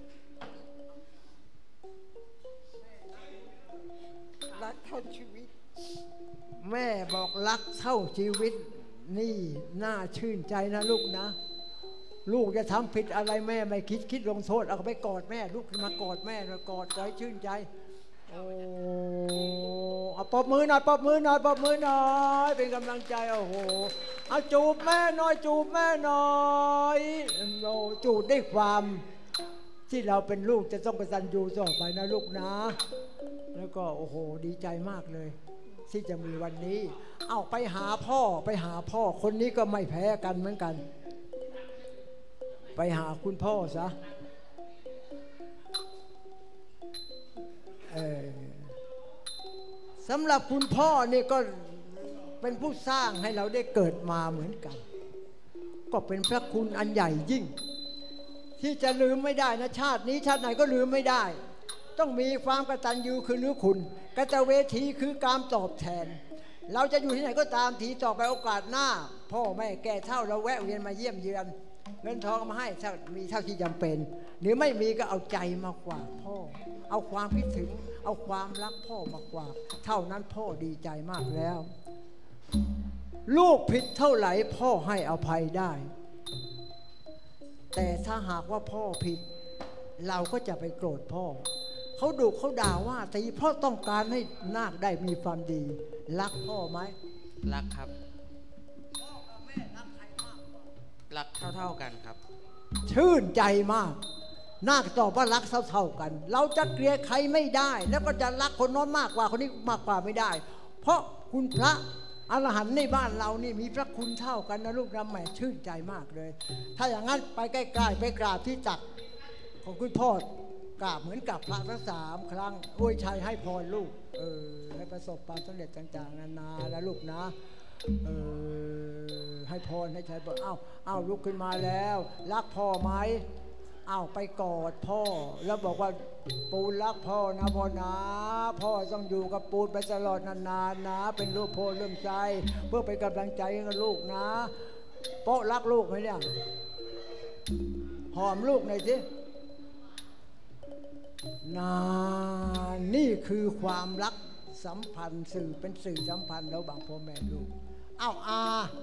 รักเท่าชีวิตแม่บอกรักเท่าชีวิตนี่น่าชื่นใจนะลูกนะลูกจะทำผิดอะไรแม่ไม่คิดคิดลงโทษเอาไปกอดแม่ลูกมากอดแม่มากอดไว้ชื่นใจโอ้เอาปรบมือหน่อยปรบมือหน่อยปรบมือหน่อยเป็นกำลังใจโอ้โหเอาจูบแม่หน่อยจูบแม่หน่อยโอ้จูบด้วยความที่เราเป็นลูกจะต้องกตัญญูต่อไปนะลูกนะแล้วก็โอ้โหดีใจมากเลยที่จะมีวันนี้เอาไปหาพ่อไปหาพ่อคนนี้ก็ไม่แพ้กันเหมือนกันไปหาคุณพ่อซะสำหรับคุณพ่อนี่ก็เป็นผู้สร้างให้เราได้เกิดมาเหมือนกันก็เป็นพระคุณอันใหญ่ยิ่งที่จะลืมไม่ได้นะชาตินี้ชาติไหนก็ลืมไม่ได้ต้องมีความกตัญญูคือนึกคุณกตเวทีคือการตอบแทนเราจะอยู่ที่ไหนก็ตามทีต่อไปโอกาสหน้าพ่อแม่แก่เฒ่าเราแวะเวียนมาเยี่ยมเยือนเงินทองมาให้ถ้ามีเท่าที่จำเป็นหรือไม่มีก็เอาใจมากกว่าพ่อเอาความคิดถึงเอาความรักพ่อมากกว่าเท่านั้นพ่อดีใจมากแล้วลูกผิดเท่าไหร่พ่อให้อภัยได้แต่ถ้าหากว่าพ่อผิดเราก็จะไปโกรธพ่อเขาดุเขาด่าว่าตีเพราะต้องการให้นาคได้มีความดีรักพ่อไหมรักครับพ่อกับแม่รักใครมากกว่ารักเท่าๆกันครับชื่นใจมากนาคตอบว่ารักเท่าๆกันเราจะเกลียดใครไม่ได้แล้วก็จะรักคนโน้นมากกว่าคนนี้มากกว่าไม่ได้เพราะคุณพระอรหันต์ในบ้านเรานี่มีพระคุณเท่ากันนะลูกนะแหมชื่นใจมากเลยถ้าอย่างนั้นไปใกล้ๆไปกราบที่ตักของคุณพ่อกราบเหมือนกับพระทั้งสามครั้งอวยชัยให้พรลูกเออให้ประสบความสำเร็จต่างๆนานาแล้วลูกนะเออให้พรให้ชัยบอกเอ้าเอ้าลุกขึ้นมาแล้วรักพ่อไหมเอ้าไปกอดพ่อแล้วบอกว่าปูนรักพ่อนะพ่อนะพ่อต้องอยู่กับปูนไปตลอดนานๆนะเป็นลูกโพเริ่มใจเพื่อเป็นกำลังใจให้กับลูกนะโป๊ะรักลูกไหมเนี่ยหอมลูกหน่อยสินานี่คือความรักสัมพันธ์สื่อเป็นสื่อสัมพันธ์ระหว่างพ่อแม่ลูกเอ้าอา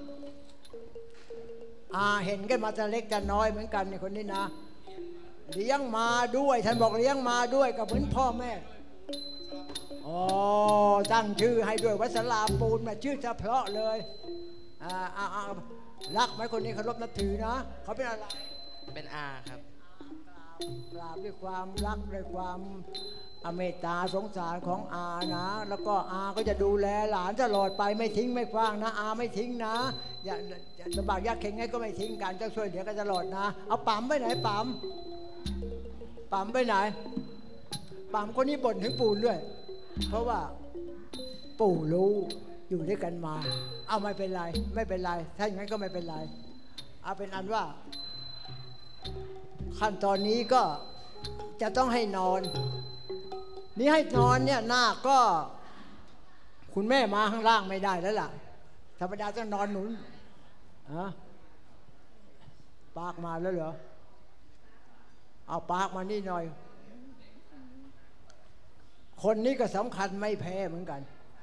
อาเห็นกันมาจะเล็กจะน้อยเหมือนกันในคนนี้นะเลี้ยงมาด้วยท่านบอกเลี้ยงมาด้วยกับเหมือนพ่อแม่อ๋อตั้งชื่อให้ด้วยวัสลาปูนมาชื่อเฉพาะเลยอ่าอ่ารักไหมคนนี้เคารพนับถือนะเขาเป็นอะไรเป็นอาครับกราบด้วยความรักด้วยความเมตตาสงสารของอานะแล้วก็อาก็จะดูแลหลานตลอดไปไม่ทิ้งไม่คว้างนะอาไม่ทิ้งนะอย่าลำบากยากเข็ญไงก็ไม่ทิ้งกันจะช่วยเหลือกันตลอดนะเอาปั๊มไปไหนปั๊มปั๊มไปไหนปั๊มคนนี้บ่นถึงปูนด้วยเพราะว่าปปู่รู้อยู่ด้วยกันมาเอาไม่เป็นไรไม่เป็นไรถ้าอย่างนั้นก็ไม่เป็นไรเอาเป็นอันว่าขั้นตอนนี้ก็จะต้องให้นอนนี่ให้นอนเนี่ยหน้าก็คุณแม่มาข้างล่างไม่ได้แล้วล่ะธรรมดาต้องนอนหนุนอะปากมาแล้วเหรอเอาปากมานี่หน่อยคนนี้ก็สำคัญไม่แพ้เหมือนกัน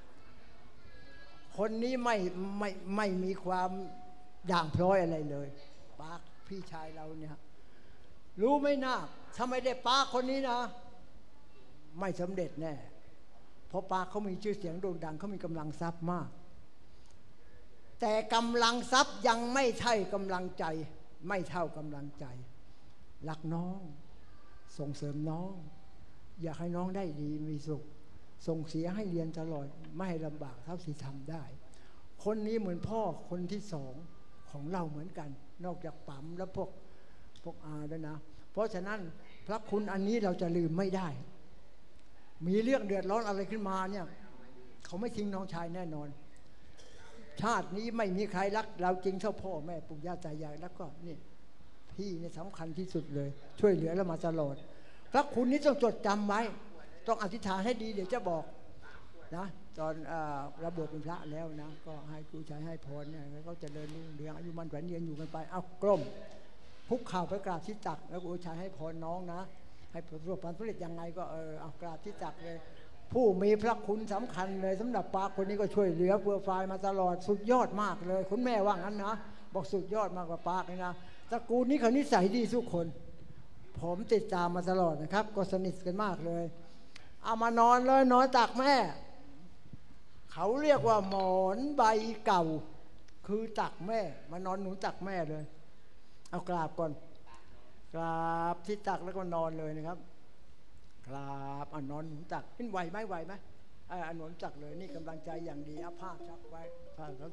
คนนี้ไม่ไม่ไม่มีความด่างพร้อยอะไรเลยปากพี่ชายเราเนี่ยรู้ไหมนาคถ้าไม่ได้ปากคนนี้นะไม่สำเร็จแน่เพราะปากเขามีชื่อเสียงโด่งดังเขามีกำลังทรัพย์มากแต่กำลังทรัพย์ยังไม่ใช่กำลังใจไม่เท่ากำลังใจรักน้องส่งเสริมน้องอยากให้น้องได้ดีมีสุขส่งเสียให้เรียนตลอดไม่ให้ลำบากเท่าที่ทำได้คนนี้เหมือนพ่อคนที่สองของเราเหมือนกันนอกจากปั๊มแล้วพวกพวกอาด้วยนะเพราะฉะนั้นพระคุณอันนี้เราจะลืมไม่ได้มีเรื่องเดือดร้อนอะไรขึ้นมาเนี่ยเขาไม่ทิ้งน้องชายแน่นอนชาตินี้ไม่มีใครรักเราจริงเท่าพ่อแม่ปู่ย่าตายายแล้วก็นี่พี่นี่สำคัญที่สุดเลยช่วยเหลือเรามาตลอดพระคุณนี้ต้องจดจำไว้ต้องอธิษฐานให้ดีเดี๋ยวจะบอกนะตอนระบวชเป็นพระแล้วนะก็ให้ครูชัยให้พรเนี่ยแล้วก็จะเดินรุ่งเรืองอายุมันขวัญยืนอยู่กันไปเอากล้มพุกเข่าไปกราบที่ตักแล้วครูชัยให้พรน้องนะให้ประสบความสำเร็จยังไงก็เออเอากราบที่ตักเลยผู้มีพระคุณสำคัญเลยสำหรับปาคนนี้ก็ช่วยเหลือเพื่อฝ่ายมาตลอดสุดยอดมากเลยคุณแม่ว่างั้นนะบอกสุดยอดมากกว่าปาเลยนะตระกูลนี้เขานิสัยดีทุกคนผมติดตามมาตลอดนะครับก็สนิทกันมากเลยเอามานอนเลยนอนตักแม่เขาเรียกว่าหมอนใบเก่าคือตักแม่มานอนหนุนตักแม่เลยเอากราบก่อนกราบที่ตักแล้วก็นอนเลยนะครับกราบอ่ะนอนหนุนตักขึ้นไหวไหมไหวไหมอ่าหนุนตักเลยนี่กำลังใจอย่างดีเอาผ้าชักไว้ผ้าครับ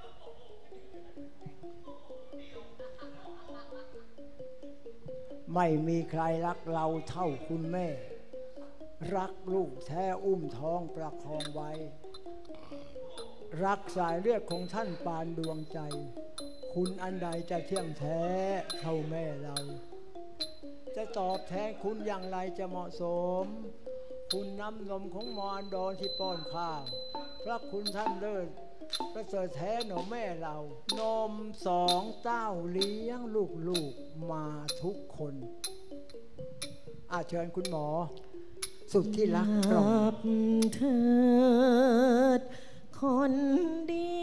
ไม่มีใครรักเราเท่าคุณแม่รักลูกแท้อุ้มท้องประคองไว้รักสายเลือดของท่านปานดวงใจคุณอันใดจะเที่ยงแท้เท่าแม่เราจะตอบแทนคุณอย่างไรจะเหมาะสมคุณน้ำนมของมารดอนที่ป้อนข้าวพระคุณท่านเลิศประเสริฐแท้หนูแม่เรานมสองเต้าเลี้ยงลูกๆมาทุกคนอาเชิญคุณหมอสุดที่รักกล่อมเถิดคนดี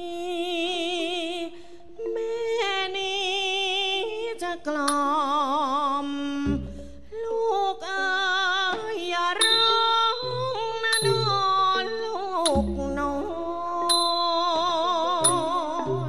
แม่นี้จะกล่อมลูกเอ๋ยอย่าร้องนะนอนลูกนอน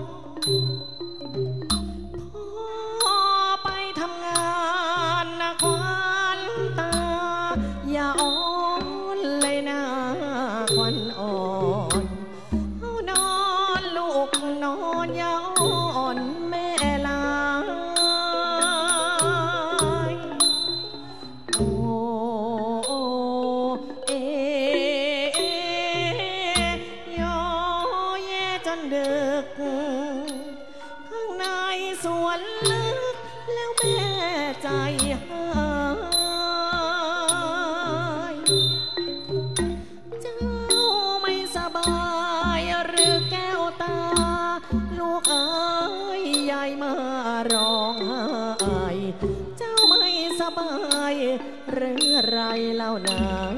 พ่อไปทำงานนะควันตาอย่าอ่อนเลยนะควันอ่อนเอานอนลูกนอนอย่าอ่อนแม่ลายโอ้เอโยเยจนดึกข้างในสวนลึกแล้วแม่ใจหายเจ้าไม่สบายหรือแก้วตาลูกเอ๋ยยายมาร้องไห้เจ้าไม่สบายหรือไรเล่านา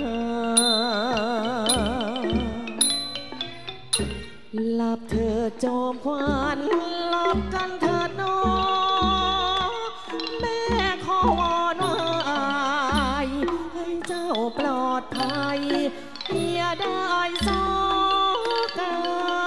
หลับเธอโจมควันหลับกันเถิดน้องแม่ขอวอนว่าให้เจ้าปลอดภัยอย่าได้สอกา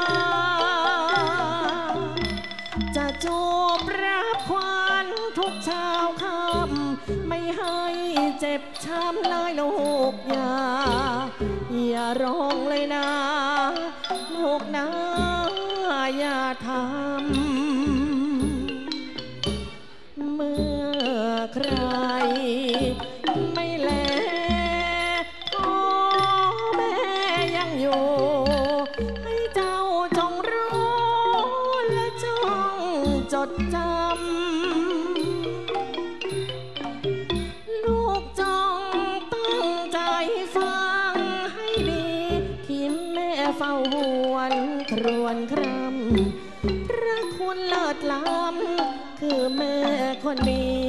จะจูบรับควันทุกเช้าค่ำไม่ให้เจ็บช้ำเลยลูกอย่าอย่าร้องเลยนะลูกนะอย่าทำเมื่อใครไม่แลพ่อแม่ยังอยู่ดจำลูกจงตั้งใจฟังให้ดีที่แม่เฝ้าหวนครวญครำพระคุณเลิศล้ำคือแม่คนนี้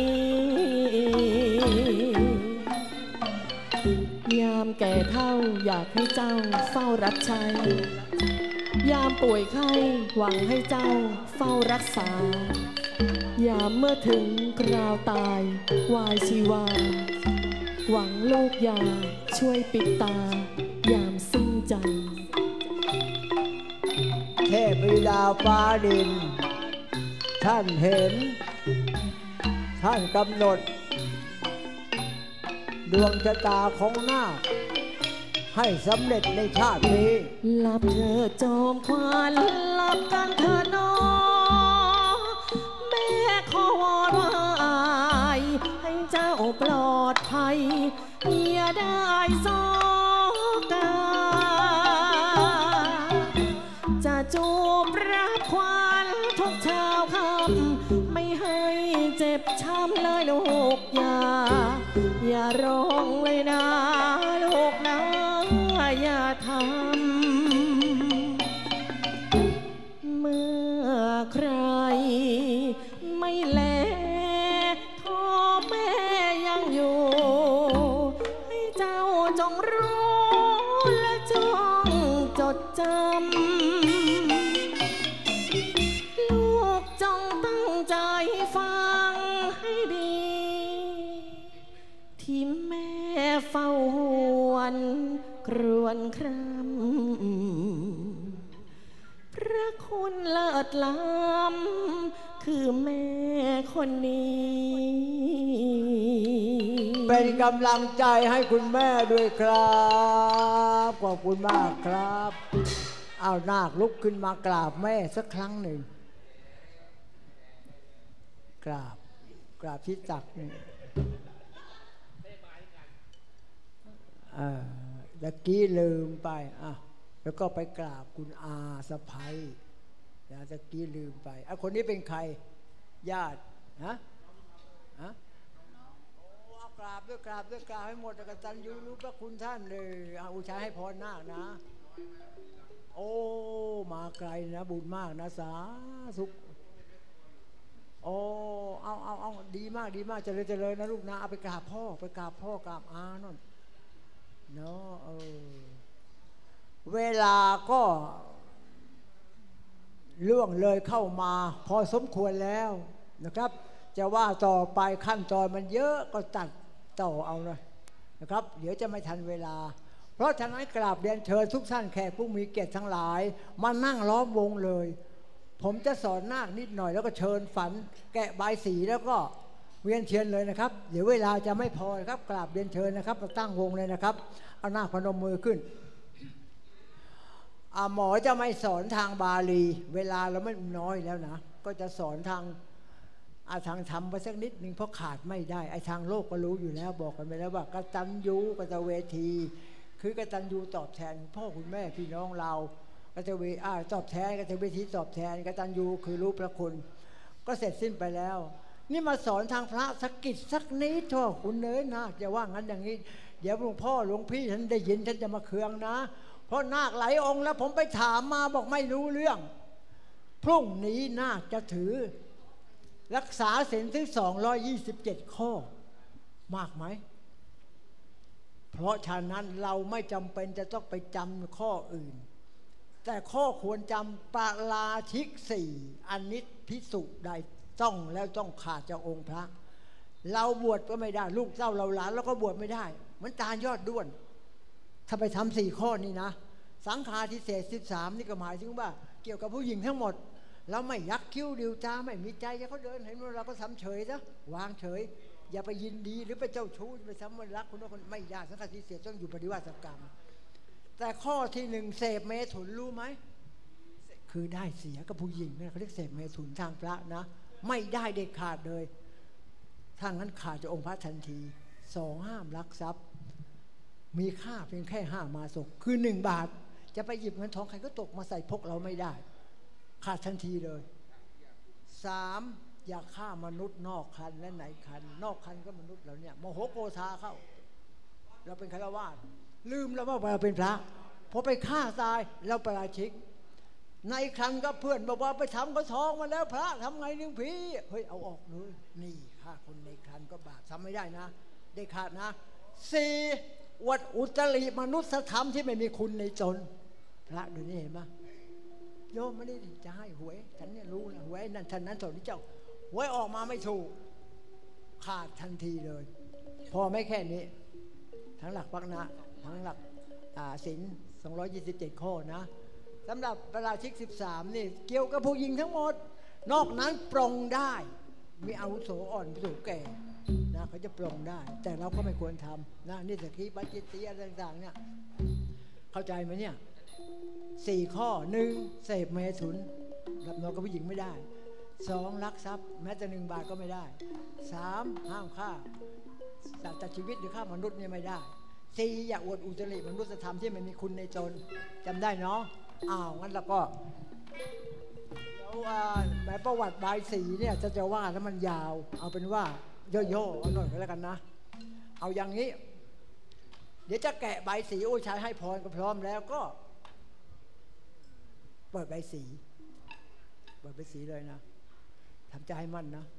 ยามแก่เฒ่าอยากให้เจ้าเฝ้ารับใช้ยามป่วยไข้หวังให้เจ้าเฝ้ารักษายามเมื่อถึงคราวตายวายชีวาหวังลูกยาช่วยปิดตายามสิ้นใจเทพบิดาฟ้าดินท่านเห็นท่านกำหนดดวงชะตาของนาคให้สำเร็จในชาตินี้หลับเธอจอมควันหลับกันเธอน้อแม่ขอวอนวายให้เจ้าปลอดภัยอย่าได้โศกาจะจูบรับควันทุกเช้าค่ำไม่ให้เจ็บช้ำเลยลูกอย่าอย่าร้องเลยนะลูกนะอย่าทำเมื่อใครไม่แลท้อแม่ยังอยู่ให้เจ้าจงรู้และจงจดจำลูกจงตั้งใจฟังให้ดีที่แม่เฝ้าหวนครวญครำพระคุณเลิศล้ำคือแม่คนนี้เป็นกำลังใจให้คุณแม่ด้วยครับขอบคุณมากครับเอานาคลุกขึ้นมากราบแม่สักครั้งหนึ่งกราบกราบที่ตักนี่ตะกี้ลืมไปอ่ะแล้วก็ไปกราบคุณอาสะใภ้นะตะกี้ลืมไปอ่ะคนนี้เป็นใครญาติฮะฮะโอ้เอากราบด้วยกราบด้วยกราบให้หมดกตัญญูรู้พระคุณท่านเลยเอาอุชัยให้พรนาคนะโอ้มาไกลนะบุญมากนะสาธุโอ้เอาเอาเอาดีมากดีมากเจริญเจริญนะลูกนะเอาไปกราบพ่อไปกราบพ่อกราบอาโน่นเนาะเออเวลาก็ล่วงเลยเข้ามาพอสมควรแล้วนะครับจะว่าต่อไปขั้นตอนมันเยอะก็ตัดต่อเอาเลยนะครับเดี๋ยวจะไม่ทันเวลาเพราะฉะนั้นกราบเรียนเชิญทุกท่านแขกผู้มีเกียรติทั้งหลายมานั่งล้อมวงเลยผมจะสอนนาคนิดหน่อยแล้วก็เชิญฝันแกะใบสีแล้วก็เวียนเทียนเลยนะครับเดี๋ยวเวลาจะไม่พอครับกราบเรียนเชิญนะครับมาตั้งวงเลยนะครับเอาหน้าพนมมือขึ้นหมอจะไม่สอนทางบาลีเวลาเราไม่น้อยแล้วนะก็จะสอนทางอาทางธรรมไปสักนิดนึงเพราะขาดไม่ได้ไอ้ทางโลกก็รู้อยู่แล้วบอกกันไปแล้วว่ากตัญญูกตเวทีคือกตัญญูตอบแทนพ่อคุณแม่พี่น้องเรากตเวอ่าตอบแทนกตเวทีตอบแทนกตัญญูคือรู้พระคุณก็เสร็จสิ้นไปแล้วนี่มาสอนทางพระสักกิจสักนิดเถอะคุณเนยนาคจะว่างั้นอย่างนี้เดี๋ยวหลวงพ่อหลวงพี่ฉันได้ยินฉันจะมาเคืองนะเพราะนาคหลายองค์แล้วผมไปถามมาบอกไม่รู้เรื่องพรุ่งนี้นาคจะถือรักษาศีลถึงสองร้อยยี่สิบเจ็ดข้อมากไหมเพราะฉะนั้นเราไม่จำเป็นจะต้องไปจำข้ออื่นแต่ข้อควรจำปาราชิกสี่อนิจภิกษุใดต้องแล้วต้องขาดจากองค์พระเราบวชก็ไม่ได้ลูกเต้าเราหลานเราก็บวชไม่ได้เหมือนตาลยอดด้วนถ้าไปทำสี่ข้อนี้นะสังฆาทิเศษสิบสามนี่ก็หมายถึงว่าเกี่ยวกับผู้หญิงทั้งหมดเราไม่ยักคิ้วดิวตาไม่มีใจจะเขาเดินเห็นว่าเราก็ทำเฉยซะวางเฉยอย่าไปยินดีหรือไปเจ้าชู้ไปทำมันรักคนนั้นคนไม่ได้สังฆาทิเศษต้องอยู่ปฏิวัติกรรมแต่ข้อที่หนึ่งเสพเมถุนรู้ไหมคือได้เสียกับผู้หญิงนะเขาเรียกเสพเมถุนทางพระนะไม่ได้เด็ดขาดเลยถ้างั้นขาดจากองค์พระทันทีสองห้ามลักทรัพย์มีค่าเพียงแค่ห้ามาศกคือหนึ่งบาทจะไปหยิบเงินทองใครก็ตกมาใส่พกเราไม่ได้ขาดทันทีเลยสามอย่าฆ่ามนุษย์นอกคันและในคันนอกคันก็มนุษย์เราเนี่ยโมโหโกธาเข้าเราเป็นฆราวาสลืมแล้วว่าเราเป็นพระพอไปฆ่าตายเราประราชิกในคันก็เพื่อนบอกว่าไปทำกระท้องมาแล้วพระทำไงนึงพี่เฮ้ยเอาออกเลยนี่ฆ่าคนในคันก็บาปทำไม่ได้นะได้ขาดนะสี่อวดอุตริมนุษยธรรมที่ไม่มีคุณในจนพระดูนี่เห็นไหมโยมไม่ได้จะให้หวยฉันเนี่ยรู้นะหวยนั่นท่านนั้นสอนที่เจ้าหวยออกมาไม่ถูกขาดทันทีเลยพอไม่แค่นี้ทั้งหลักปักนะทั้งหลักศีลสองร้อยยี่สิบเจ็ดข้อนะสำหรับประราชิกสิบสามนี่เกี่ยวกับผู้หญิงทั้งหมดนอกนั้นปรงได้มีอาวุโสอ่อนผู้สูงแก่นะเขาจะปรงได้แต่เราก็ไม่ควรทำนะนี่สักขีบัจจิตีอะไรต่างๆเนี่ยเข้าใจไหมเนี่ยสี่ข้อหนึ่งเสพเมถุนรับนอนกับผู้หญิงไม่ได้สองลักทรัพย์แม้แต่หนึ่งบาทก็ไม่ได้สามห้ามฆ่าสัตว์ชีวิตหรือฆ่ามนุษย์เนี่ยไม่ได้สี่อย่าอวดอุตริมนุษยธรรมที่ไม่มีคุณในจนจำได้เนาะอ้าวงั้นแล้วก็แล้วหมายประวัติใบสีเนี่ยจะจะว่าแล้วมันยาวเอาเป็นว่าย่อๆเอาหน่อยก็แล้วกันนะเอาอย่างนี้เดี๋ยวจะแกะใบสีโอ้ชายให้พรก็พร้อมแล้วก็เปิดใบสีเปิดใบสีเลยนะทำใจให้มั่นนะ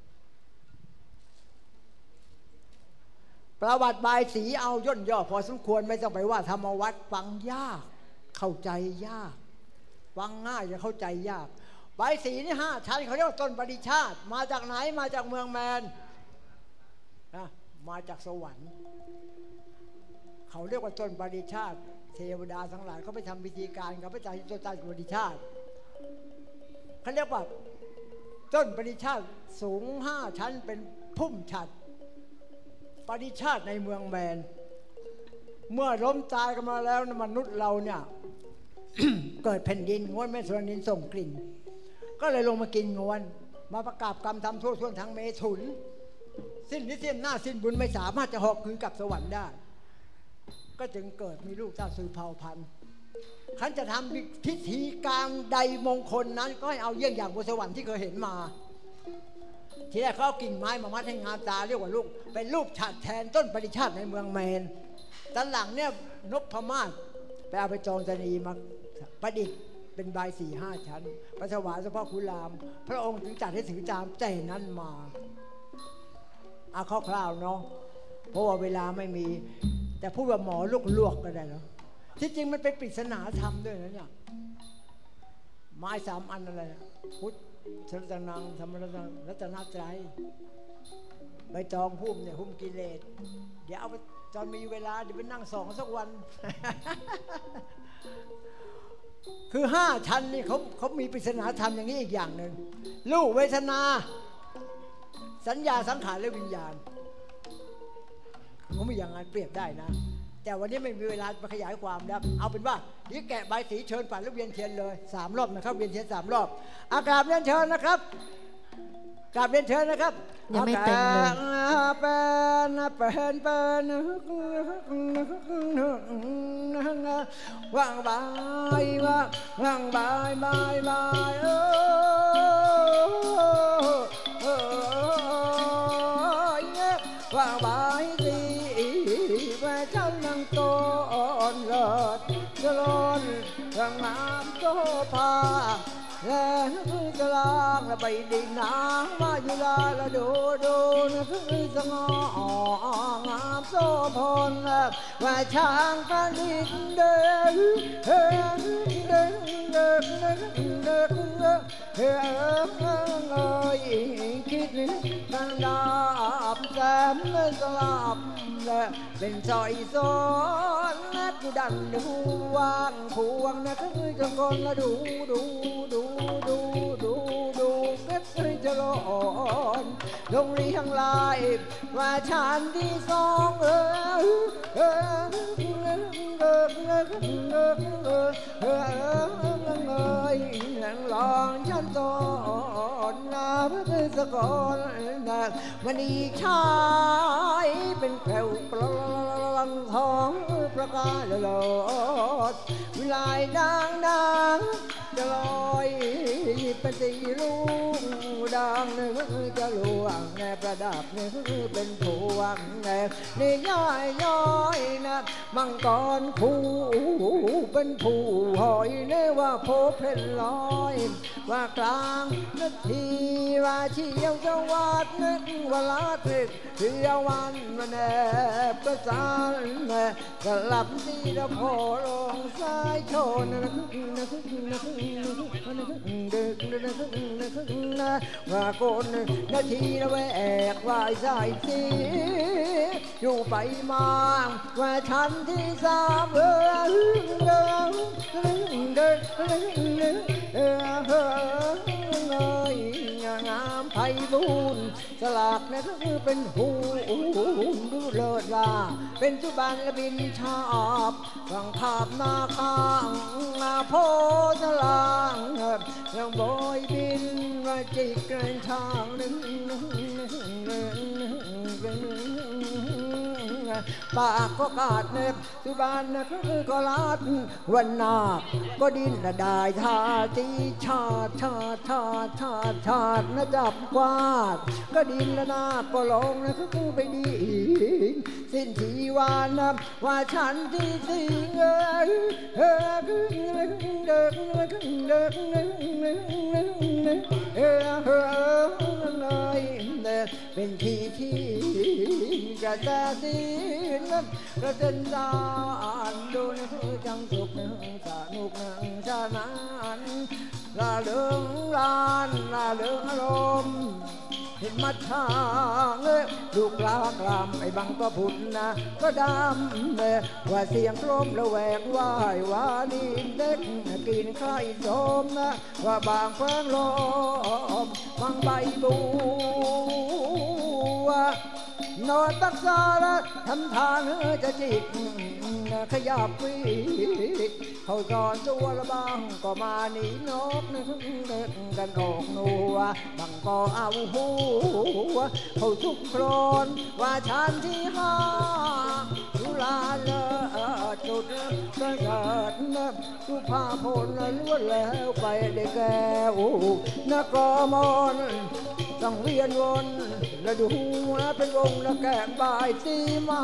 ประวัติใบสีเอาย่นย่อพอสมควรไม่ต้องไปว่าธรรมวัตรฟังยากเข้าใจยากฟังง่ายจะเข้าใจยากใบสีนี่ห้าชั้นเขาเรียกว่าต้นปฏิชาติมาจากไหนมาจากเมืองแมนนะมาจากสวรรค์เขาเรียกว่าต้นปฏิชาติเทวดาทั้งหลายเขาไปทำพิธีการกับพระเจ้าที่ต้นปฏิชาติเขาเรียกว่าต้นปฏิชาติสูงห้าชั้นเป็นพุ่มฉัตรปฏิชาติในเมืองแมนเมื่อล้มตายกันมาแล้วมนุษย์เราเนี่ย เกิดแผ่นดินงวนแม่สุรนินส่งกลิ่นก็เลยลงมากินงวนมาประกาศกรรมทำทั่วทั่วทั้งเมถุนสิ้นนิเทียนหน้าสิ้นบุญไม่สามารถจะหอกคืนกลับสวรรค์ได้ก็จึงเกิดมีลูกเจ้าสืบเผ่าพันธุ์ขันจะทำพิธีการใดมงคลนั้นก็ให้เอาเยี่ยงอย่างบนสวรรค์ที่เคยเห็นมาทีแรกเขาเอากิ่งไม้มามัดให้งามตาเรียกว่าลูกเป็นรูปฉัตรแทนต้นปฏิชาติในเมืองแมนตอนหลังเนี่ยนพมาศไปเอาไปจองจนีมาประดิษฐ์เป็นใบสี่ห้าชั้นพระถวายเฉพาะคุรามพระองค์ถึงจัดให้ถือตามแต่นั้นมาเอาคร่าวๆเนาะเพราะว่าเวลาไม่มีแต่พูดว่าหมอลูกลวกก็ได้เนาะที่จริงมันเป็นปริศนาธรรมด้วยนะเนี่ยไม้สามอันอะไรพุทธชรตนังธรรมรัตนังรัตนตรัยใบตองพุ่มเนี่ยพุ่มกิเลสเดี๋ยวเอาไปตอนมีเวลาเดี๋ยวไปนั่งสองสักวัน คือห้าชั้นนี่เขาเขามีปริศนาธรรมอย่างนี้อีกอย่างหนึ่งรูปเวทนาสัญญาสังขารและวิญญาณเขาไม่อย่างนั้นเปรียบได้นะแต่วันนี้ไม่มีเวลามาขยายความนะเอาเป็นว่าเดี๋ยวแกะใบสีเชิญฝันแล้วเวียนเทียนเลยสามรอบนะครับเวียนเทียนสามรอบอากราบเรียนเชิญนะครับกราบเรียนเชิญนะครับยังไม่เต็มเลยเป็นเป็นเป็นว่างบายว่างบายบายบายเออว่างบายสิแม่เจ้านั่งโตอ่อนเลิศจรนร่างน้ำโตพาแล้วจะลางละไปดินน้ำมาอยู่ลาละดูดูนะคือสงองามโซพลว่าช้างกันดินเดินเดินเดินเดินเดินเดินเดินเฮ้ยคิดตั้งดาบแซมสลับเป็นซอยซ้อนนัดดันดูวางพวงนะคือจังคนละดูดูดูดูดูดูเก็บจะร้อนลงเรียงลายว่าฉันที่สองเออเออเออเออเออเออเออเออนั่งลองฉันตอนนาเพื่อสะกอนนะวันนี้ชายเป็นแถวปลางทองประกายโลดวิไลนางนางจะลอยเป็นตีลูกดังนึกจะลวงในประดับนึกเป็นพวงในนี่ย่อยย่อยนะมังกรคู่เป็นผู้หอยเนว่าโพเพนลอยว่ากลางนาทีว่าเชี่ยวจังหวัดนึกว่าลาติดเที่ยววันวันแอบประสานกลับที่ละพอลงสายชนนะนะนะดึกนะนะว่าคนนาทีละแวกวายสายสีอยู่ไปมาว่าฉันที่สามเออเดินเดินเดินเอองามไพบูลสลากนะก็คือเป็นหูดูเลิศว่าเป็นสุบันและบินชอบฟังภาพนาข้างนาโพสลางยังบอยบินมาจิกเกรงทางหนึ่งปากก็กาดเน็บสุบานนะคือก็ลาดวันนาก็ดินละได้ทาตีชาติชาติชาติชาติชาตินะจับกวาดก็ดินละนาก็ลงนะคือไปดีสิ้นทีวานนะว่าฉันที่สิงเอ้ยเฮ้ยเด็กเด็กเด็กเด็กเด็กเฮ้ยเฮ้ยเลยเป็นที่ที่กระแสสีนั้นกระเด็นดานดูนี่คือจังสุขนึงสนุกนึงชานันลาเลืองลานลาเลืองอารมณ์เห็นมัดทางเอ้ยลูกลากลำไอ้บังก็พุ่นนะก็ดำเลยว่าเสียงลมระแวกว่ายว่านี่เด็กกินไข่โสมนะว่าบางแฝงลมบางใบบัวนอนตักษาละทำทางจะจิกขยับปีกเขาจอนตัวละบางก็มาหนีนกนึกกันออกนัวบังก็เอาหัวเขาทุกโครนว่าฉันที่ห้าสุลาเลอจุดก็เกิดสุภาพลล้วนแล้วไปได้แก่นักมอนต้องเวียนวนและดูหัวเป็นวงและแก่บ่ายตีมา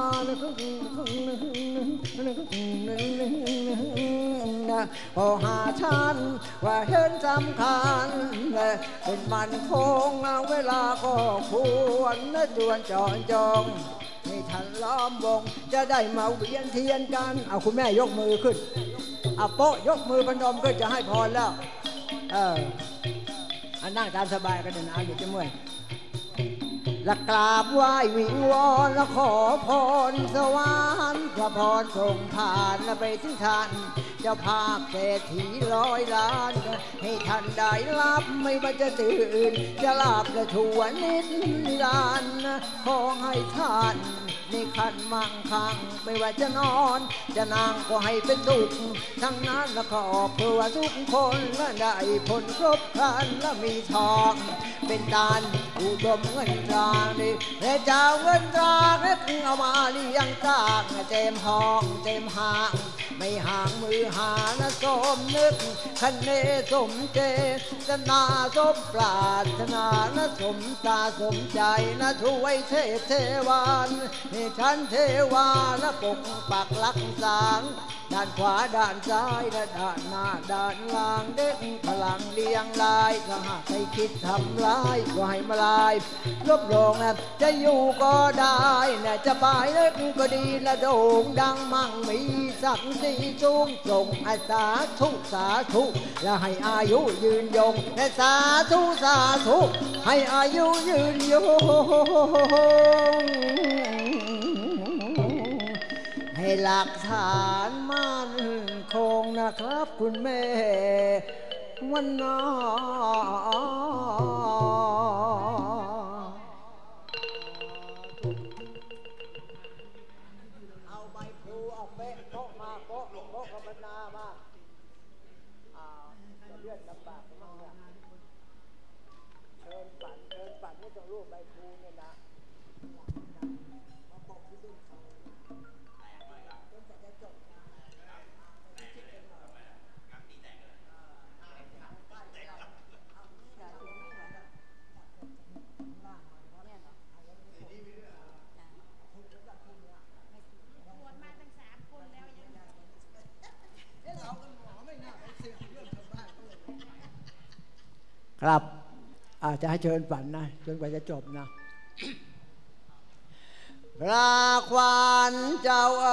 นะพอหาฉันว่าเห็นสำคัญเป็นมันคงเอาเวลาก็ควรนะจวนจอนจองให้ท่านล้อมวงจะได้มาเวียนเทียนกันเอาคุณแม่ยกมือขึ้นเอาโป๊ะยกมือพนมก็จะให้พรแล้วเอออันนั่งตามสบายกันเดี๋ยวนะเดี๋ยวจะเมื่อยและกราบไหว้วิงวอนและขอพรสวรรค์พระพรส่งผ่านและไปถึงท่านเจ้าภาพเศรษฐีร้อยล้านให้ท่านได้รับไม่ว่าจะตื่นจะหลับจะชั่วนิดนิรันดร์ขอให้ท่านในขันมั่งคั่งไม่ว่าจะนอนจะนั่งก็ให้เป็นสุขทั้งนั้นและขอเพื่อทุกคนและได้ผลครบครันและมีทองเป็นดานอุดมเงินตรานี่และเจ้าเงินตราเล็กเอามาเลี้ยงตากเต็มห้องเต็มห้างไม่ห่างมือหานะสมนึกคันเนสมเจตนาสมปรารถนานะสมตาสมใจนะช่วยเทพเทวานให้ฉันเทวานะปกปักรักษาด้านขวาด้านซ้ายและด้านหน้าด้านหลังเด็กพลังเลี้ยงลายถ้าหากใครคิดทำร้ายก็ให้มาลายลบลงนะจะอยู่ก็ได้นะจะไปเล็กก็ดีละโด่งดังมั่งมีศักดิ์ศรีสูงส่งอาสาธุสาธุและให้อายุยืนยงและสาธุสาธุให้อายุยืนยงให้หลักฐานมั่นคงนะครับคุณแม่วันน้อเอาใบพลูเอาเป๊ะโป๊ะมาโป๊ะโป๊ะกับบรรณามาจะเลื่อนลำบากมากเนี่ยเชิญปั่นเชิญปั่นไม่ต้องรูปใบพลูเนี่ยนะมาโป๊ะที่ดิ้นเขาครับอาจจะให้เชิญฝันนะจนกว่าจะจบนะพระขวัญเจ้าเอ๋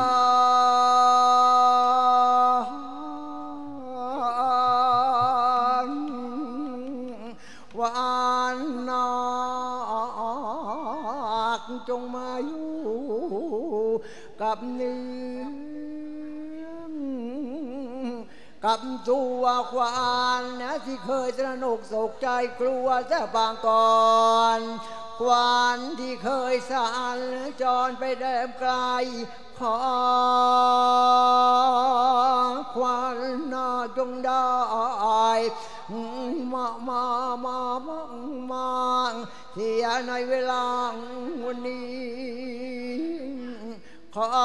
ยหวานนักจงมาอยู่กับเนื้อกับตัวควานนะที่เคยสนุกโศกใจกลัวจะบางก่อนควานที่เคยสานจรไปแดนไกลขอควานน่าจงได้มามามามามาเสียในเวลาวันนี้ขอ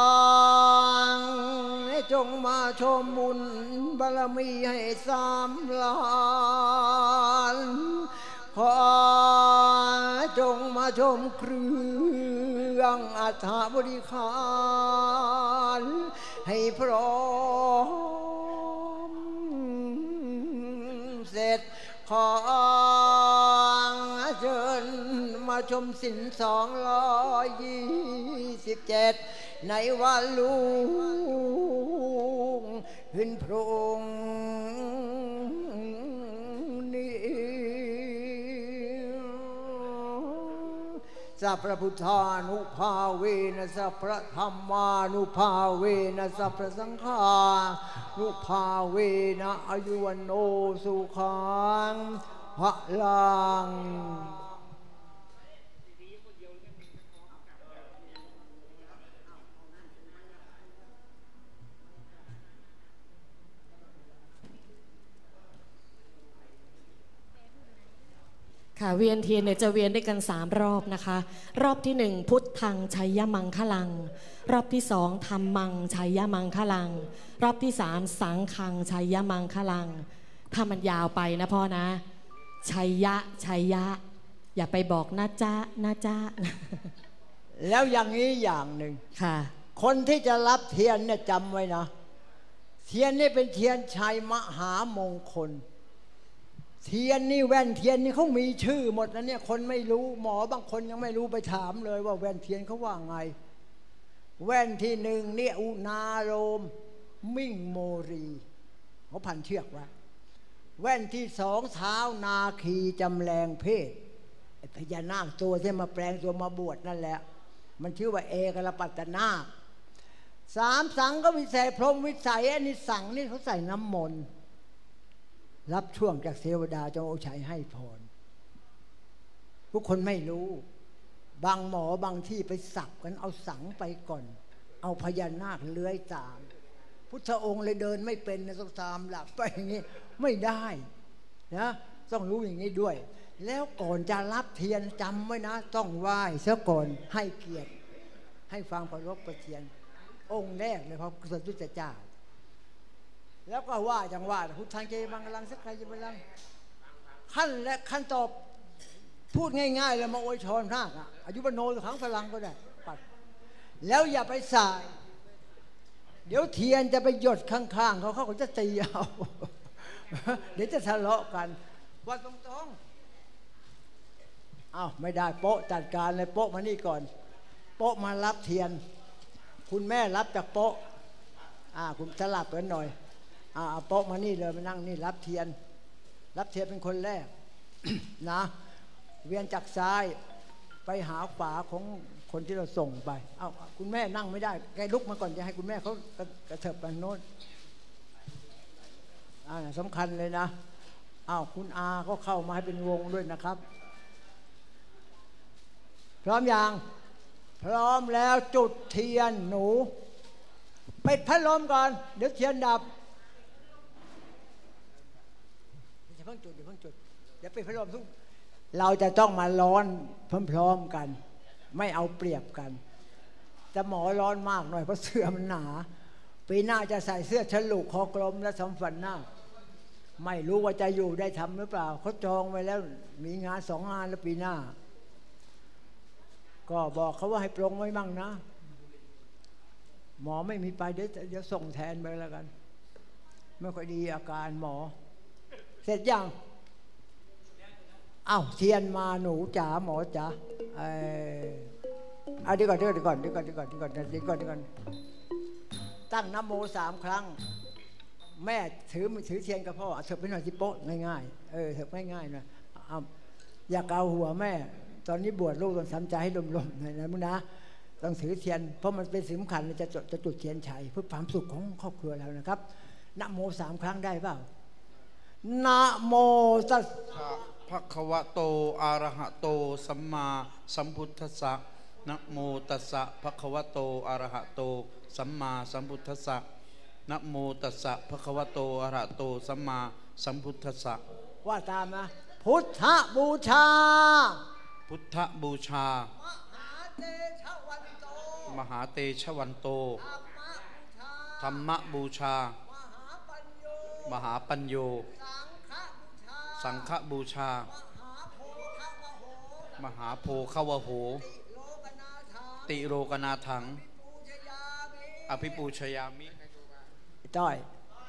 จงมาชมบุญบารมีให้สามล้านขอจงมาชมเครื่องอัฐบริขารให้พร้อมเสร็จขอเชิญมาชมสินสองร้อยยี่สิบเจ็ดในวันลุงขึ้นพรุ่งนี้สัพพะพุทธานุภาเวนะสัพพะธรรมานุภาเวนะสัพพะสังฆานุภาเวนะอายุวันโนสุขังพลังค่ะเวียนเทียนเนี่ยจะเวียนด้วยกันสามรอบนะคะรอบที่หนึ่งพุทธังชัยมังคลังรอบที่สองธรรมังชัยมังคลังรอบที่สามสังฆังชัยมังคลังถ้ามันยาวไปนะพ่อนะชัยยะชัยยะอย่าไปบอกนะจ๊ะนะจ๊ะแล้วอย่างนี้อย่างหนึ่งค่ะคนที่จะรับเทียนเนี่ยจำไว้นะเทียนนี่เป็นเทียนชัยมหามงคลเทียนนี่แว่นเทียนนี่เขามีชื่อหมดนะเนี่ยคนไม่รู้หมอบางคนยังไม่รู้ไปถามเลยว่าแว่นเทียนเขาว่าไงแว่นที่หนึ่งเนี่ยอุณาโลมมิ่งโมรีเขาพันเชือกไว้แว่นที่สองเท้านาคีจำแรงเพศพญานาคตัวที่มาแปลงตัวมาบวชนั่นแหละมันชื่อว่าเอกลปัตตนาคสามสังก็วิเศษพรหมวิสัยอันนี้สังนี่เขาใส่น้ำมนต์รับช่วงจากเทวดาจงโอชัยให้พรทุกคนไม่รู้บางหมอบางที่ไปสับกันเอาสังไปก่อนเอาพญานาคเลื้อยตามพุทธองค์เลยเดินไม่เป็นนะต้องตามหลับไปอย่างนี้ไม่ได้นะต้องรู้อย่างนี้ด้วยแล้วก่อนจะรับเทียนจำไว้นะต้องไหว้เสียก่อนให้เกียรติให้ฟังพระรบประเทียนองค์แรกเลยพระสัมพุทธเจ้าแล้วก็ว่าจังว่าพุทธังเจมังคลังสักใครจะไปลังขั้นและขั้นตอบพูดง่ายๆเลยมาอวยชรพระอ่ะอายุบโนขังพลังก็ได้ปัดแล้วอย่าไปสายเดี๋ยวเทียนจะไปหยดข้างๆเขาเขาจะตีเอาเดี๋ยวจะทะเลาะกันว่าตรงๆอ้าวไม่ได้โป๊ะจัดการเลยโป๊ะมานี่ก่อนโป๊ะมารับเทียนคุณแม่รับจากโป๊ะอ่าคุณสลับกันหน่อยอ่าโป๊ะมานี่เลยมานั่งนี่รับเทียนรับเทียนเป็นคนแรก นะเวียนจากซ้ายไปหาฝาของคนที่เราส่งไปเอ้าคุณแม่นั่งไม่ได้แกลุกมาก่อนจะให้คุณแม่เขากระเถิบไปโน้นอ่าสำคัญเลยนะอ้าวคุณอาก็เข้ามาให้เป็นวงด้วยนะครับพร้อมยังพร้อมแล้วจุดเทียนหนูปิดพัดลมก่อนเดี๋ยวเทียนดับอย่าเพิ่งจุดอย่าเพิ่งจุดเดี๋ยวปิดพัดลมทุกเราจะต้องมาร้อนพร้อมๆกันไม่เอาเปรียบกันจะหมอร้อนมากหน่อยเพราะเสื้อมันหนาปีหน้าจะใส่เสื้อฉลุคอกลมและสมฝันหน้าไม่รู้ว่าจะอยู่ได้ทำหรือเปล่าเขาจองไว้แล้วมีงานสองงานแล้วปีหน้าก็บอกเขาว่าให้ปรงไว้มั่งนะหมอไม่มีไปเดี๋ยวเดี๋ยวส่งแทนไปแล้วกันไม่ค่อยดีอาการหมอเสร็จยังอ้าวเทียนมาหนูจ๋าหมอจ๋าเออเอาดีก่อนดีก่อนดีก่อนดีก่อนดีก่อนดีก่อนดีก่อนตั้งนะโมสามครั้งแม่ถือมือถือเทียนกับพ่อเถิบไปหน่อยสิโป๊ะง่ายๆเออเถิบง่ายๆนะอย่าเกาหัวแม่ตอนนี้บวชลูกต้องทำใจให้ลมๆหน่อยนะมึงนะต้องถือเทียนเพราะมันเป็นสิ่งสำคัญจะจะจุดเทียนชัยเพื่อความสุขของครอบครัวเรานะครับนะโมสามครั้งได้เปล่านะโมตัสสะภะคะวะโตอะระหะโตสัมมาสัมพุทธัสสะนะโมตัสสะภะคะวะโตอะระหะโตสัมมาสัมพุทธัสสะนะโมตัสสะภะคะวะโตอะระหะโตสัมมาสัมพุทธัสสะว่าตามนะพุทธบูชาพุทธบูชามหาเตชะวันโตธรรมบูชามหาปัญโยสังฆบูชามหาโพคาวโหติโรกนาถังอภิปูชยามิจ้อย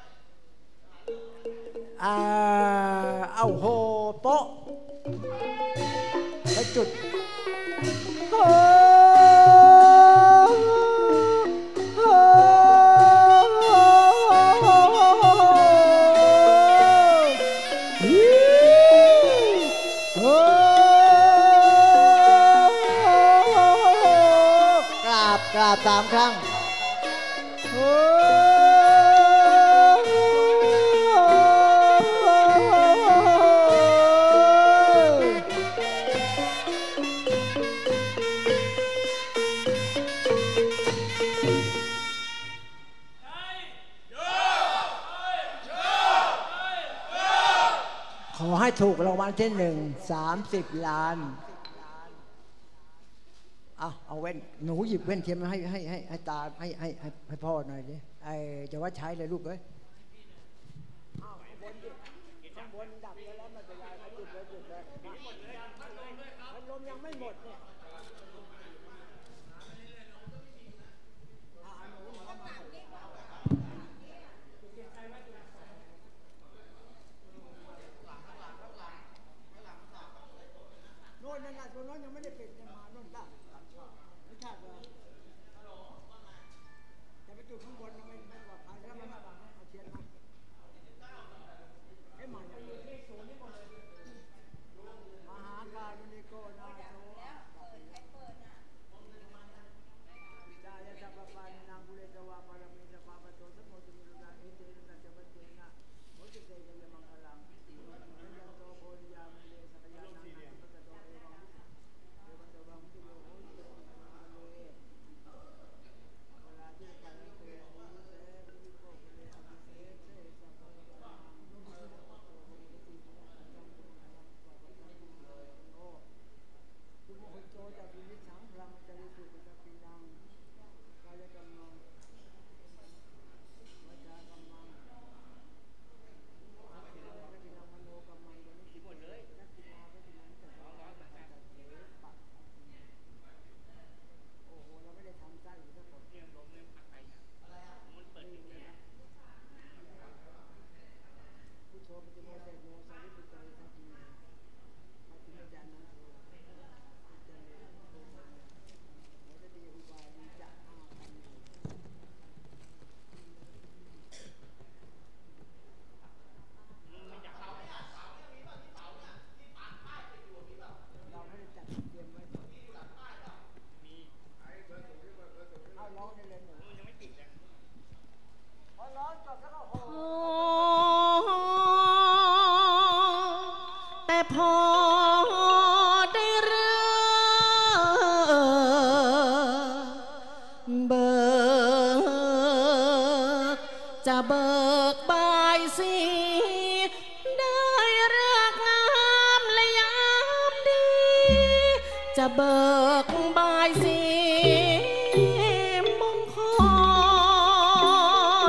อ่าเอาโหโป๊ะไปจุดโอ้โอ้กราบกราบสามครั้งโอ้ขอให้ถูกรางวัลที่หนึ่งสามสิบล้านเอาเอาเว้นหนูหยิบเว้นเทียมมาให้ให้ให้ให้ตาให้ให้ให้พ่อหน่อยดิไอจะว่าใช้เลยลูกเอ้ยข้างบนดับแล้วไม่เป็นไรจุดเลยจุดเลยมันลมยังไม่หมดเนี่ยโน่นนั่นน่ะตัวโน้นยังไม่ได้ปิดยังมาโน่นได้ไม่ใช่เหรอจะไปจุดข้างบนยังไม่ไม่ปลอดภัยแล้วมันเอาเทียนมาไอ้หมันมหาการุณิโกนาโสจายะสัพพานินางบุเรตวาปารมีสัพพะโตสัมโมตุมิรุณาเอเตนะจัปเจนะโหติเตยะมังคลังยันโตโพธิยามิเลสัพยานังปัตโตเอวังเอวัตวังติโยโหติโยโหเลเวลาที่ไปเตยะมุเตวิโกเลอภิเศษเสสัพพะตังทุโมโหโตจะวินิสังพลังจริสุปะปินังกายกรรมังวาจากรรมังอาภินังปินังมโนกรรมังวนิสิโเลยนักกินาปินังจัตตาปัจจัตเถปะโอ้โหเราไม่ได้ทำใจอยู่สักคนเนี่ยลมเนี่ยพัดไปอะไรอ่ะมันเปิดอย่างนี้พุทโธปฏิโมเสโนสาริปุตตะสัจจิโนปัจจิโนจานังโสแต่พอได้เริ่มเบิกจะเบิกบายสีได้เลือกงามและยามดีจะเบิกบายสีมงคล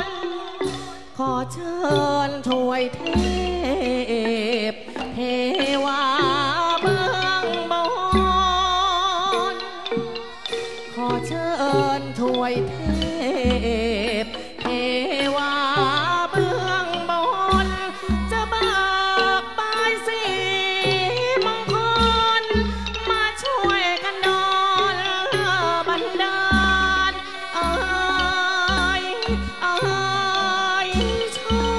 อเชิญถวยเทพเทวาเบื้องบนขอเชิญถวยเทพเทวาเบื้องบนจะเบิกบายสีมงคลมาช่วยกันดลบันดาลเอ้ยเอ้ยช่อ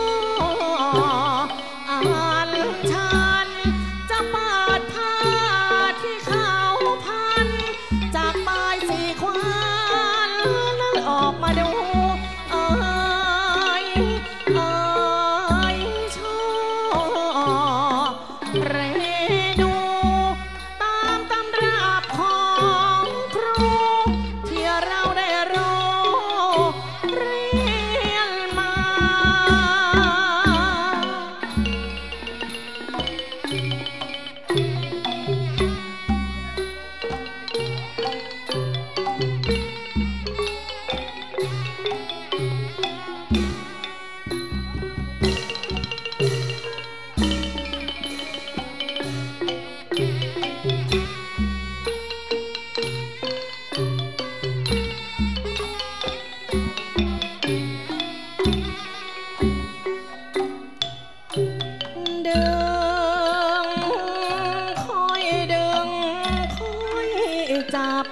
อันชันจะเปิดผ้าที่เขาพันจากปลายสีควานนั้นออกมาดูเอ้ยเอ้ยช่อเรดูตามตำราบของครูที่เราได้รู้เรียนมา ดึงคอยดึงคอยจับ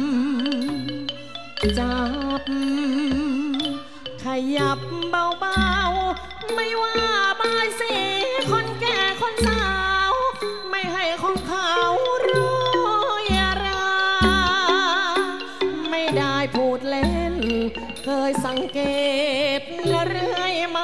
จับขยับเบาๆไม่ว่าบายสีคนแก่คนสาวไม่ให้ของเขาโรยราไม่ได้พูดเล่นเคยสังเกตและเรื่อยมา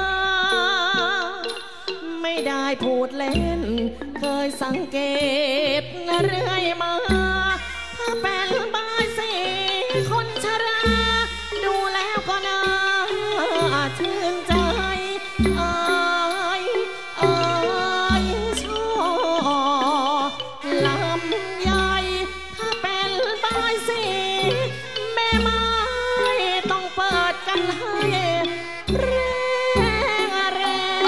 ไม่ได้พูดเล่นเคยสังเกตเรื่อยมาถ้าเป็นบายสีคนชราดูแล้วก็น่าชื่นใจเอ้ยเอ้ยช่อลำใหญ่ถ้าเป็นบายสีแม่ไม้ต้องเปิดกันให้แรงแรง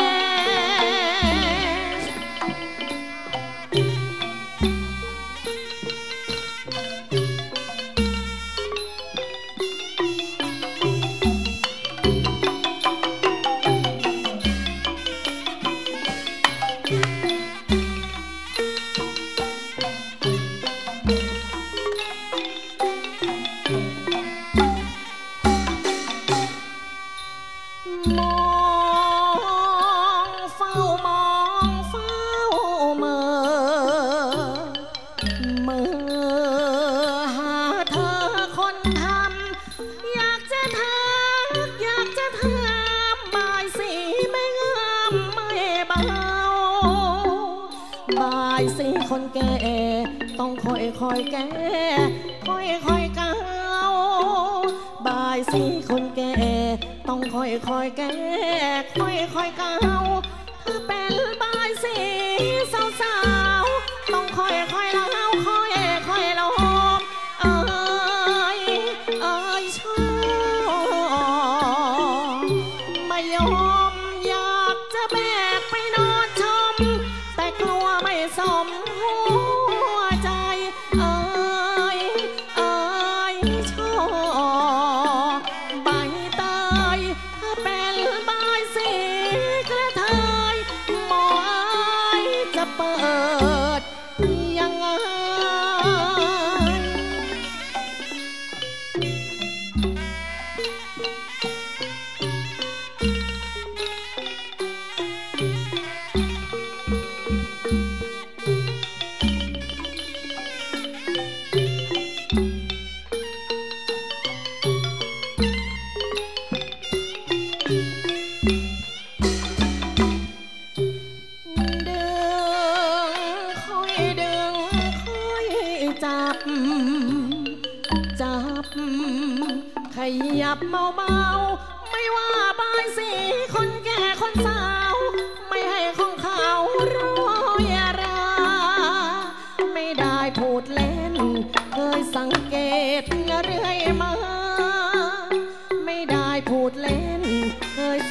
มองเฝ้ามองเฝ้าเมื่อเมื่อหาเธอคนทำอยากจะทักอยากจะถามบายสีไม่งามไม่เบาบายสีคนแก่ต้องคอยคอยแก้คอยคอยเกาบายสีคนแก่ต้องคอยคอยแก้คอยคอยเกาถ้าเป็นบายสีสาวๆต้องคอยคอยเล่าคอยคอยลมเอ้ยเอ้ยช่อไม่ยอมอยากจะแบกไปนอนชมแต่กลัวไม่สมหัวใจเอ้ยเอ้ยช่อใบเตยถ้าเป็นบายสีกระเทยหมอเอ้ยจะเปิดยังไง ขยับเบาๆไม่ว่าบายสีคนแก่คนสาวไม่ให้ของเขาโรยราไม่ได้พูดเล่นเคยสังเกตเรื่อยมาไม่ได้พูดเล่นเคย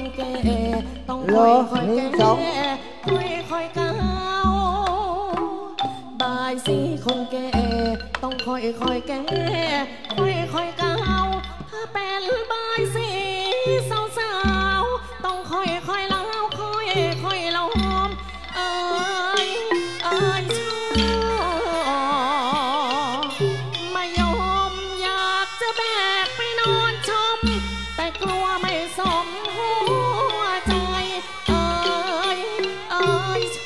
แก่ต้องเหรค่ออยค่อยหแก่นึ่งสองค่อยค่อยก้าวบายสีคนแก่ต้องค่อยค่อยแก่ค่อยค่อยก้าวถ้าเป็นบายสีสาวสาวๆต้องค่อยค่อยเล่าค่อยค่อยล้อมเอ้ยเอ้ยชอบมายอมอยากจะแบกไปนอนชมแต่กลัวไม่สมหัวใจเอ้ยเอ้ยช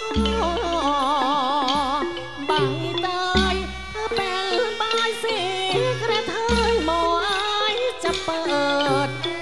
อบใบเตยถ้าเป็นใบสีกระเทยหมอไอจะเปิด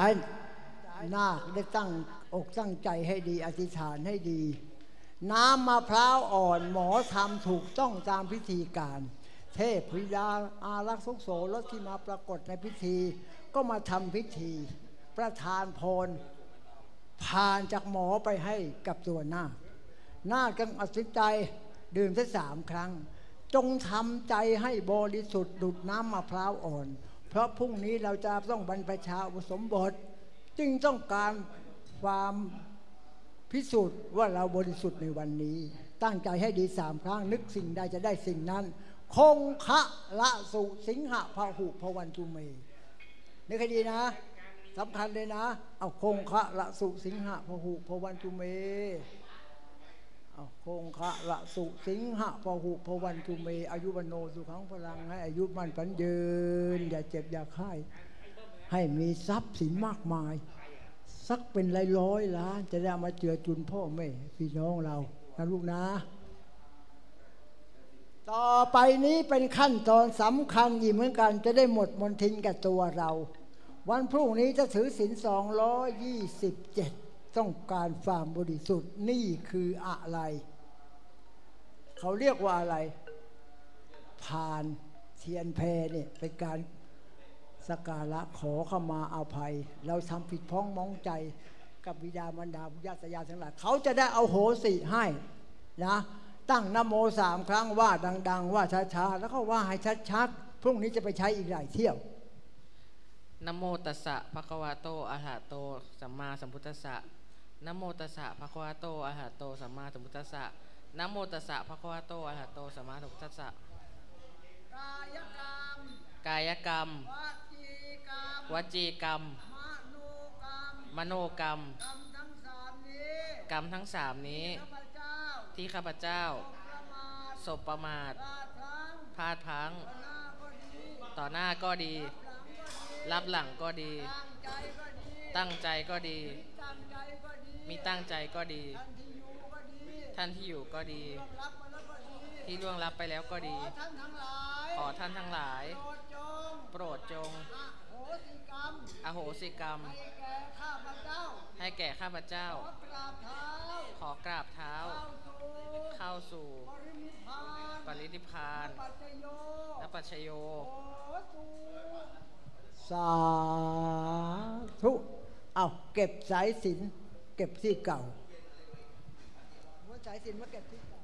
ให้นาคได้ตั้งอกตั้งใจให้ดีอธิษฐานให้ดี น้ำมะพร้าวอ่อนหมอทำถูกต้องตามพิธีการ เทพธิดาอารักษ์สุขโสรสที่มาปรากฏในพิธี ก็มาทำพิธี ประทานพรผ่านจากหมอไปให้กับตัวนาคนาคจึงตัดสินใจดื่มแค่สามครั้ง จงทำใจให้บริสุทธิ์ดุจน้ำมะพร้าวอ่อน เพราะพรุ่งนี้เราจะต้องบรรพชาอุปสมบทจึงต้องการความพิสูจน์ว่าเราบริสุทธิ์ในวันนี้ ตั้งใจให้ดีสามครั้งนึกสิ่งใดจะได้สิ่งนั้น คงคะละสุสิงหะพหุพวันตุเมนึกให้ดีนะสำคัญเลยนะเอาคงคะละสุสิงหะพหุพวันตุเมเอาคงคะละสุสิงหะพหุพวันตุเมอายุวโนสุขังพลังให้อายุมันฝันยืนอย่าเจ็บอย่าไข้ให้มีทรัพย์สินมากมายสักเป็นร้อยร้อยล้านจะได้มาเจือจุนพ่อแม่พี่น้องเรานะลูกนะต่อไปนี้เป็นขั้นตอนสำคัญอีกเหมือนกันจะได้หมดมนทินกับตัวเราวันพรุ่งนี้จะถือศีลสองร้อยยี่สิบเจ็ดต้องการความบริสุทธิ์นี่คืออะไรเขาเรียกว่าอะไรผ่านเทียนแพเนี่ยเป็นการสักการะขอขมาอาภัยเราทำผิดพ้องมองใจกับบิดามารดาญาติญาติทั้งหลายเขาจะได้เอาโหสิให้นะตั้งนะโมสามครั้งว่าดังๆว่าช้าๆแล้วก็ว่าให้ชัดๆพรุ่งนี้จะไปใช้อีกหลายเที่ยวนะโมตัสสะภะคะวะโตอะระหะโตสัมมาสัมพุทธัสสะนะโมตัสสะภะคะวะโตอะระหะโตสัมมาสัมพุทธัสสะนะโมตัสสะภะคะวะโตอะระหะโตสัมมาสัมพุทธัสสะกายกรรมกายกรรมวจีกรรมมโนกรรมกรรมทั้งสามนี้ที่ข้าพเจ้าสบประมาทพลาดพลั้งต่อหน้าก็ดีรับหลังก็ดีตั้งใจก็ดีมีตั้งใจก็ดีท่านที่อยู่ก็ดีที่ล่วงลับไปแล้วก็ดีขอท่านทั้งหลายโปรดจงอโหสิกรรมให้แก่ข้าพเจ้าขอกราบเท้าเข้าสู่ปรินิพพานและปัจฉโยสาธุเอาเก็บสายสิญจน์เก็บที่เก่าสายสิญจน์มาเก็บที่เก่า